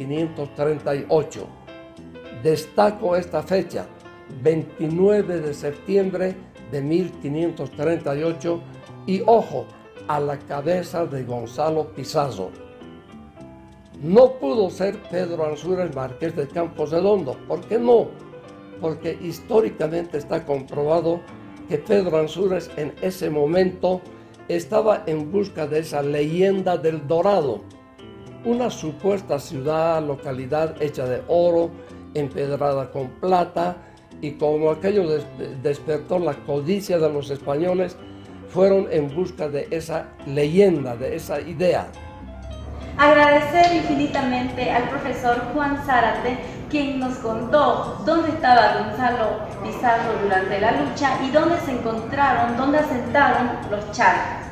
1538. Destaco esta fecha, 29 de septiembre de 1538, y ojo, a la cabeza de Gonzalo Pizarro. No pudo ser Pedro Ansúrez Marqués de Campos Redondo. ¿Por qué no? Porque históricamente está comprobado que Pedro Ansúrez en ese momento estaba en busca de esa leyenda del Dorado, una supuesta ciudad, localidad hecha de oro, empedrada con plata, y como aquello despertó la codicia de los españoles, fueron en busca de esa leyenda, de esa idea. Agradecer infinitamente al profesor Juan Zárate, quien nos contó dónde estaba Gonzalo Pizarro durante la lucha y dónde se encontraron, dónde asentaron los charcas.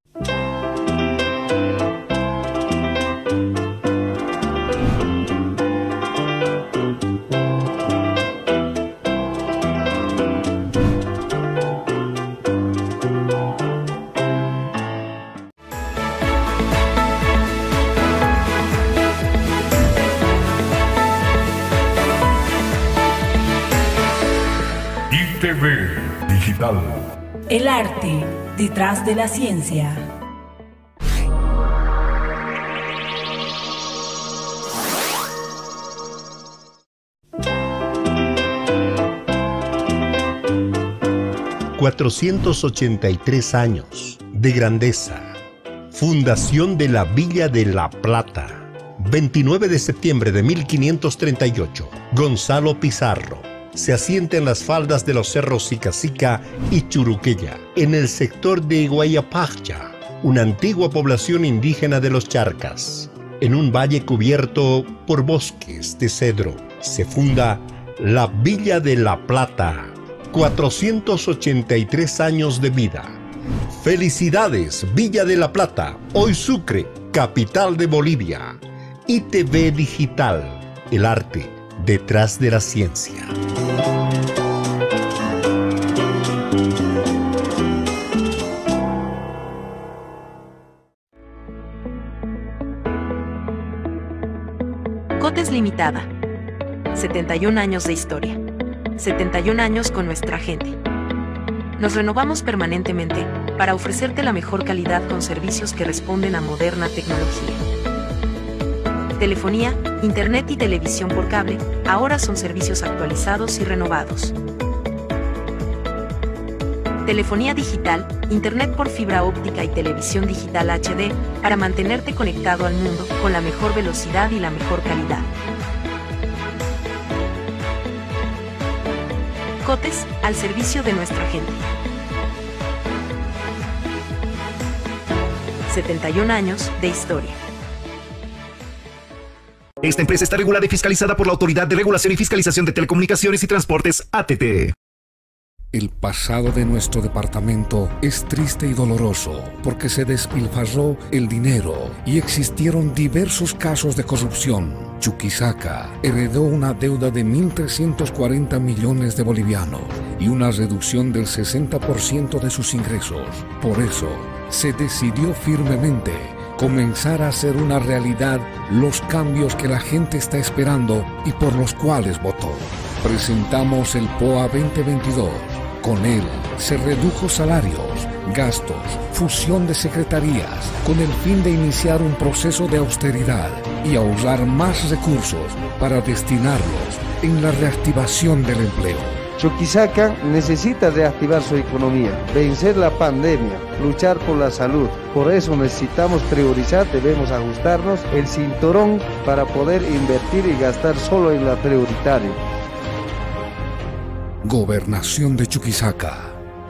ITV Digital. El arte detrás de la ciencia. ...483 años de grandeza. Fundación de la Villa de La Plata. 29 de septiembre de 1538. Gonzalo Pizarro se asienta en las faldas de los cerros Sicacica y Churuquella, en el sector de Guayapachcha, una antigua población indígena de los Charcas. En un valle cubierto por bosques de cedro, se funda la Villa de La Plata. 483 años de vida. Felicidades, Villa de La Plata, hoy Sucre, capital de Bolivia. ITV Digital, el arte detrás de la ciencia. Cotes Limitada. 71 años de historia. 71 años con nuestra gente. Nos renovamos permanentemente para ofrecerte la mejor calidad con servicios que responden a moderna tecnología. Telefonía, internet y televisión por cable, ahora son servicios actualizados y renovados. Telefonía digital, internet por fibra óptica y televisión digital HD para mantenerte conectado al mundo con la mejor velocidad y la mejor calidad. Cotes, al servicio de nuestra gente. 71 años de historia. Esta empresa está regulada y fiscalizada por la Autoridad de Regulación y Fiscalización de Telecomunicaciones y Transportes, ATT. El pasado de nuestro departamento es triste y doloroso porque se despilfarró el dinero y existieron diversos casos de corrupción. Chuquisaca heredó una deuda de 1.340 millones de bolivianos y una reducción del 60% de sus ingresos. Por eso, se decidió firmemente comenzar a hacer una realidad los cambios que la gente está esperando y por los cuales votó. Presentamos el POA 2022. Con él se redujo salarios, gastos, fusión de secretarías, con el fin de iniciar un proceso de austeridad y ahorrar más recursos para destinarlos en la reactivación del empleo. Chuquisaca necesita reactivar su economía, vencer la pandemia, luchar por la salud. Por eso necesitamos priorizar, debemos ajustarnos el cinturón para poder invertir y gastar solo en la prioritaria. Gobernación de Chuquisaca.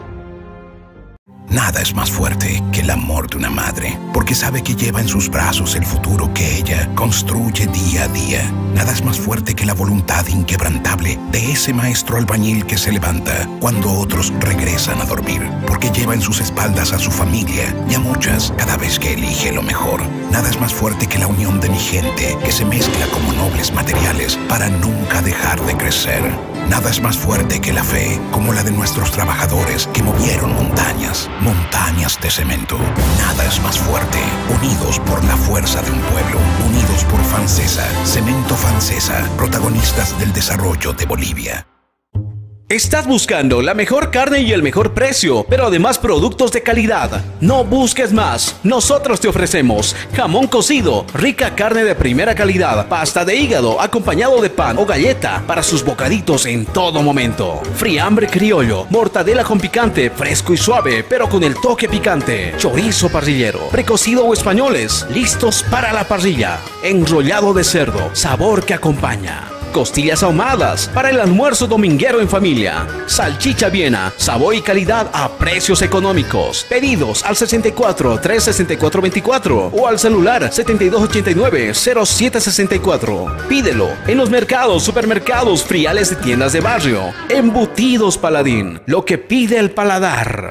Nada es más fuerte que el amor de una madre, porque sabe que lleva en sus brazos el futuro que ella construye día a día. Nada es más fuerte que la voluntad inquebrantable de ese maestro albañil que se levanta cuando otros regresan a dormir, porque lleva en sus espaldas a su familia y a muchas cada vez que elige lo mejor. Nada es más fuerte que la unión de mi gente que se mezcla como nobles materiales para nunca dejar de crecer. Nada es más fuerte que la fe, como la de nuestros trabajadores que movieron montañas, montañas de cemento. Nada es más fuerte, unidos por la fuerza de un pueblo, unidos por Fancesa, Cemento Fancesa, protagonistas del desarrollo de Bolivia. Estás buscando la mejor carne y el mejor precio, pero además productos de calidad. No busques más. Nosotros te ofrecemos jamón cocido, rica carne de primera calidad, pasta de hígado acompañado de pan o galleta para sus bocaditos en todo momento. Friambre criollo, mortadela con picante, fresco y suave, pero con el toque picante. Chorizo parrillero, precocido o españoles, listos para la parrilla. Enrollado de cerdo, sabor que acompaña. Costillas ahumadas para el almuerzo dominguero en familia. Salchicha Viena, sabor y calidad a precios económicos. Pedidos al 64 364 24 o al celular 7289 0764. Pídelo en los mercados, supermercados, friales de tiendas de barrio. Embutidos Paladín, lo que pide el paladar.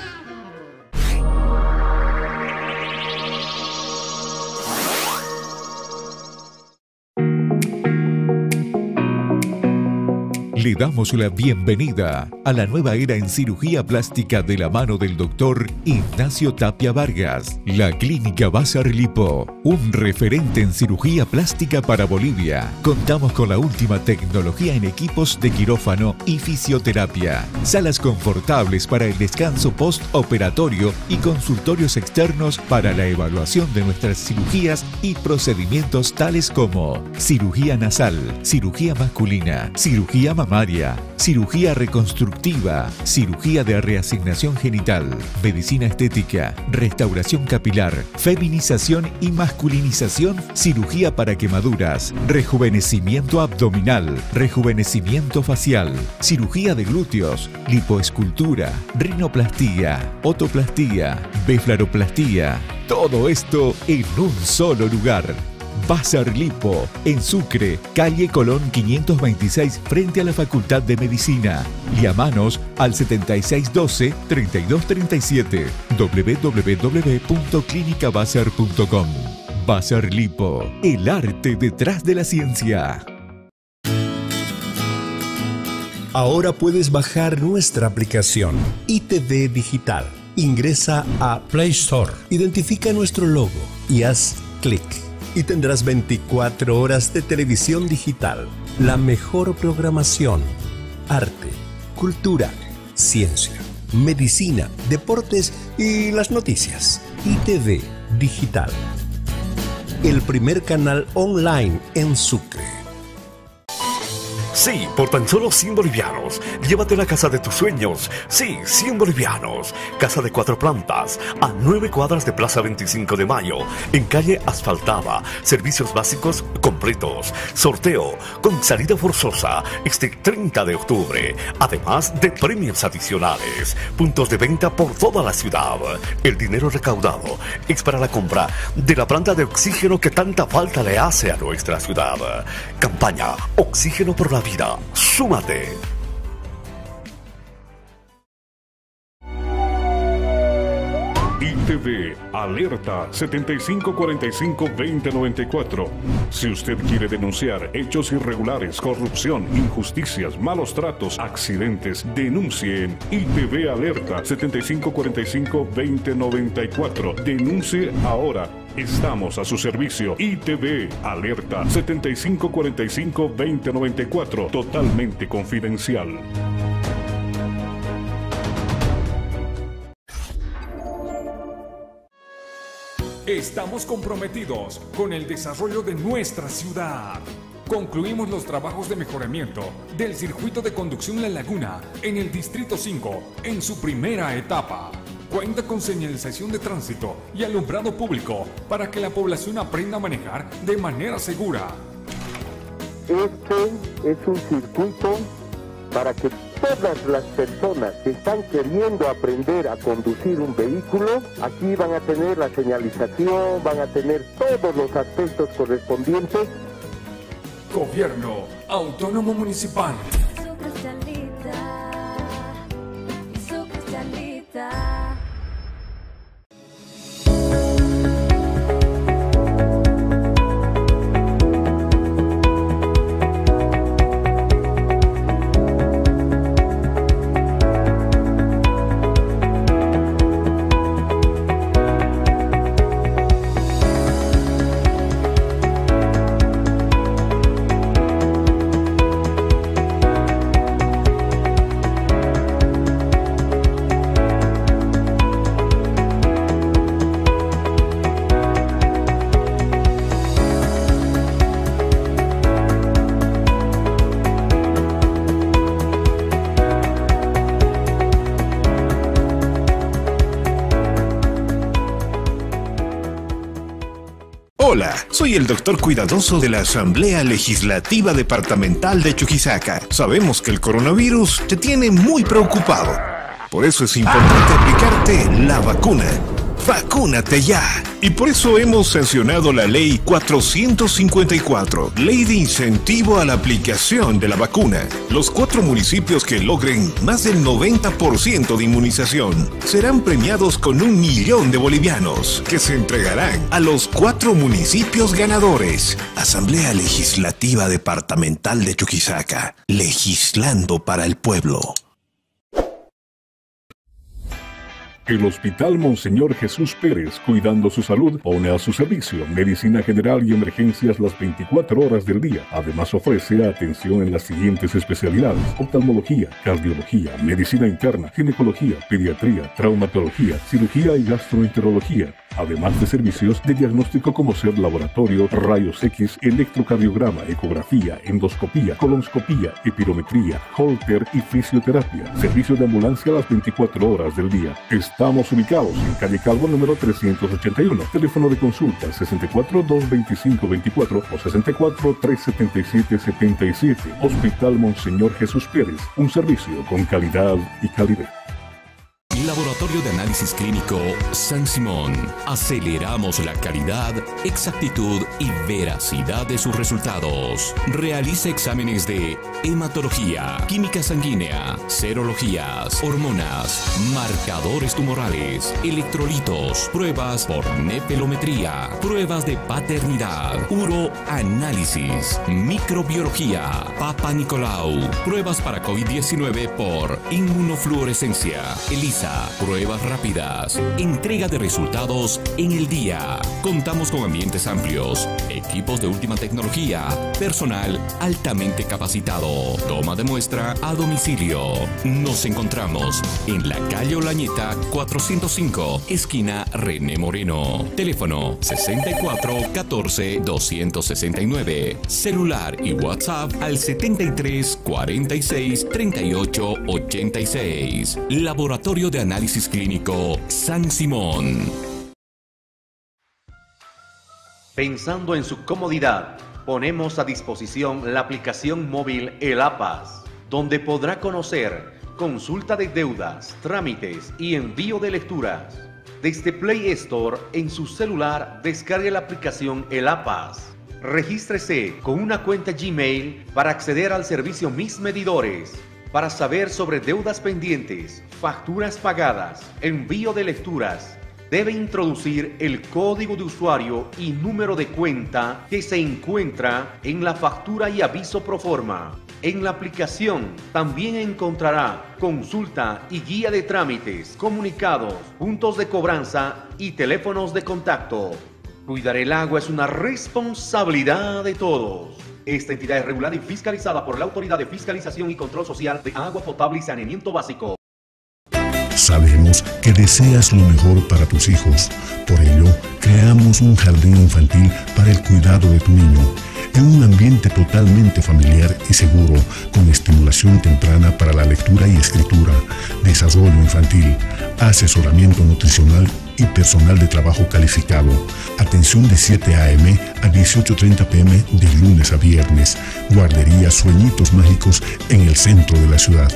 Le damos la bienvenida a la nueva era en cirugía plástica de la mano del doctor Ignacio Tapia Vargas. La Clínica Bazar Lipo, un referente en cirugía plástica para Bolivia. Contamos con la última tecnología en equipos de quirófano y fisioterapia. Salas confortables para el descanso postoperatorio y consultorios externos para la evaluación de nuestras cirugías y procedimientos tales como cirugía nasal, cirugía masculina, cirugía mamaria, cirugía reconstructiva, cirugía de reasignación genital, medicina estética, restauración capilar, feminización y masculinización, cirugía para quemaduras, rejuvenecimiento abdominal, rejuvenecimiento facial, cirugía de glúteos, lipoescultura, rinoplastía, otoplastía, beflaroplastía. Todo esto en un solo lugar. Bazar Lipo, en Sucre, calle Colón 526, frente a la Facultad de Medicina. Llamanos al 7612-3237, www.clinicabazar.com. Bazar Lipo, el arte detrás de la ciencia. Ahora puedes bajar nuestra aplicación ITV Digital. Ingresa a Play Store, identifica nuestro logo y haz clic. Y tendrás 24 horas de televisión digital. La mejor programación. Arte, cultura, ciencia, medicina, deportes y las noticias. ITV Digital. El primer canal online en Sucre. Sí, por tan solo 100 bolivianos. Llévate la casa de tus sueños. Sí, 100 bolivianos. Casa de 4 plantas, a 9 cuadras de Plaza 25 de Mayo, en calle asfaltada. Servicios básicos completos. Sorteo con salida forzosa este 30 de octubre. Además de premios adicionales. Puntos de venta por toda la ciudad. El dinero recaudado es para la compra de la planta de oxígeno que tanta falta le hace a nuestra ciudad. Campaña Oxígeno por la Vida. ¡Súmate! ITV Alerta 7545-2094. Si usted quiere denunciar hechos irregulares, corrupción, injusticias, malos tratos, accidentes, denuncie en ITV Alerta 7545-2094. Denuncie ahora. Estamos a su servicio. ITV Alerta 7545-2094. Totalmente confidencial. Estamos comprometidos con el desarrollo de nuestra ciudad. Concluimos los trabajos de mejoramiento del circuito de conducción La Laguna en el Distrito 5 en su primera etapa. Cuenta con señalización de tránsito y alumbrado público para que la población aprenda a manejar de manera segura. Este es un circuito para que todas las personas que están queriendo aprender a conducir un vehículo, aquí van a tener la señalización, van a tener todos los aspectos correspondientes. Gobierno Autónomo Municipal. Hola, soy el doctor cuidadoso de la Asamblea Legislativa Departamental de Chuquisaca. Sabemos que el coronavirus te tiene muy preocupado. Por eso es importante aplicarte la vacuna. ¡Vacúnate ya! Y por eso hemos sancionado la Ley 454, Ley de Incentivo a la Aplicación de la Vacuna. Los 4 municipios que logren más del 90% de inmunización serán premiados con 1 millón de bolivianos, que se entregarán a los 4 municipios ganadores. Asamblea Legislativa Departamental de Chuquisaca, legislando para el pueblo. El Hospital Monseñor Jesús Pérez, cuidando su salud, pone a su servicio medicina general y emergencias las 24 horas del día. Además ofrece atención en las siguientes especialidades: oftalmología, cardiología, medicina interna, ginecología, pediatría, traumatología, cirugía y gastroenterología. Además de servicios de diagnóstico como ser laboratorio, rayos X, electrocardiograma, ecografía, endoscopía, colonscopía, epirometría, holter y fisioterapia. Servicio de ambulancia las 24 horas del día. Estamos ubicados en calle Calvo número 381. Teléfono de consulta 64-225-24 o 64-377-77. Hospital Monseñor Jesús Pérez. Un servicio con calidad y calidez. Laboratorio de Análisis Clínico San Simón. Aceleramos la calidad, exactitud y veracidad de sus resultados. Realiza exámenes de hematología, química sanguínea, serologías, hormonas, marcadores tumorales, electrolitos, pruebas por nepelometría, pruebas de paternidad, uroanálisis, microbiología, Papa Nicolau, pruebas para COVID-19 por inmunofluorescencia, ELISA, día, pruebas rápidas, entrega de resultados en el día. Contamos con ambientes amplios, equipos de última tecnología, personal altamente capacitado. Toma de muestra a domicilio. Nos encontramos en la calle Olañeta 405, esquina René Moreno. Teléfono 64 14 269. Celular y WhatsApp al 73 46 38 86. Laboratorio de Análisis Clínico San Simón. Pensando en su comodidad, ponemos a disposición la aplicación móvil El APAS, donde podrá conocer consulta de deudas, trámites y envío de lecturas. Desde Play Store en su celular descargue la aplicación El APAS. Regístrese con una cuenta Gmail para acceder al servicio Mis Medidores. Para saber sobre deudas pendientes, facturas pagadas, envío de lecturas, debe introducir el código de usuario y número de cuenta que se encuentra en la factura y aviso proforma. En la aplicación también encontrará consulta y guía de trámites, comunicados, puntos de cobranza y teléfonos de contacto. Cuidar el agua es una responsabilidad de todos. Esta entidad es regulada y fiscalizada por la Autoridad de Fiscalización y Control Social de Agua Potable y Saneamiento Básico. Sabemos que deseas lo mejor para tus hijos. Por ello, creamos un jardín infantil para el cuidado de tu niño, en un ambiente totalmente familiar y seguro, con estimulación temprana para la lectura y escritura, desarrollo infantil, asesoramiento nutricional y personal de trabajo calificado. Atención de 7 a.m. a 18:30 p.m. de lunes a viernes. Guardería Sueñitos Mágicos en el centro de la ciudad.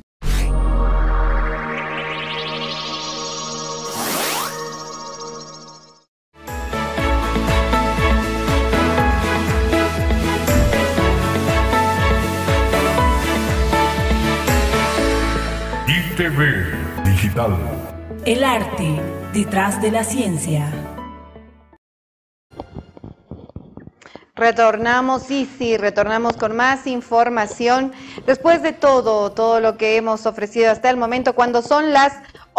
ITV Digital. El arte detrás de la ciencia. Retornamos, sí, retornamos con más información después de todo lo que hemos ofrecido hasta el momento, cuando son las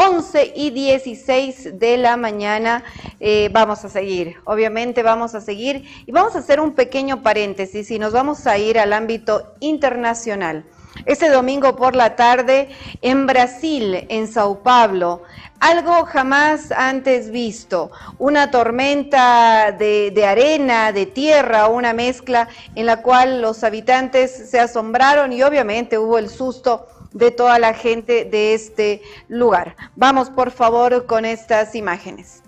11:16 de la mañana. Vamos a seguir, obviamente vamos a seguir y vamos a hacer un pequeño paréntesis y nos vamos a ir al ámbito internacional. Este domingo por la tarde en Brasil, en Sao Paulo, algo jamás antes visto, una tormenta de arena, de tierra, una mezcla en la cual los habitantes se asombraron y obviamente hubo el susto de toda la gente de este lugar. Vamos por favor con estas imágenes.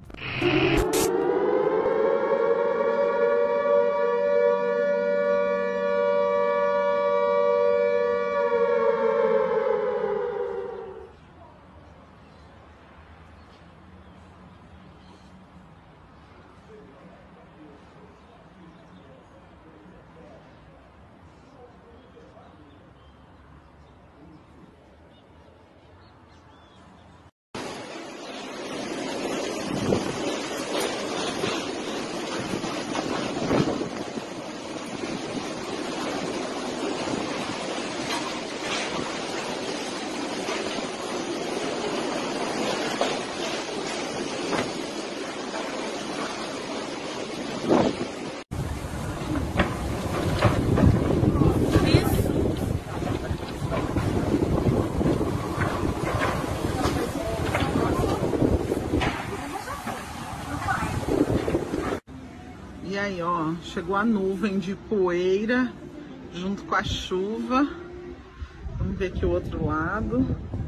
E aí, ó, chegou a nuvem de poeira junto com a chuva. Vamos ver aqui o outro lado.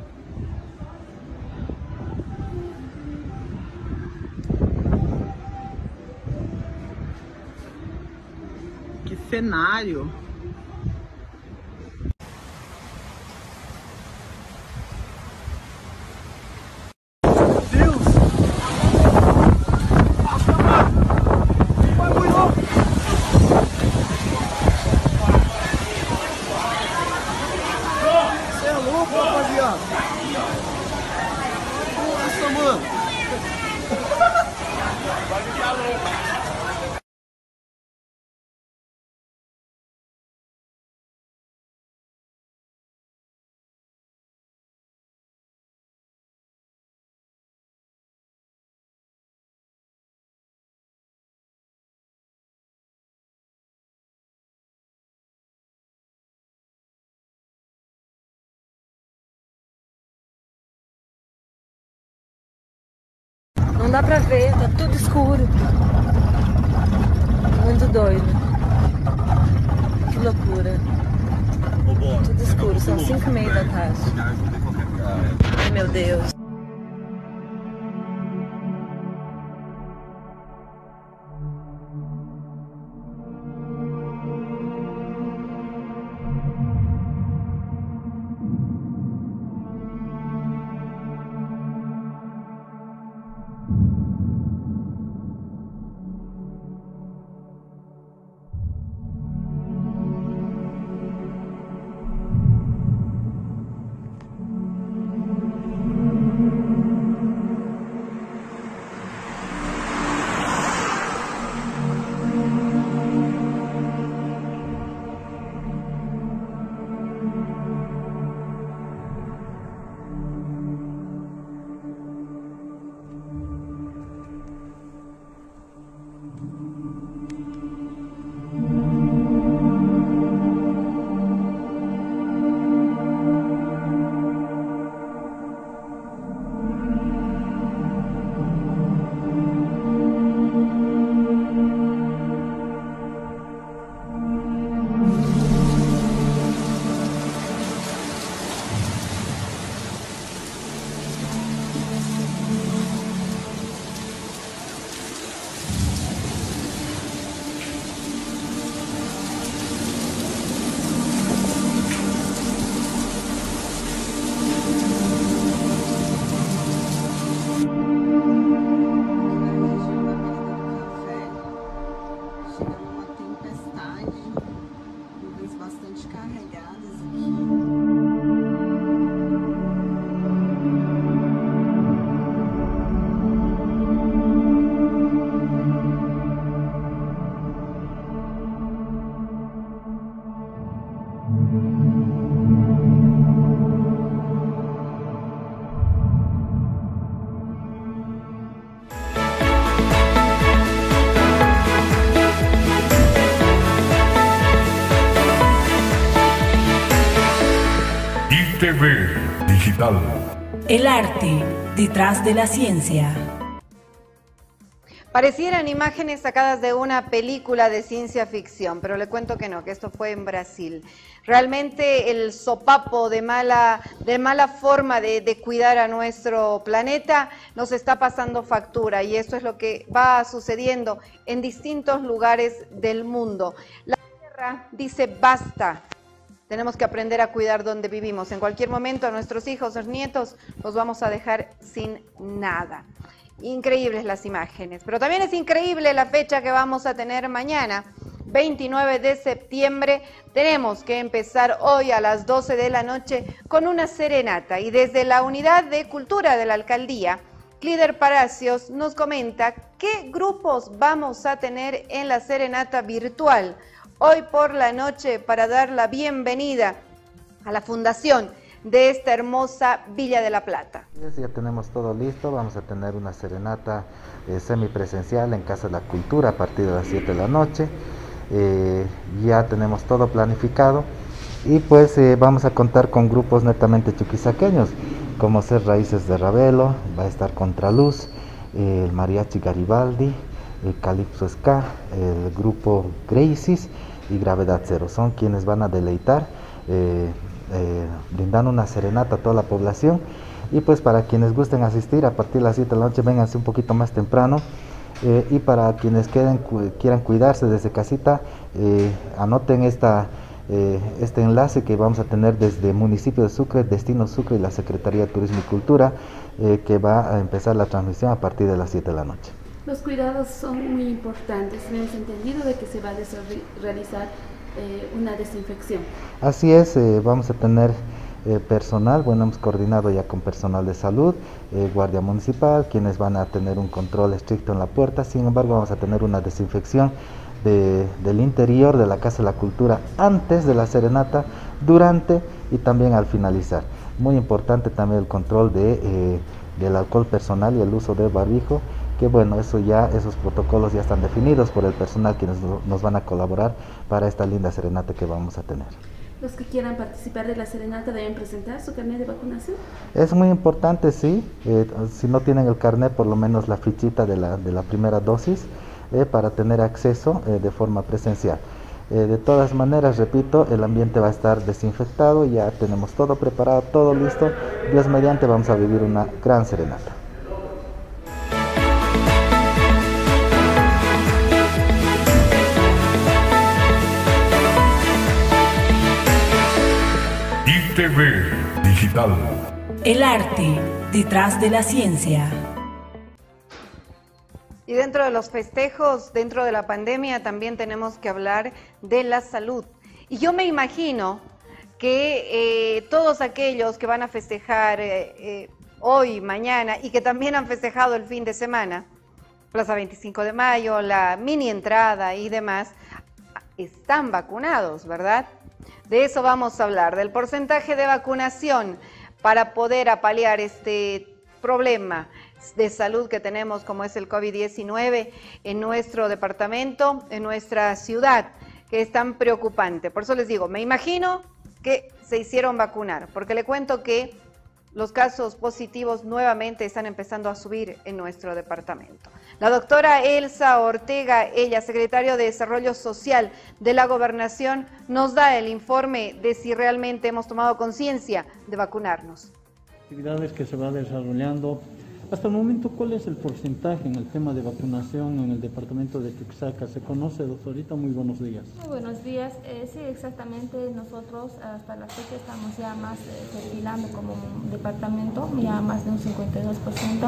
Que cenário! Nossa, mano! Não dá pra ver, tá tudo escuro. Muito doido. Que loucura. Tudo escuro, são 5h30 da tarde. Ai, meu Deus. ITV Digital. El arte detrás de la ciencia. Parecieran imágenes sacadas de una película de ciencia ficción, pero le cuento que no, que esto fue en Brasil. Realmente el sopapo de mala forma de cuidar a nuestro planeta nos está pasando factura, y esto es lo que va sucediendo en distintos lugares del mundo. La Tierra dice basta. Tenemos que aprender a cuidar donde vivimos. En cualquier momento a nuestros hijos, a los nietos, los vamos a dejar sin nada. Increíbles las imágenes, pero también es increíble la fecha que vamos a tener mañana, 29 de septiembre. Tenemos que empezar hoy a las 12 de la noche con una serenata, y desde la Unidad de Cultura de la Alcaldía, Clider Palacios nos comenta qué grupos vamos a tener en la serenata virtual hoy por la noche para dar la bienvenida a la fundación de esta hermosa Villa de la Plata. Ya tenemos todo listo, vamos a tener una serenata semipresencial en Casa de la Cultura a partir de las 7 de la noche. Ya tenemos todo planificado, y pues vamos a contar con grupos netamente chuquisaqueños, como ser Raíces de Ravelo, va a estar Contraluz, el Mariachi Garibaldi, el Calypso Ska, el grupo Gracies y Gravedad Cero. Son quienes van a deleitar, brindando una serenata a toda la población. Y pues para quienes gusten asistir a partir de las 7 de la noche, vénganse un poquito más temprano. Y para quienes quieran cuidarse desde casita, anoten este enlace que vamos a tener desde municipio de Sucre, Destino Sucre y la Secretaría de Turismo y Cultura, que va a empezar la transmisión a partir de las 7 de la noche. Los cuidados son muy importantes en el entendido de que se va a realizar una desinfección. Así es, vamos a tener personal, bueno, hemos coordinado ya con personal de salud, guardia municipal, quienes van a tener un control estricto en la puerta. Sin embargo, vamos a tener una desinfección del interior de la Casa de la Cultura antes de la serenata, durante y también al finalizar. Muy importante también el control del alcohol personal y el uso del barbijo, que bueno, esos protocolos ya están definidos por el personal quienes nos van a colaborar para esta linda serenata que vamos a tener. los que quieran participar de la serenata deben presentar su carnet de vacunación? Es muy importante, sí. Si no tienen el carnet, por lo menos la fichita de la primera dosis, para tener acceso de forma presencial. De todas maneras, repito, el ambiente va a estar desinfectado, ya tenemos todo preparado, todo listo. Dios mediante vamos a vivir una gran serenata. ITV Digital. El arte detrás de la ciencia. Y dentro de los festejos, dentro de la pandemia, también tenemos que hablar de la salud. Y yo me imagino que todos aquellos que van a festejar hoy, mañana, y que también han festejado el fin de semana, Plaza 25 de Mayo, la mini entrada y demás, están vacunados, ¿verdad? De eso vamos a hablar, del porcentaje de vacunación para poder paliar este problema de salud que tenemos, como es el COVID-19 en nuestro departamento, en nuestra ciudad, que es tan preocupante. Por eso les digo, me imagino que se hicieron vacunar, porque le cuento que los casos positivos nuevamente están empezando a subir en nuestro departamento. La doctora Elsa Ortega, ella secretaria de Desarrollo Social de la Gobernación, nos da el informe de si realmente hemos tomado conciencia de vacunarnos. Actividades que se va desarrollando. Hasta el momento, ¿cuál es el porcentaje en el tema de vacunación en el departamento de Chuquisaca? ¿Se conoce, doctorita? Muy buenos días. Muy buenos días. Sí, exactamente. Nosotros hasta la fecha estamos ya más perfilando como un departamento, ya más de un 52%.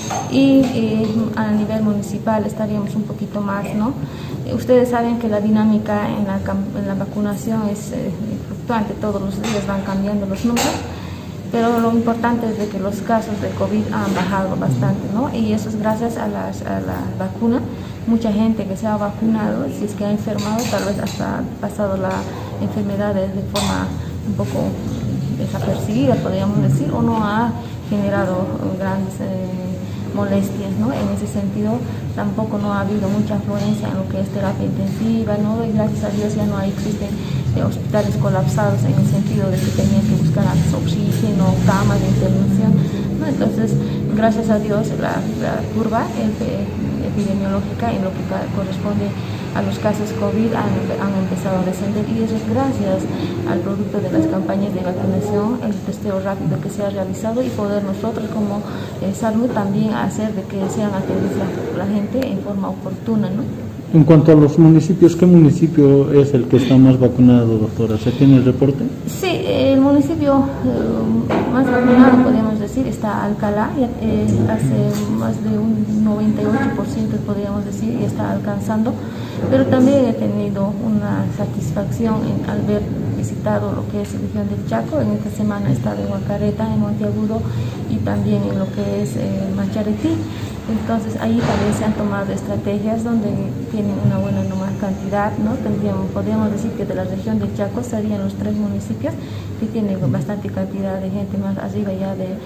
Y a nivel municipal estaríamos un poquito más, ¿no? Ustedes saben que la dinámica en la vacunación es fluctuante, todos los días van cambiando los números. Pero lo importante es de que los casos de COVID han bajado bastante, ¿no? Y eso es gracias a la vacuna. Mucha gente que se ha vacunado, si es que ha enfermado, tal vez hasta pasado la enfermedad de forma un poco desapercibida, podríamos decir, o no ha generado grandes molestias, ¿no? En ese sentido, tampoco no ha habido mucha afluencia en lo que es terapia intensiva, ¿no? Y gracias a Dios ya no existen hospitales colapsados en el sentido de que tenían que buscar oxígeno, camas de internación, ¿no? Entonces, gracias a Dios, la curva epidemiológica en lo que corresponde a los casos COVID han empezado a descender, y eso es gracias al producto de las campañas de vacunación, el testeo rápido que se ha realizado, y poder nosotros como salud también hacer de que sean atendidas la gente en forma oportuna, ¿no? En cuanto a los municipios, ¿qué municipio es el que está más vacunado, doctora? ¿Se tiene el reporte? Sí, el municipio más vacunado, podríamos decir, está Alcalá, hace más de un 98%, podríamos decir, y está alcanzando, pero también he tenido una satisfacción al ver visitado lo que es la región del Chaco. En esta semana he estado en Huacareta, en Monteagudo, y también en lo que es Macharetí. Entonces ahí también se han tomado estrategias donde tienen una buena cantidad, ¿no? Podríamos decir que de la región del Chaco estarían los 3 municipios que tienen bastante cantidad de gente, más arriba ya de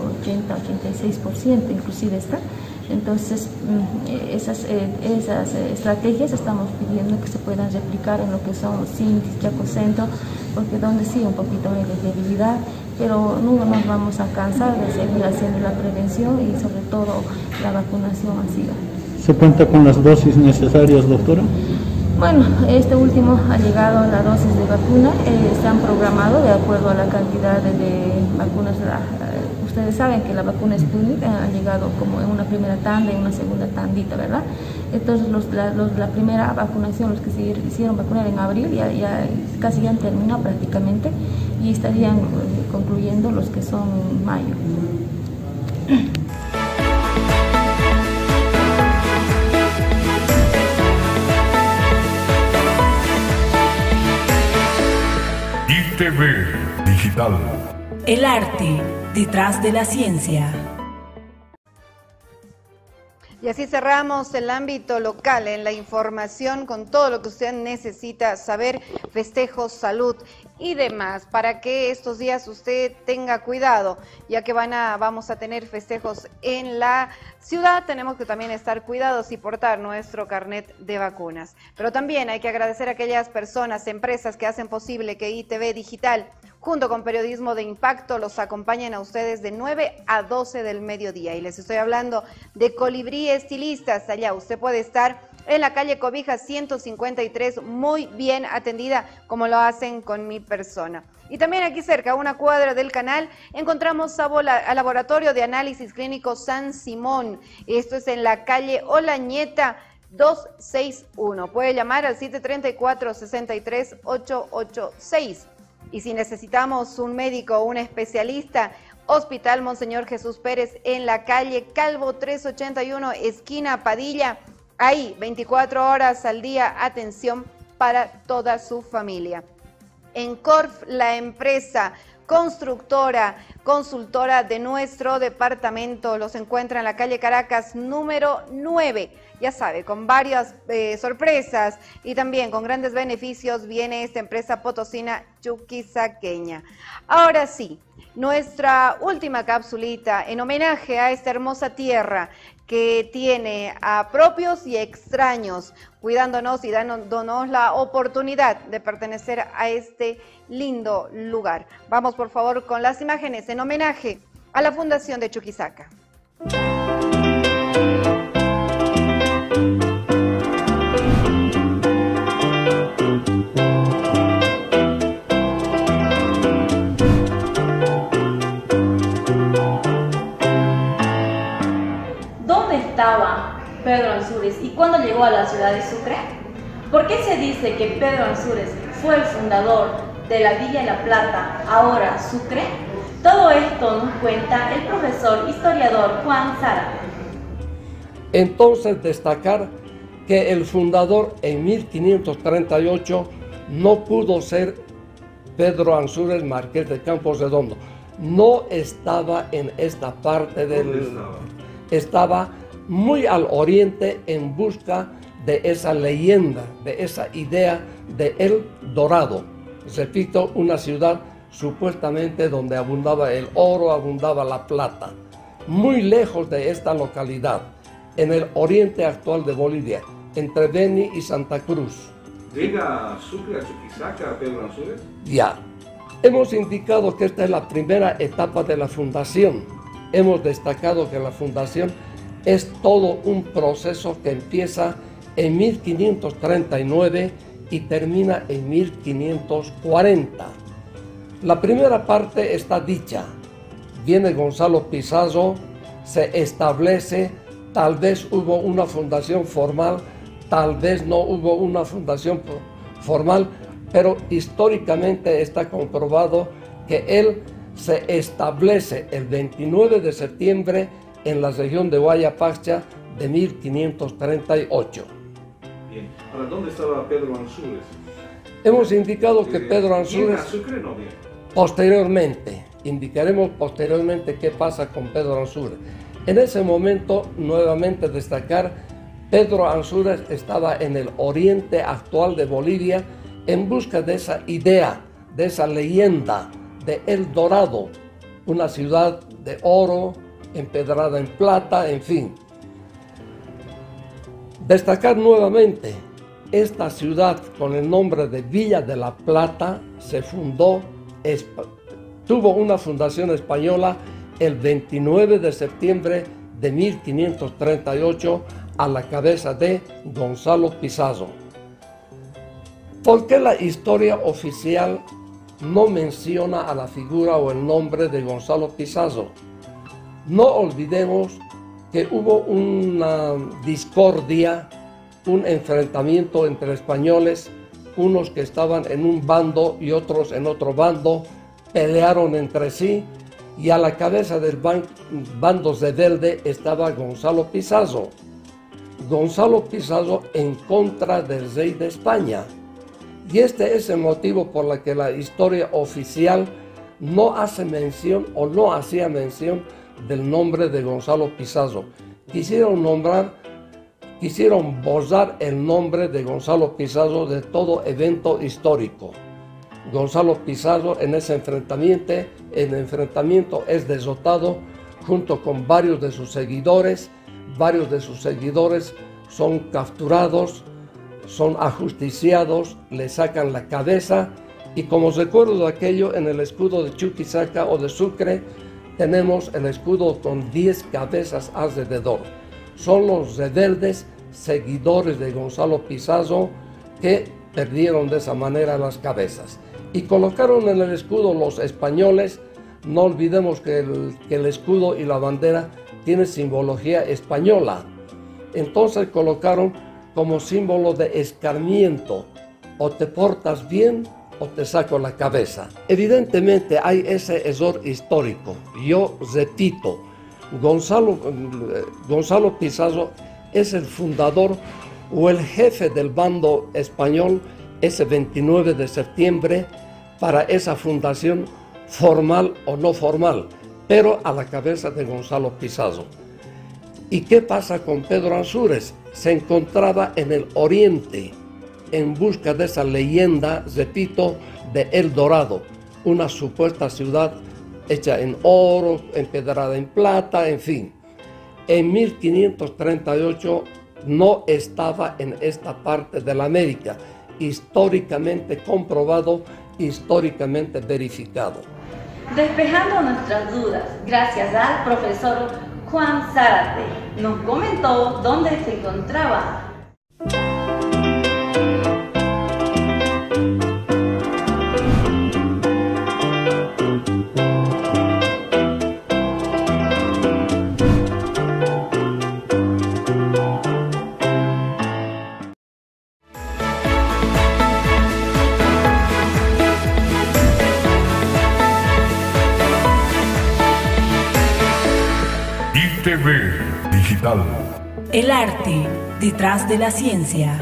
80-86% inclusive está. Entonces esas estrategias estamos pidiendo que se puedan replicar en lo que son Sintis, Chaco Centro, porque donde sí un poquito hay debilidad, pero no nos vamos a cansar de seguir haciendo la prevención y sobre todo la vacunación masiva. ¿Se cuenta con las dosis necesarias, doctora? Bueno, este último ha llegado la dosis de vacuna, se han programado de acuerdo a la cantidad de vacunas. Ustedes saben que la vacuna Sputnik ha llegado como en una primera tanda y una segunda tandita, ¿verdad? Entonces la primera vacunación, los que se hicieron vacunar en abril, ya casi han terminado prácticamente, y estarían concluyendo los que son en mayo. ITV Digital. El arte detrás de la ciencia. Y así cerramos el ámbito local en la información con todo lo que usted necesita saber, festejos, salud y demás, para que estos días usted tenga cuidado, ya que vamos a tener festejos en la ciudad. Tenemos que también estar cuidados y portar nuestro carnet de vacunas. Pero también hay que agradecer a aquellas personas, empresas que hacen posible que ITV Digital, junto con Periodismo de Impacto, los acompañen a ustedes de 9 a 12 del mediodía. Y les estoy hablando de Colibrí Estilistas. Allá usted puede estar en la calle Cobijas 153, muy bien atendida, como lo hacen con mi persona. Y también aquí cerca, a una cuadra del canal, encontramos al Laboratorio de Análisis Clínico San Simón. Esto es en la calle Olañeta 261. Puede llamar al 734-63886. Y si necesitamos un médico o un especialista, Hospital Monseñor Jesús Pérez en la calle Calvo 381, esquina Padilla. Ahí, 24 horas al día, atención para toda su familia. En Corf, la empresa constructora, consultora de nuestro departamento, los encuentra en la calle Caracas número 9. Ya sabe, con varias sorpresas y también con grandes beneficios viene esta empresa potosina chuquisaqueña. Ahora sí, nuestra última capsulita en homenaje a esta hermosa tierra que tiene a propios y extraños, cuidándonos y dándonos la oportunidad de pertenecer a este lindo lugar. Vamos por favor con las imágenes en homenaje a la Fundación de Chuquisaca. Estaba Pedro Ansúrez y cuando llegó a la ciudad de Sucre. ¿Por qué se dice que Pedro Ansúrez fue el fundador de la Villa La Plata, ahora Sucre? Todo esto nos cuenta el profesor historiador Juan Zárate. Entonces destacar que el fundador en 1538 no pudo ser Pedro Ansúrez Marqués de Campos Redondo. No estaba en esta parte del... Estaba muy al oriente en busca de esa leyenda, de esa idea de El Dorado. Repito, una ciudad supuestamente donde abundaba el oro, abundaba la plata. Muy lejos de esta localidad, en el oriente actual de Bolivia, entre Beni y Santa Cruz. ¿Llega a Sucre, a Chuquisaca, Pedro Ansúrez? Ya. Hemos indicado que esta es la primera etapa de la fundación. Hemos destacado que la fundación es todo un proceso que empieza en 1539 y termina en 1540. La primera parte está dicha. Viene Gonzalo Pizarro, se establece, tal vez hubo una fundación formal, tal vez no hubo una fundación formal, pero históricamente está comprobado que él se establece el 29 de septiembre en la región de Guayapacha de 1538. Bien. Ahora, ¿dónde estaba Pedro Ansúrez? Hemos indicado que Pedro Ansúrez... ¿Viene a Sucre o no viene? Posteriormente, indicaremos posteriormente qué pasa con Pedro Ansúrez. En ese momento, nuevamente destacar, Pedro Ansúrez estaba en el oriente actual de Bolivia en busca de esa idea, de esa leyenda de El Dorado, una ciudad de oro, empedrada en plata, en fin. Destacar nuevamente, esta ciudad con el nombre de Villa de la Plata se fundó, tuvo una fundación española el 29 de septiembre de 1538 a la cabeza de Gonzalo Pizarro. ¿Por qué la historia oficial no menciona a la figura o el nombre de Gonzalo Pizarro? No olvidemos que hubo una discordia, un enfrentamiento entre españoles, unos que estaban en un bando y otros en otro bando, pelearon entre sí y a la cabeza del bando rebelde estaba Gonzalo Pizarro. Gonzalo Pizarro en contra del rey de España. Y este es el motivo por el que la historia oficial no hace mención o no hacía mención del nombre de Gonzalo Pizarro, quisieron borrar el nombre de Gonzalo Pizarro de todo evento histórico. Gonzalo Pizarro en ese enfrentamiento es derrotado junto con varios de sus seguidores. Varios de sus seguidores son capturados, son ajusticiados, le sacan la cabeza, y como recuerdo de aquello, en el escudo de Chuquisaca o de Sucre tenemos el escudo con 10 cabezas alrededor. Son los rebeldes seguidores de Gonzalo Pizarro que perdieron de esa manera las cabezas. Y colocaron en el escudo los españoles. No olvidemos que el escudo y la bandera tienen simbología española. Entonces colocaron como símbolo de escarmiento: o te portas bien o te saco la cabeza. Evidentemente hay ese error histórico. Yo repito, Gonzalo Pizarro es el fundador o el jefe del bando español ese 29 de septiembre para esa fundación, formal o no formal, pero a la cabeza de Gonzalo Pizarro. ¿Y qué pasa con Pedro Ansúrez? Se encontraba en el oriente en busca de esa leyenda, repito, de El Dorado, una supuesta ciudad hecha en oro, empedrada en plata, en fin. En 1538 no estaba en esta parte de la América, históricamente comprobado, históricamente verificado. Despejando nuestras dudas, gracias al profesor Juan Zárate, nos comentó dónde se encontraba. ITV Digital. El arte detrás de la ciencia.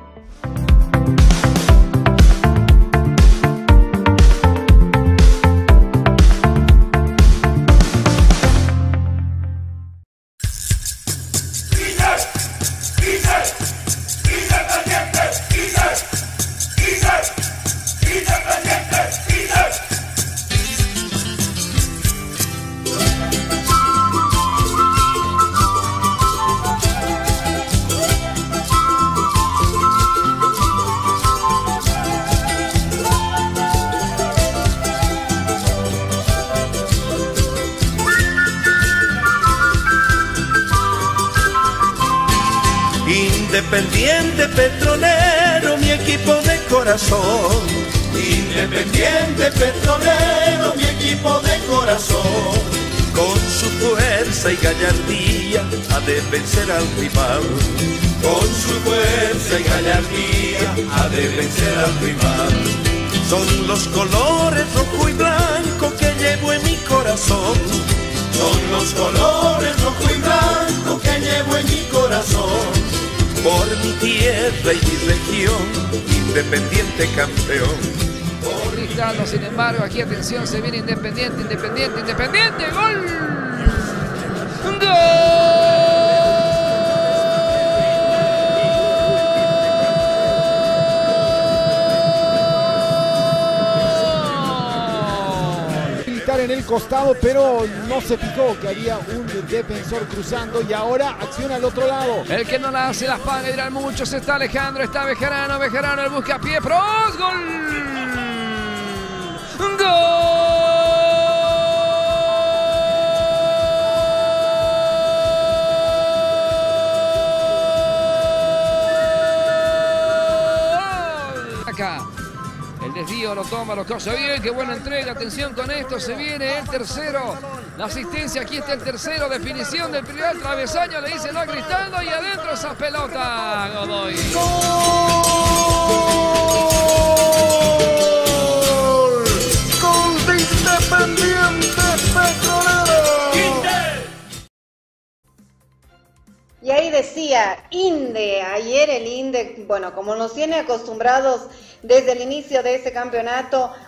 Independiente Petrolero, mi equipo de corazón. Independiente Petrolero, mi equipo de corazón. Con su fuerza y gallardía ha de vencer al rival. Con su fuerza y gallardía ha de vencer al rival. Son los colores rojo y blanco que llevo en mi corazón. Son los colores rojo y blanco que llevo en mi corazón. Por mi tierra y mi región, Independiente campeón. Cristiano, sin embargo, aquí atención, se viene Independiente, ¡gol! En el costado, pero no se fijó que había un defensor cruzando y ahora acciona al otro lado. El que no la hace las paga, dirán muchos. Está Alejandro, está Bejarano, el buscapié, ¡pros! ¡Gol! Acá. El desvío lo toma, lo coge bien, qué buena entrega, atención con esto, se viene el tercero, la asistencia, aquí está el tercero, definición del primer travesaño, le dice no a Cristaldo y adentro esa pelota, Godoy. ¡Gol de Independiente Petrolero! Y ahí decía, INDE, ayer el INDE, bueno, como nos tiene acostumbrados desde el inicio de ese campeonato,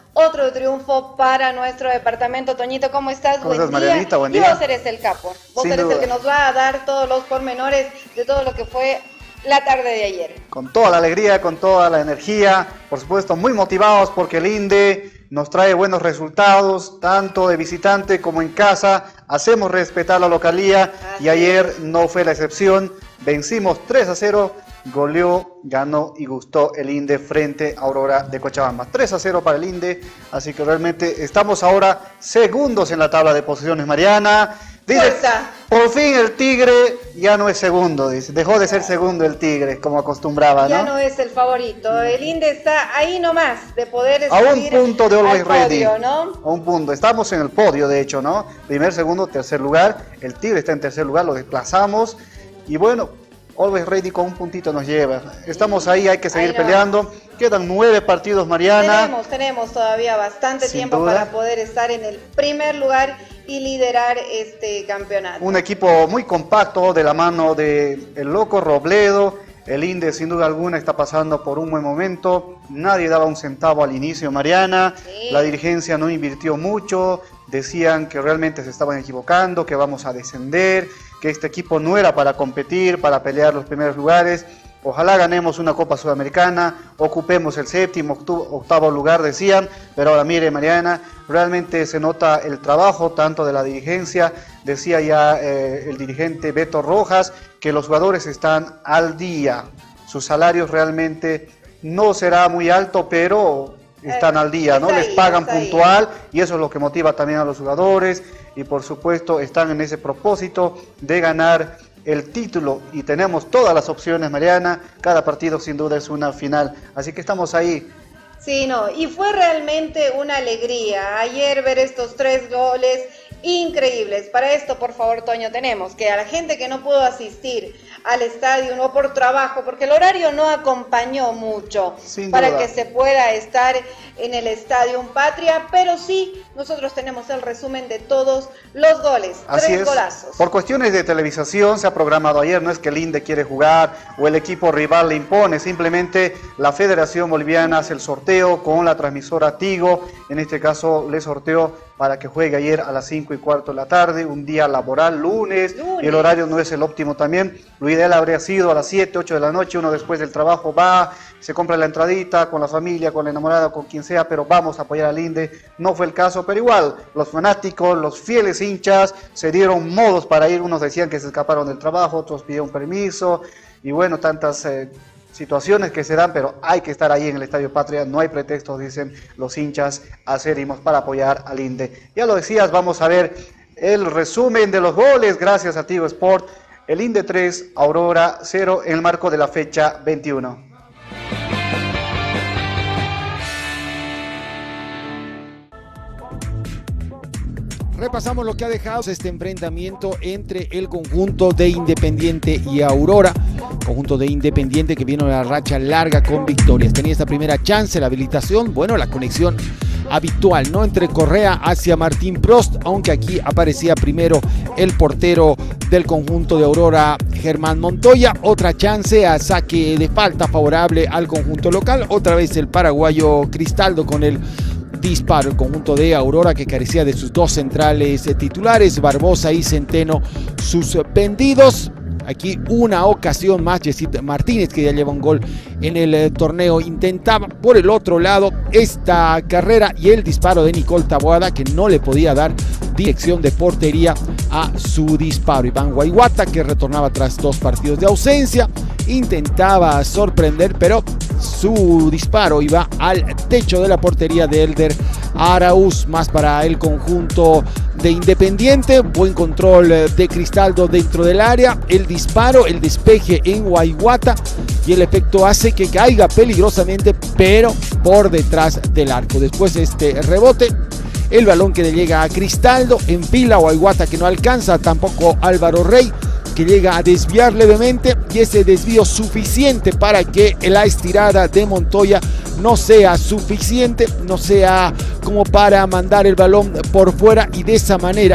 Otro triunfo para nuestro departamento. Toñito, ¿cómo estás? ¿Cómo estás, Marianita? Buen día. Y vos eres el capo. Vos eres el que nos va a dar todos los pormenores de todo lo que fue la tarde de ayer. Con toda la alegría, con toda la energía, por supuesto muy motivados porque el INDE nos trae buenos resultados, tanto de visitante como en casa. Hacemos respetar la localía y ayer no fue la excepción. Vencimos 3-0, goleó, ganó y gustó el INDE frente a Aurora de Cochabamba. 3-0 para el INDE, así que realmente estamos ahora segundos en la tabla de posiciones, Mariana. Dice, por fin el Tigre ya no es segundo, dice. Dejó de ser segundo el Tigre, como acostumbraba, ¿no? Ya no es el favorito. El INDE está ahí nomás de poder a un punto de Always Ready, ¿no? A un punto. Estamos en el podio, de hecho, ¿no? Primer, segundo, tercer lugar. El Tigre está en tercer lugar, lo desplazamos. Y bueno, Always Ready con un puntito nos lleva. Estamos ahí, hay que seguir peleando. Quedan 9 partidos, Mariana. Tenemos todavía bastante tiempo para poder estar en el primer lugar y liderar este campeonato. Un equipo muy compacto de la mano de el Loco Robledo. El INDE sin duda alguna está pasando por un buen momento. Nadie daba un centavo al inicio, Mariana. Sí. La dirigencia no invirtió mucho. Decían que realmente se estaban equivocando, que vamos a descender, que este equipo no era para competir, para pelear los primeros lugares. Ojalá ganemos una Copa Sudamericana, ocupemos el séptimo, octavo lugar, decían, pero ahora mire, Mariana, realmente se nota el trabajo tanto de la dirigencia. Decía ya el dirigente Beto Rojas que los jugadores están al día, sus salarios realmente no será muy alto, pero están al día, ¿no? Les pagan puntual y eso es lo que motiva también a los jugadores y por supuesto están en ese propósito de ganar el título y tenemos todas las opciones, Mariana. Cada partido sin duda es una final, así que estamos ahí. Sí, no, y fue realmente una alegría ayer ver estos 3 goles increíbles. Para esto, por favor, Toño, tenemos que a la gente que no pudo asistir al estadio, no por trabajo, porque el horario no acompañó mucho para que se pueda estar en el Estadio Patria, pero sí, nosotros tenemos el resumen de todos los goles, así 3 es. Golazos. Por cuestiones de televisación se ha programado ayer, no es que el INDE quiere jugar o el equipo rival le impone, simplemente la Federación Boliviana hace el sorteo con la transmisora Tigo, en este caso le sorteó para que juegue ayer a las 5:15 de la tarde, un día laboral, lunes. Y el horario no es el óptimo también. Lo ideal habría sido a las 7, 8 de la noche, uno después del trabajo va, se compra la entradita con la familia, con la enamorada, con quien sea, pero vamos a apoyar al INDE. No fue el caso, pero igual, los fanáticos, los fieles hinchas, se dieron modos para ir, unos decían que se escaparon del trabajo, otros pidieron permiso, y bueno, tantas situaciones que se dan, pero hay que estar ahí en el Estadio Patria, no hay pretextos, dicen los hinchas acérrimos para apoyar al INDE. Ya lo decías, vamos a ver el resumen de los goles, gracias a Tigo Sport. El INDE 3, Aurora 0 en el marco de la fecha 21. Repasamos lo que ha dejado este enfrentamiento entre el conjunto de Independiente y Aurora. Conjunto de Independiente que viene una racha larga con victorias. Tenía esta primera chance, la habilitación, bueno, la conexión habitual, ¿no? Entre Correa hacia Martín Prost, aunque aquí aparecía primero el portero del conjunto de Aurora, Germán Montoya. Otra chance a saque de falta favorable al conjunto local. Otra vez el paraguayo Cristaldo con el disparo. El conjunto de Aurora que carecía de sus 2 centrales titulares, Barbosa y Centeno, suspendidos. Aquí una ocasión más, Yesid Martínez, que ya lleva un gol en el torneo, intentaba por el otro lado esta carrera y el disparo de Nicole Taboada, que no le podía dar dirección de portería a su disparo. Iván Guayguata, que retornaba tras 2 partidos de ausencia, intentaba sorprender, pero su disparo iba al techo de la portería de Elder Araúz. Más para el conjunto de Independiente, buen control de Cristaldo dentro del área, el disparo, el despeje en Guayguata y el efecto hace que caiga peligrosamente, pero por detrás del arco. Después este rebote, el balón que le llega a Cristaldo, enfila a Guayguata, que no alcanza tampoco Álvaro Rey, que llega a desviar levemente, y ese desvío suficiente para que la estirada de Montoya no sea suficiente, no sea como para mandar el balón por fuera, y de esa manera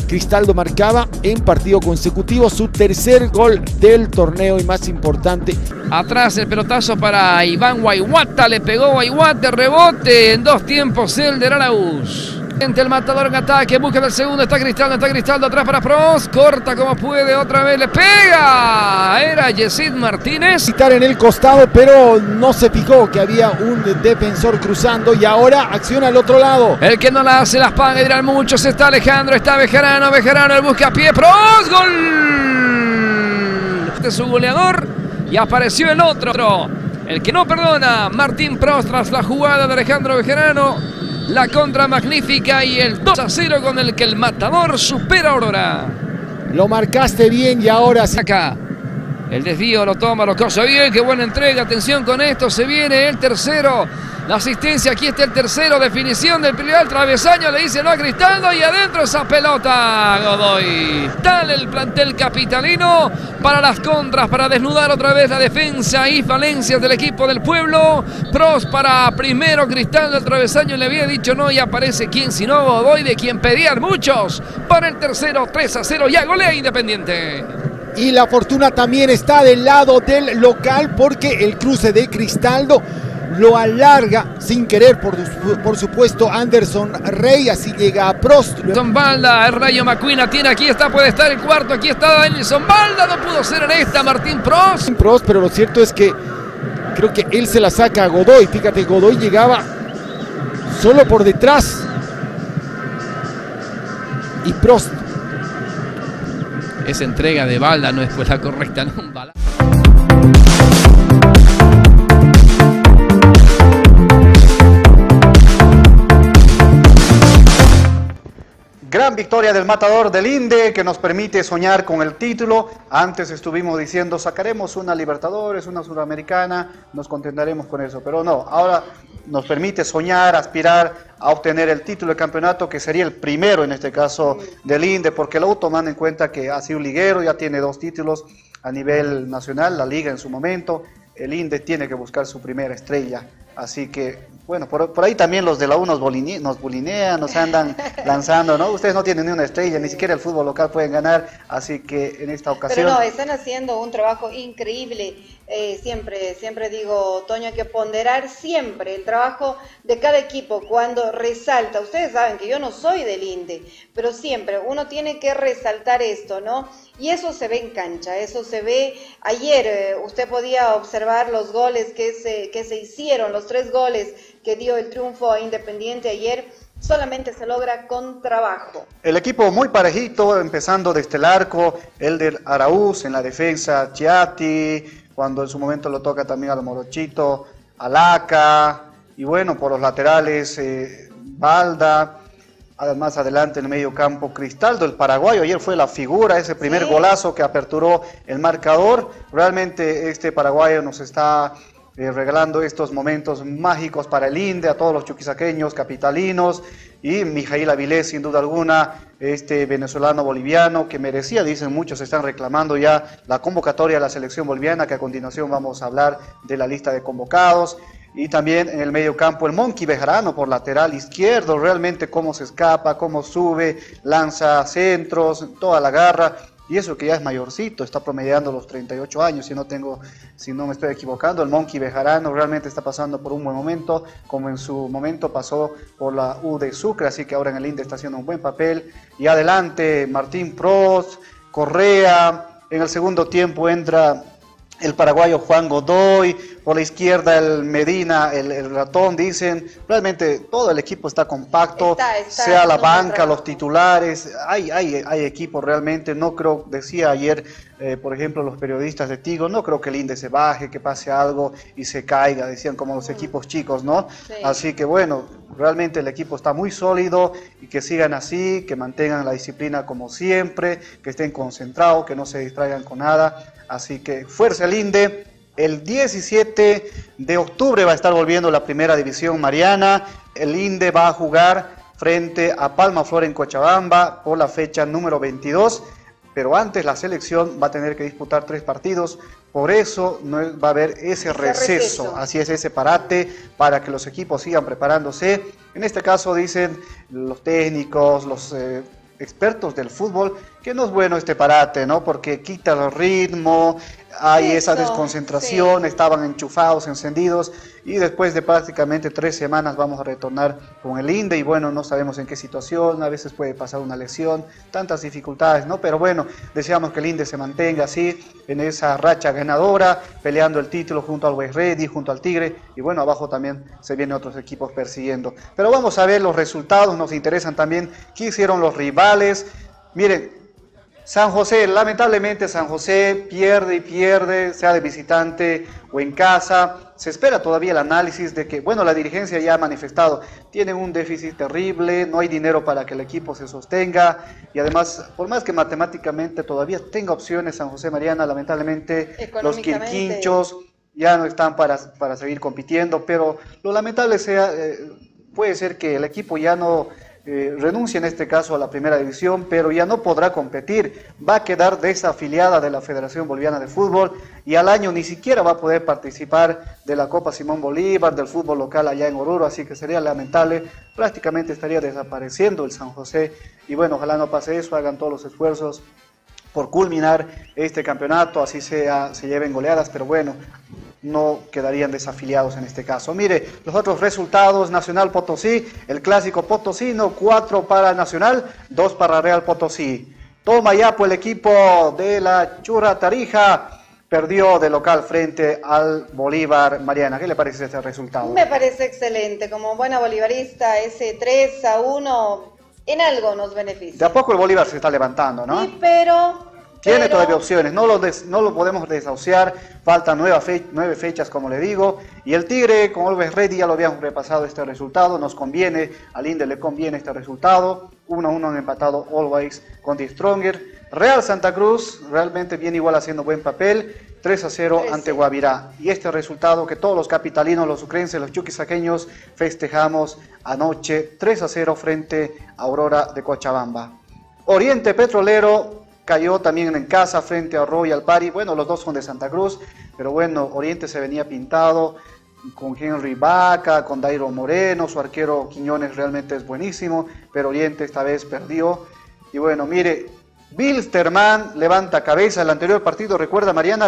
Cristaldo marcaba en partido consecutivo su tercer gol del torneo y más importante. Atrás el pelotazo para Iván Guayguata, le pegó Guayguata, rebote en 2 tiempos el de Araúz. El matador en ataque, busca el segundo, está Cristaldo atrás para Prost, corta como puede, otra vez le pega, era Yesid Martínez. Quitar en el costado, pero no se fijó que había un defensor cruzando y ahora acciona al otro lado. El que no la hace las paga, dirán muchos, está Alejandro, está Bejarano, el busca a pie, Prost, gol. Este es su goleador y apareció el otro, el que no perdona, Martín Prost tras la jugada de Alejandro Bejarano. La contra magnífica y el 2-0 con el que el matador supera a Aurora. Lo marcaste bien y ahora sí. Acá. El desvío lo toma, lo cosa bien, qué buena entrega, atención con esto, se viene el tercero. La asistencia, aquí está el tercero, definición del primer travesaño, le dice no a Cristaldo y adentro esa pelota, Godoy. Tal el plantel capitalino para las contras, para desnudar otra vez la defensa y falencias del equipo del pueblo. Prost para primero, Cristaldo el travesaño le había dicho no y aparece quien sino Godoy, de quien pedían muchos. Para el tercero, 3-0, ya golea Independiente. Y la fortuna también está del lado del local porque el cruce de Cristaldo lo alarga sin querer, por supuesto, Anderson Rey, así llega a Prost. Balda, el Rayo McQueen tiene, aquí está, puede estar el cuarto, aquí está Danielson Balda, no pudo ser en esta Martín Prost. Pero lo cierto es que creo que él se la saca a Godoy, fíjate, Godoy llegaba solo por detrás y Prost. Esa entrega de Balda no es pues la correcta, ¿no? Gran victoria del matador del Inde que nos permite soñar con el título. Antes estuvimos diciendo sacaremos una Libertadores, una Sudamericana, nos contentaremos con eso, pero no, ahora nos permite soñar, aspirar a obtener el título de campeonato, que sería el primero en este caso del Inde, porque el auto tomando en cuenta que ha sido liguero, ya tiene 2 títulos a nivel nacional, la liga en su momento, el Inde tiene que buscar su primera estrella, así que bueno, por ahí también los de la U nos bulinean, nos andan lanzando, ¿no? Ustedes no tienen ni una estrella, ni siquiera el fútbol local pueden ganar, así que en esta ocasión... Pero no, están haciendo un trabajo increíble, siempre digo, Toño, hay que ponderar siempre el trabajo de cada equipo cuando resalta. Ustedes saben que yo no soy del Inde, pero siempre uno tiene que resaltar esto, ¿no? Y eso se ve en cancha, eso se ve ayer, usted podía observar los goles que se hicieron, los 3 goles que dio el triunfo a Independiente ayer, solamente se logra con trabajo. El equipo muy parejito, empezando desde el arco, el del Araúz, en la defensa Chiati, cuando en su momento lo toca también al Morochito, Alaca, y bueno, por los laterales Balda. Más adelante en el medio campo Cristaldo, el paraguayo, ayer fue la figura, ese primer golazo que aperturó el marcador. Realmente este paraguayo nos está regalando estos momentos mágicos para el Inde, a todos los chuquisaqueños, capitalinos, y Mijail Avilés, sin duda alguna, este venezolano boliviano que merecía, dicen muchos, están reclamando ya la convocatoria de la selección boliviana, que a continuación vamos a hablar de la lista de convocados. Y también en el medio campo el Monkey Bejarano por lateral izquierdo, realmente cómo se escapa, cómo sube, lanza centros, toda la garra, y eso que ya es mayorcito, está promediando los 38 años, si no me estoy equivocando. El Monkey Bejarano realmente está pasando por un buen momento, como en su momento pasó por la U de Sucre, así que ahora en el Inde está haciendo un buen papel. Y adelante Martín Prost, Correa, en el segundo tiempo entra el paraguayo Juan Godoy, por la izquierda el Medina, el ratón, dicen. Realmente todo el equipo está compacto, sea la banca, los titulares, hay equipo realmente. No creo, decía ayer, por ejemplo, los periodistas de Tigo, no creo que el Inde se baje, que pase algo y se caiga, decían como los equipos chicos, ¿no? Sí. Así que bueno, realmente el equipo está muy sólido y que sigan así, que mantengan la disciplina como siempre, que estén concentrados, que no se distraigan con nada. Así que fuerza el Inde. El 17 de octubre va a estar volviendo la primera división mariana. El Inde va a jugar frente a Palma Flor en Cochabamba por la fecha número 22. Pero antes la selección va a tener que disputar 3 partidos. Por eso no va a haber ese receso. Así es, ese parate para que los equipos sigan preparándose. En este caso dicen los técnicos, los expertos del fútbol que no es bueno este parate, ¿no? Porque quita el ritmo, hay esa desconcentración, estaban enchufados, encendidos, y después de prácticamente 3 semanas vamos a retornar con el INDE, y bueno, no sabemos en qué situación, a veces puede pasar una lesión, tantas dificultades, ¿no? Pero bueno, deseamos que el INDE se mantenga así, en esa racha ganadora, peleando el título junto al Always Ready, junto al Tigre, y bueno, abajo también se vienen otros equipos persiguiendo. Pero vamos a ver los resultados, nos interesan también qué hicieron los rivales. Miren, San José, lamentablemente San José pierde y pierde, sea de visitante o en casa. Se espera todavía el análisis de que, bueno, la dirigencia ya ha manifestado, tienen un déficit terrible, no hay dinero para que el equipo se sostenga, y además, por más que matemáticamente todavía tenga opciones San José, Mariana, lamentablemente los quirquinchos ya no están para seguir compitiendo, pero lo lamentable puede ser que el equipo ya no renuncia en este caso a la primera división, pero ya no podrá competir, va a quedar desafiliada de la Federación Boliviana de Fútbol, y al año ni siquiera va a poder participar de la Copa Simón Bolívar, del fútbol local allá en Oruro, así que sería lamentable, prácticamente estaría desapareciendo el San José, y bueno, ojalá no pase eso, hagan todos los esfuerzos por culminar este campeonato, así sea, se lleven goleadas, pero bueno, no quedarían desafiliados en este caso. Mire, los otros resultados: Nacional Potosí, el clásico potosino, 4 para Nacional, 2 para Real Potosí. Tomayapo, el equipo de la Churra Tarija, perdió de local frente al Bolívar. Mariana, ¿qué le parece este resultado? Me parece excelente, como buena bolivarista, ese 3-1 en algo nos beneficia. De a poco el Bolívar se está levantando, ¿no? Sí, pero tiene todavía opciones, no lo podemos desahuciar, faltan 9 fechas, como le digo, y el Tigre con Always Ready, ya lo habíamos repasado este resultado, nos conviene, al INDE le conviene este resultado, 1-1 han empatado Always con The Stronger. Real Santa Cruz, realmente bien igual, haciendo buen papel, 3-0 ante Guavirá, y este resultado que todos los capitalinos, los sucrenses, los chuquisaqueños festejamos anoche, 3-0 frente a Aurora de Cochabamba. Oriente Petrolero cayó también en casa frente a Royal Party. Bueno, los dos son de Santa Cruz, pero bueno, Oriente se venía pintado con Henry Vaca, con Dairo Moreno, su arquero Quiñones realmente es buenísimo, pero Oriente esta vez perdió. Y bueno, mire, Bilsterman levanta cabeza. El anterior partido, recuerda Mariana,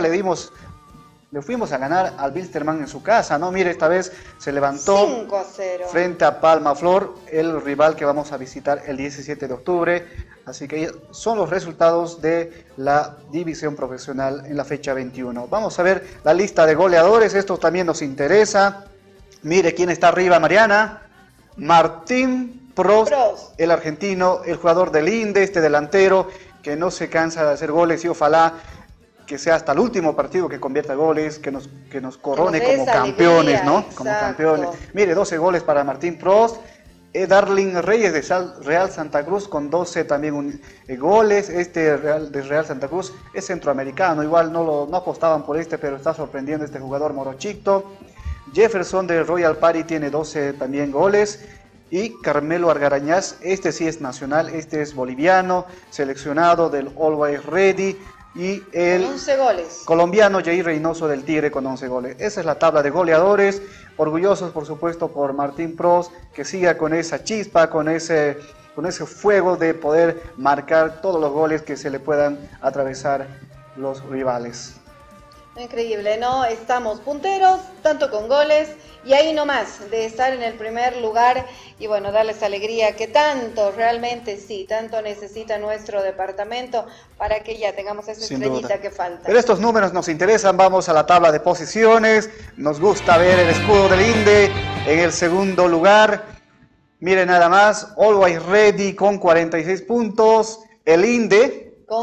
le fuimos a ganar al Bilsterman en su casa, ¿no? Mire, esta vez se levantó 5-0 frente a Palma Flor, el rival que vamos a visitar el 17 de octubre. Así que son los resultados de la división profesional en la fecha 21. Vamos a ver la lista de goleadores, esto también nos interesa. Mire quién está arriba, Mariana. Martín Prost, el argentino, el jugador del INDE, este delantero que no se cansa de hacer goles, y ojalá que sea hasta el último partido que convierta goles, que nos corone como campeones, ¿no? Como campeones. Mire, 12 goles para Martín Prost. Darling Reyes de Real Santa Cruz con 12 también goles. Este de Real Santa Cruz es centroamericano, igual no apostaban por pero está sorprendiendo este jugador morochito. Jefferson de Royal Party tiene 12 también goles. Y Carmelo Argarañaz, este sí es nacional, este es boliviano, seleccionado del Always Ready. Y el 11 goles. Colombiano Jair Reynoso del Tigre con 11 goles. Esa es la tabla de goleadores. Orgullosos, por supuesto, por Martín Prost, que siga con esa chispa, con ese fuego de poder marcar todos los goles que se le puedan atravesar los rivales. Increíble, ¿no? Estamos punteros, tanto con goles, y ahí nomás, de estar en el primer lugar, y bueno, darles alegría que tanto, realmente sí, tanto necesita nuestro departamento para que ya tengamos esa estrellita que falta. Pero estos números nos interesan, vamos a la tabla de posiciones, nos gusta ver el escudo del INDE en el segundo lugar. Miren nada más, Always Ready con 46 puntos, el INDE con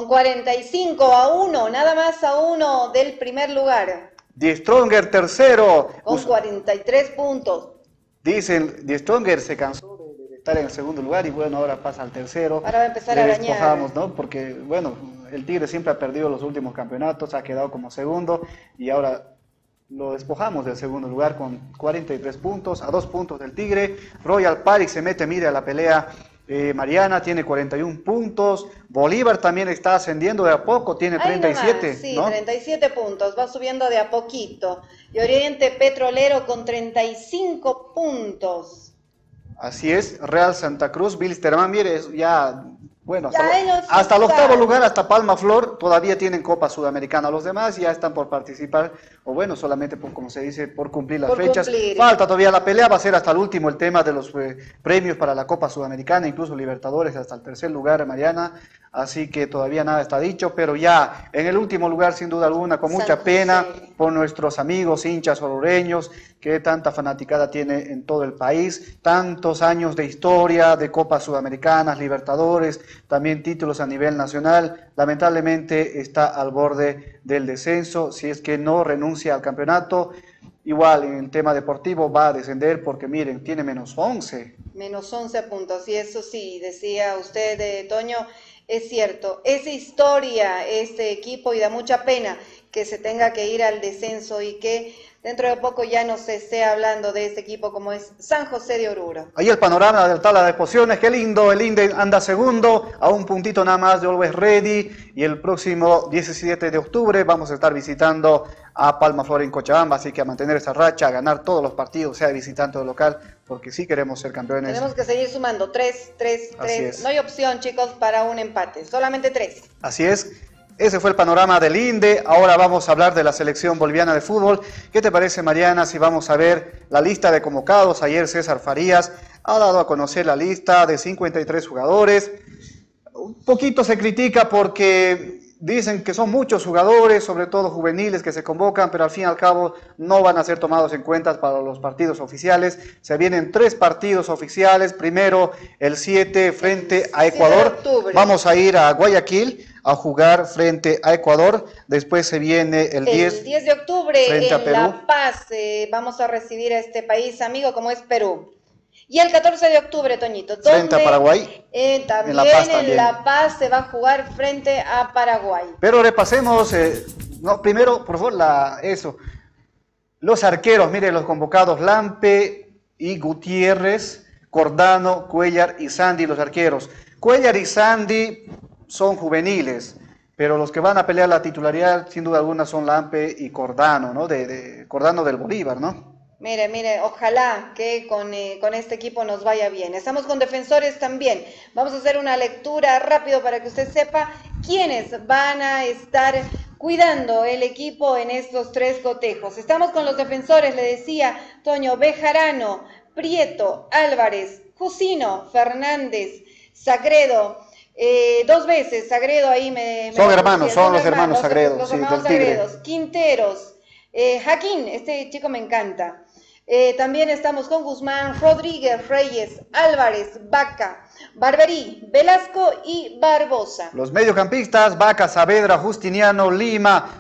45-1, nada más a 1 del primer lugar. The Stronger tercero. Con 43 puntos. Dicen, The Stronger se cansó de estar en el segundo lugar y bueno, ahora pasa al tercero. Ahora va a empezar a arañar. Despojamos, ¿no? Porque bueno, el Tigre siempre ha perdido los últimos campeonatos, ha quedado como segundo y ahora lo despojamos del segundo lugar con 43 puntos, a 2 puntos del Tigre. Royal Party se mete, mire, a la pelea. Mariana tiene 41 puntos, Bolívar también está ascendiendo de a poco, tiene 37. Sí, ¿no? 37 puntos, va subiendo de a poquito. Y Oriente Petrolero con 35 puntos. Así es, Real Santa Cruz, Bilsterman, mire, ya Bueno, hasta el octavo lugar, hasta Palma Flor, todavía tienen Copa Sudamericana. Los demás ya están por participar, o bueno, solamente por, como se dice, por cumplir las fechas. Falta todavía la pelea, va a ser hasta el último el tema de los premios para la Copa Sudamericana, incluso Libertadores hasta el tercer lugar, Mariana. Así que todavía nada está dicho, pero ya en el último lugar, sin duda alguna, con mucha pena por nuestros amigos hinchas orureños, que tanta fanaticada tiene en todo el país, tantos años de historia, de Copas Sudamericanas, Libertadores, también títulos a nivel nacional, lamentablemente está al borde del descenso, si es que no renuncia al campeonato. Igual en el tema deportivo va a descender porque miren, tiene menos 11. Menos 11 puntos, y eso sí, decía usted, Toño, es cierto, es historia este equipo y da mucha pena que se tenga que ir al descenso y que dentro de poco ya no se esté hablando de este equipo como es San José de Oruro. Ahí el panorama del tabla de posiciones, qué lindo, el INDE anda segundo, a un puntito nada más de Always Ready, y el próximo 17 de octubre vamos a estar visitando a Palma Flor en Cochabamba, así que a mantener esa racha, a ganar todos los partidos, sea de visitante o local, porque sí queremos ser campeones. Tenemos que seguir sumando, 3, no hay opción, chicos, para un empate, solamente 3. Así es. Ese fue el panorama del INDE. Ahora vamos a hablar de la selección boliviana de fútbol. ¿Qué te parece, Mariana, si vamos a ver la lista de convocados? Ayer César Farías ha dado a conocer la lista de 53 jugadores. Un poquito se critica porque dicen que son muchos jugadores, sobre todo juveniles, que se convocan, pero al fin y al cabo no van a ser tomados en cuenta para los partidos oficiales. Se vienen 3 partidos oficiales. Primero, el 7 frente a Ecuador. Vamos a ir a Guayaquil a jugar frente a Ecuador. Después se viene el 10 de octubre en La Paz. Vamos a recibir a este país amigo como es Perú. Y el 14 de octubre, Toñito, frente a Paraguay. También en La Paz se va a jugar frente a Paraguay. Pero repasemos, primero, por favor, los arqueros, miren los convocados, Lampe y Gutiérrez, Cordano, Cuellar y Sandy, los arqueros. Cuellar y Sandy son juveniles, pero los que van a pelear la titularidad, sin duda alguna, son Lampe y Cordano, ¿no? Cordano del Bolívar, ¿no? Mire, ojalá que con este equipo nos vaya bien. Estamos con defensores también. Vamos a hacer una lectura rápido para que usted sepa quiénes van a estar cuidando el equipo en estos 3 cotejos. Estamos con los defensores, le decía, Toño, Bejarano, Prieto, Álvarez, Jusino, Fernández, Sagredo. 2 veces, Sagredo ahí son hermanos, son los hermanos Sagredo. Los hermanos Sagredos, Quinteros, Jaquín, este chico me encanta. También estamos con Guzmán, Rodríguez, Reyes, Álvarez, Vaca, Barberí, Velasco y Barbosa. Los mediocampistas, Vaca, Saavedra, Justiniano, Lima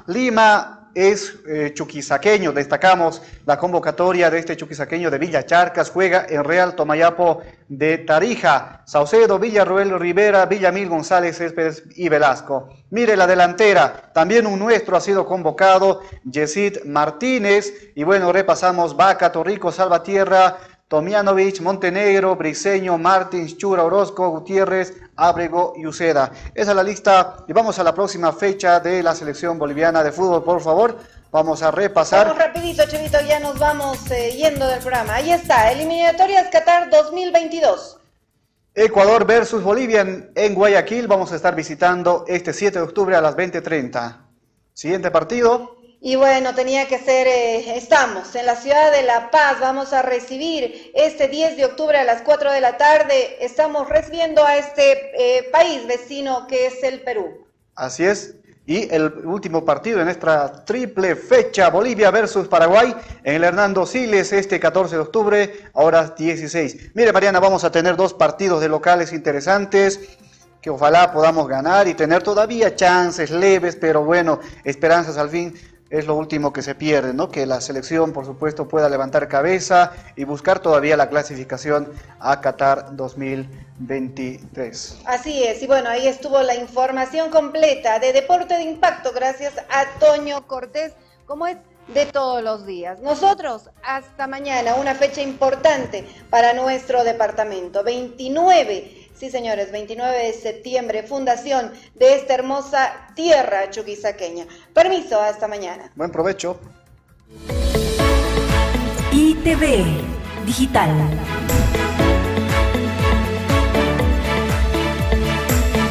es chuquisaqueño. Destacamos la convocatoria de este chuquisaqueño de Villa Charcas, juega en Real Tomayapo de Tarija. Saucedo, Villarroel, Rivera, Villamil, González, Céspedes y Velasco. Mire la delantera, también un nuestro ha sido convocado, Yesid Martínez. Y bueno, repasamos Vaca, Torrico, Salvatierra, Tomianovich, Montenegro, Briceño, Martins, Chura, Orozco, Gutiérrez, Ábrego y Uceda. Esa es la lista y vamos a la próxima fecha de la selección boliviana de fútbol, por favor. Vamos a repasar. Vamos rapidito, Chevito, ya nos vamos yendo del programa. Ahí está, eliminatorias Qatar 2022. Ecuador versus Bolivia en Guayaquil. Vamos a estar visitando este 7 de octubre a las 20:30. Siguiente partido. Y bueno, tenía que ser, estamos en la ciudad de La Paz, vamos a recibir este 10 de octubre a las 4 de la tarde, estamos recibiendo a este país vecino que es el Perú. Así es, y el último partido en esta triple fecha, Bolivia versus Paraguay, en el Hernando Siles, este 14 de octubre, a horas 16. Mire, Mariana, vamos a tener 2 partidos de locales interesantes, que ojalá podamos ganar y tener todavía chances leves, pero bueno, esperanzas al fin. Es lo último que se pierde, ¿no? Que la selección, por supuesto, pueda levantar cabeza y buscar todavía la clasificación a Qatar 2023. Así es, y bueno, ahí estuvo la información completa de Deporte de Impacto, gracias a Toño Cortés, como es de todos los días. Nosotros, hasta mañana, una fecha importante para nuestro departamento, 29. Sí, señores, 29 de septiembre, fundación de esta hermosa tierra chuquisaqueña. Permiso, hasta mañana. Buen provecho. ITV Digital.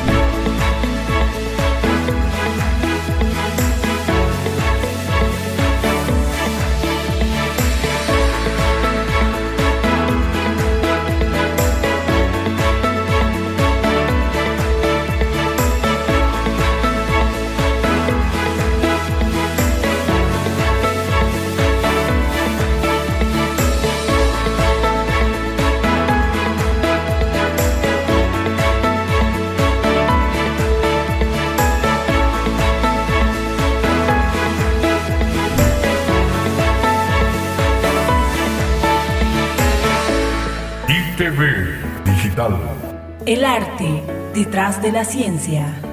El arte detrás de la ciencia.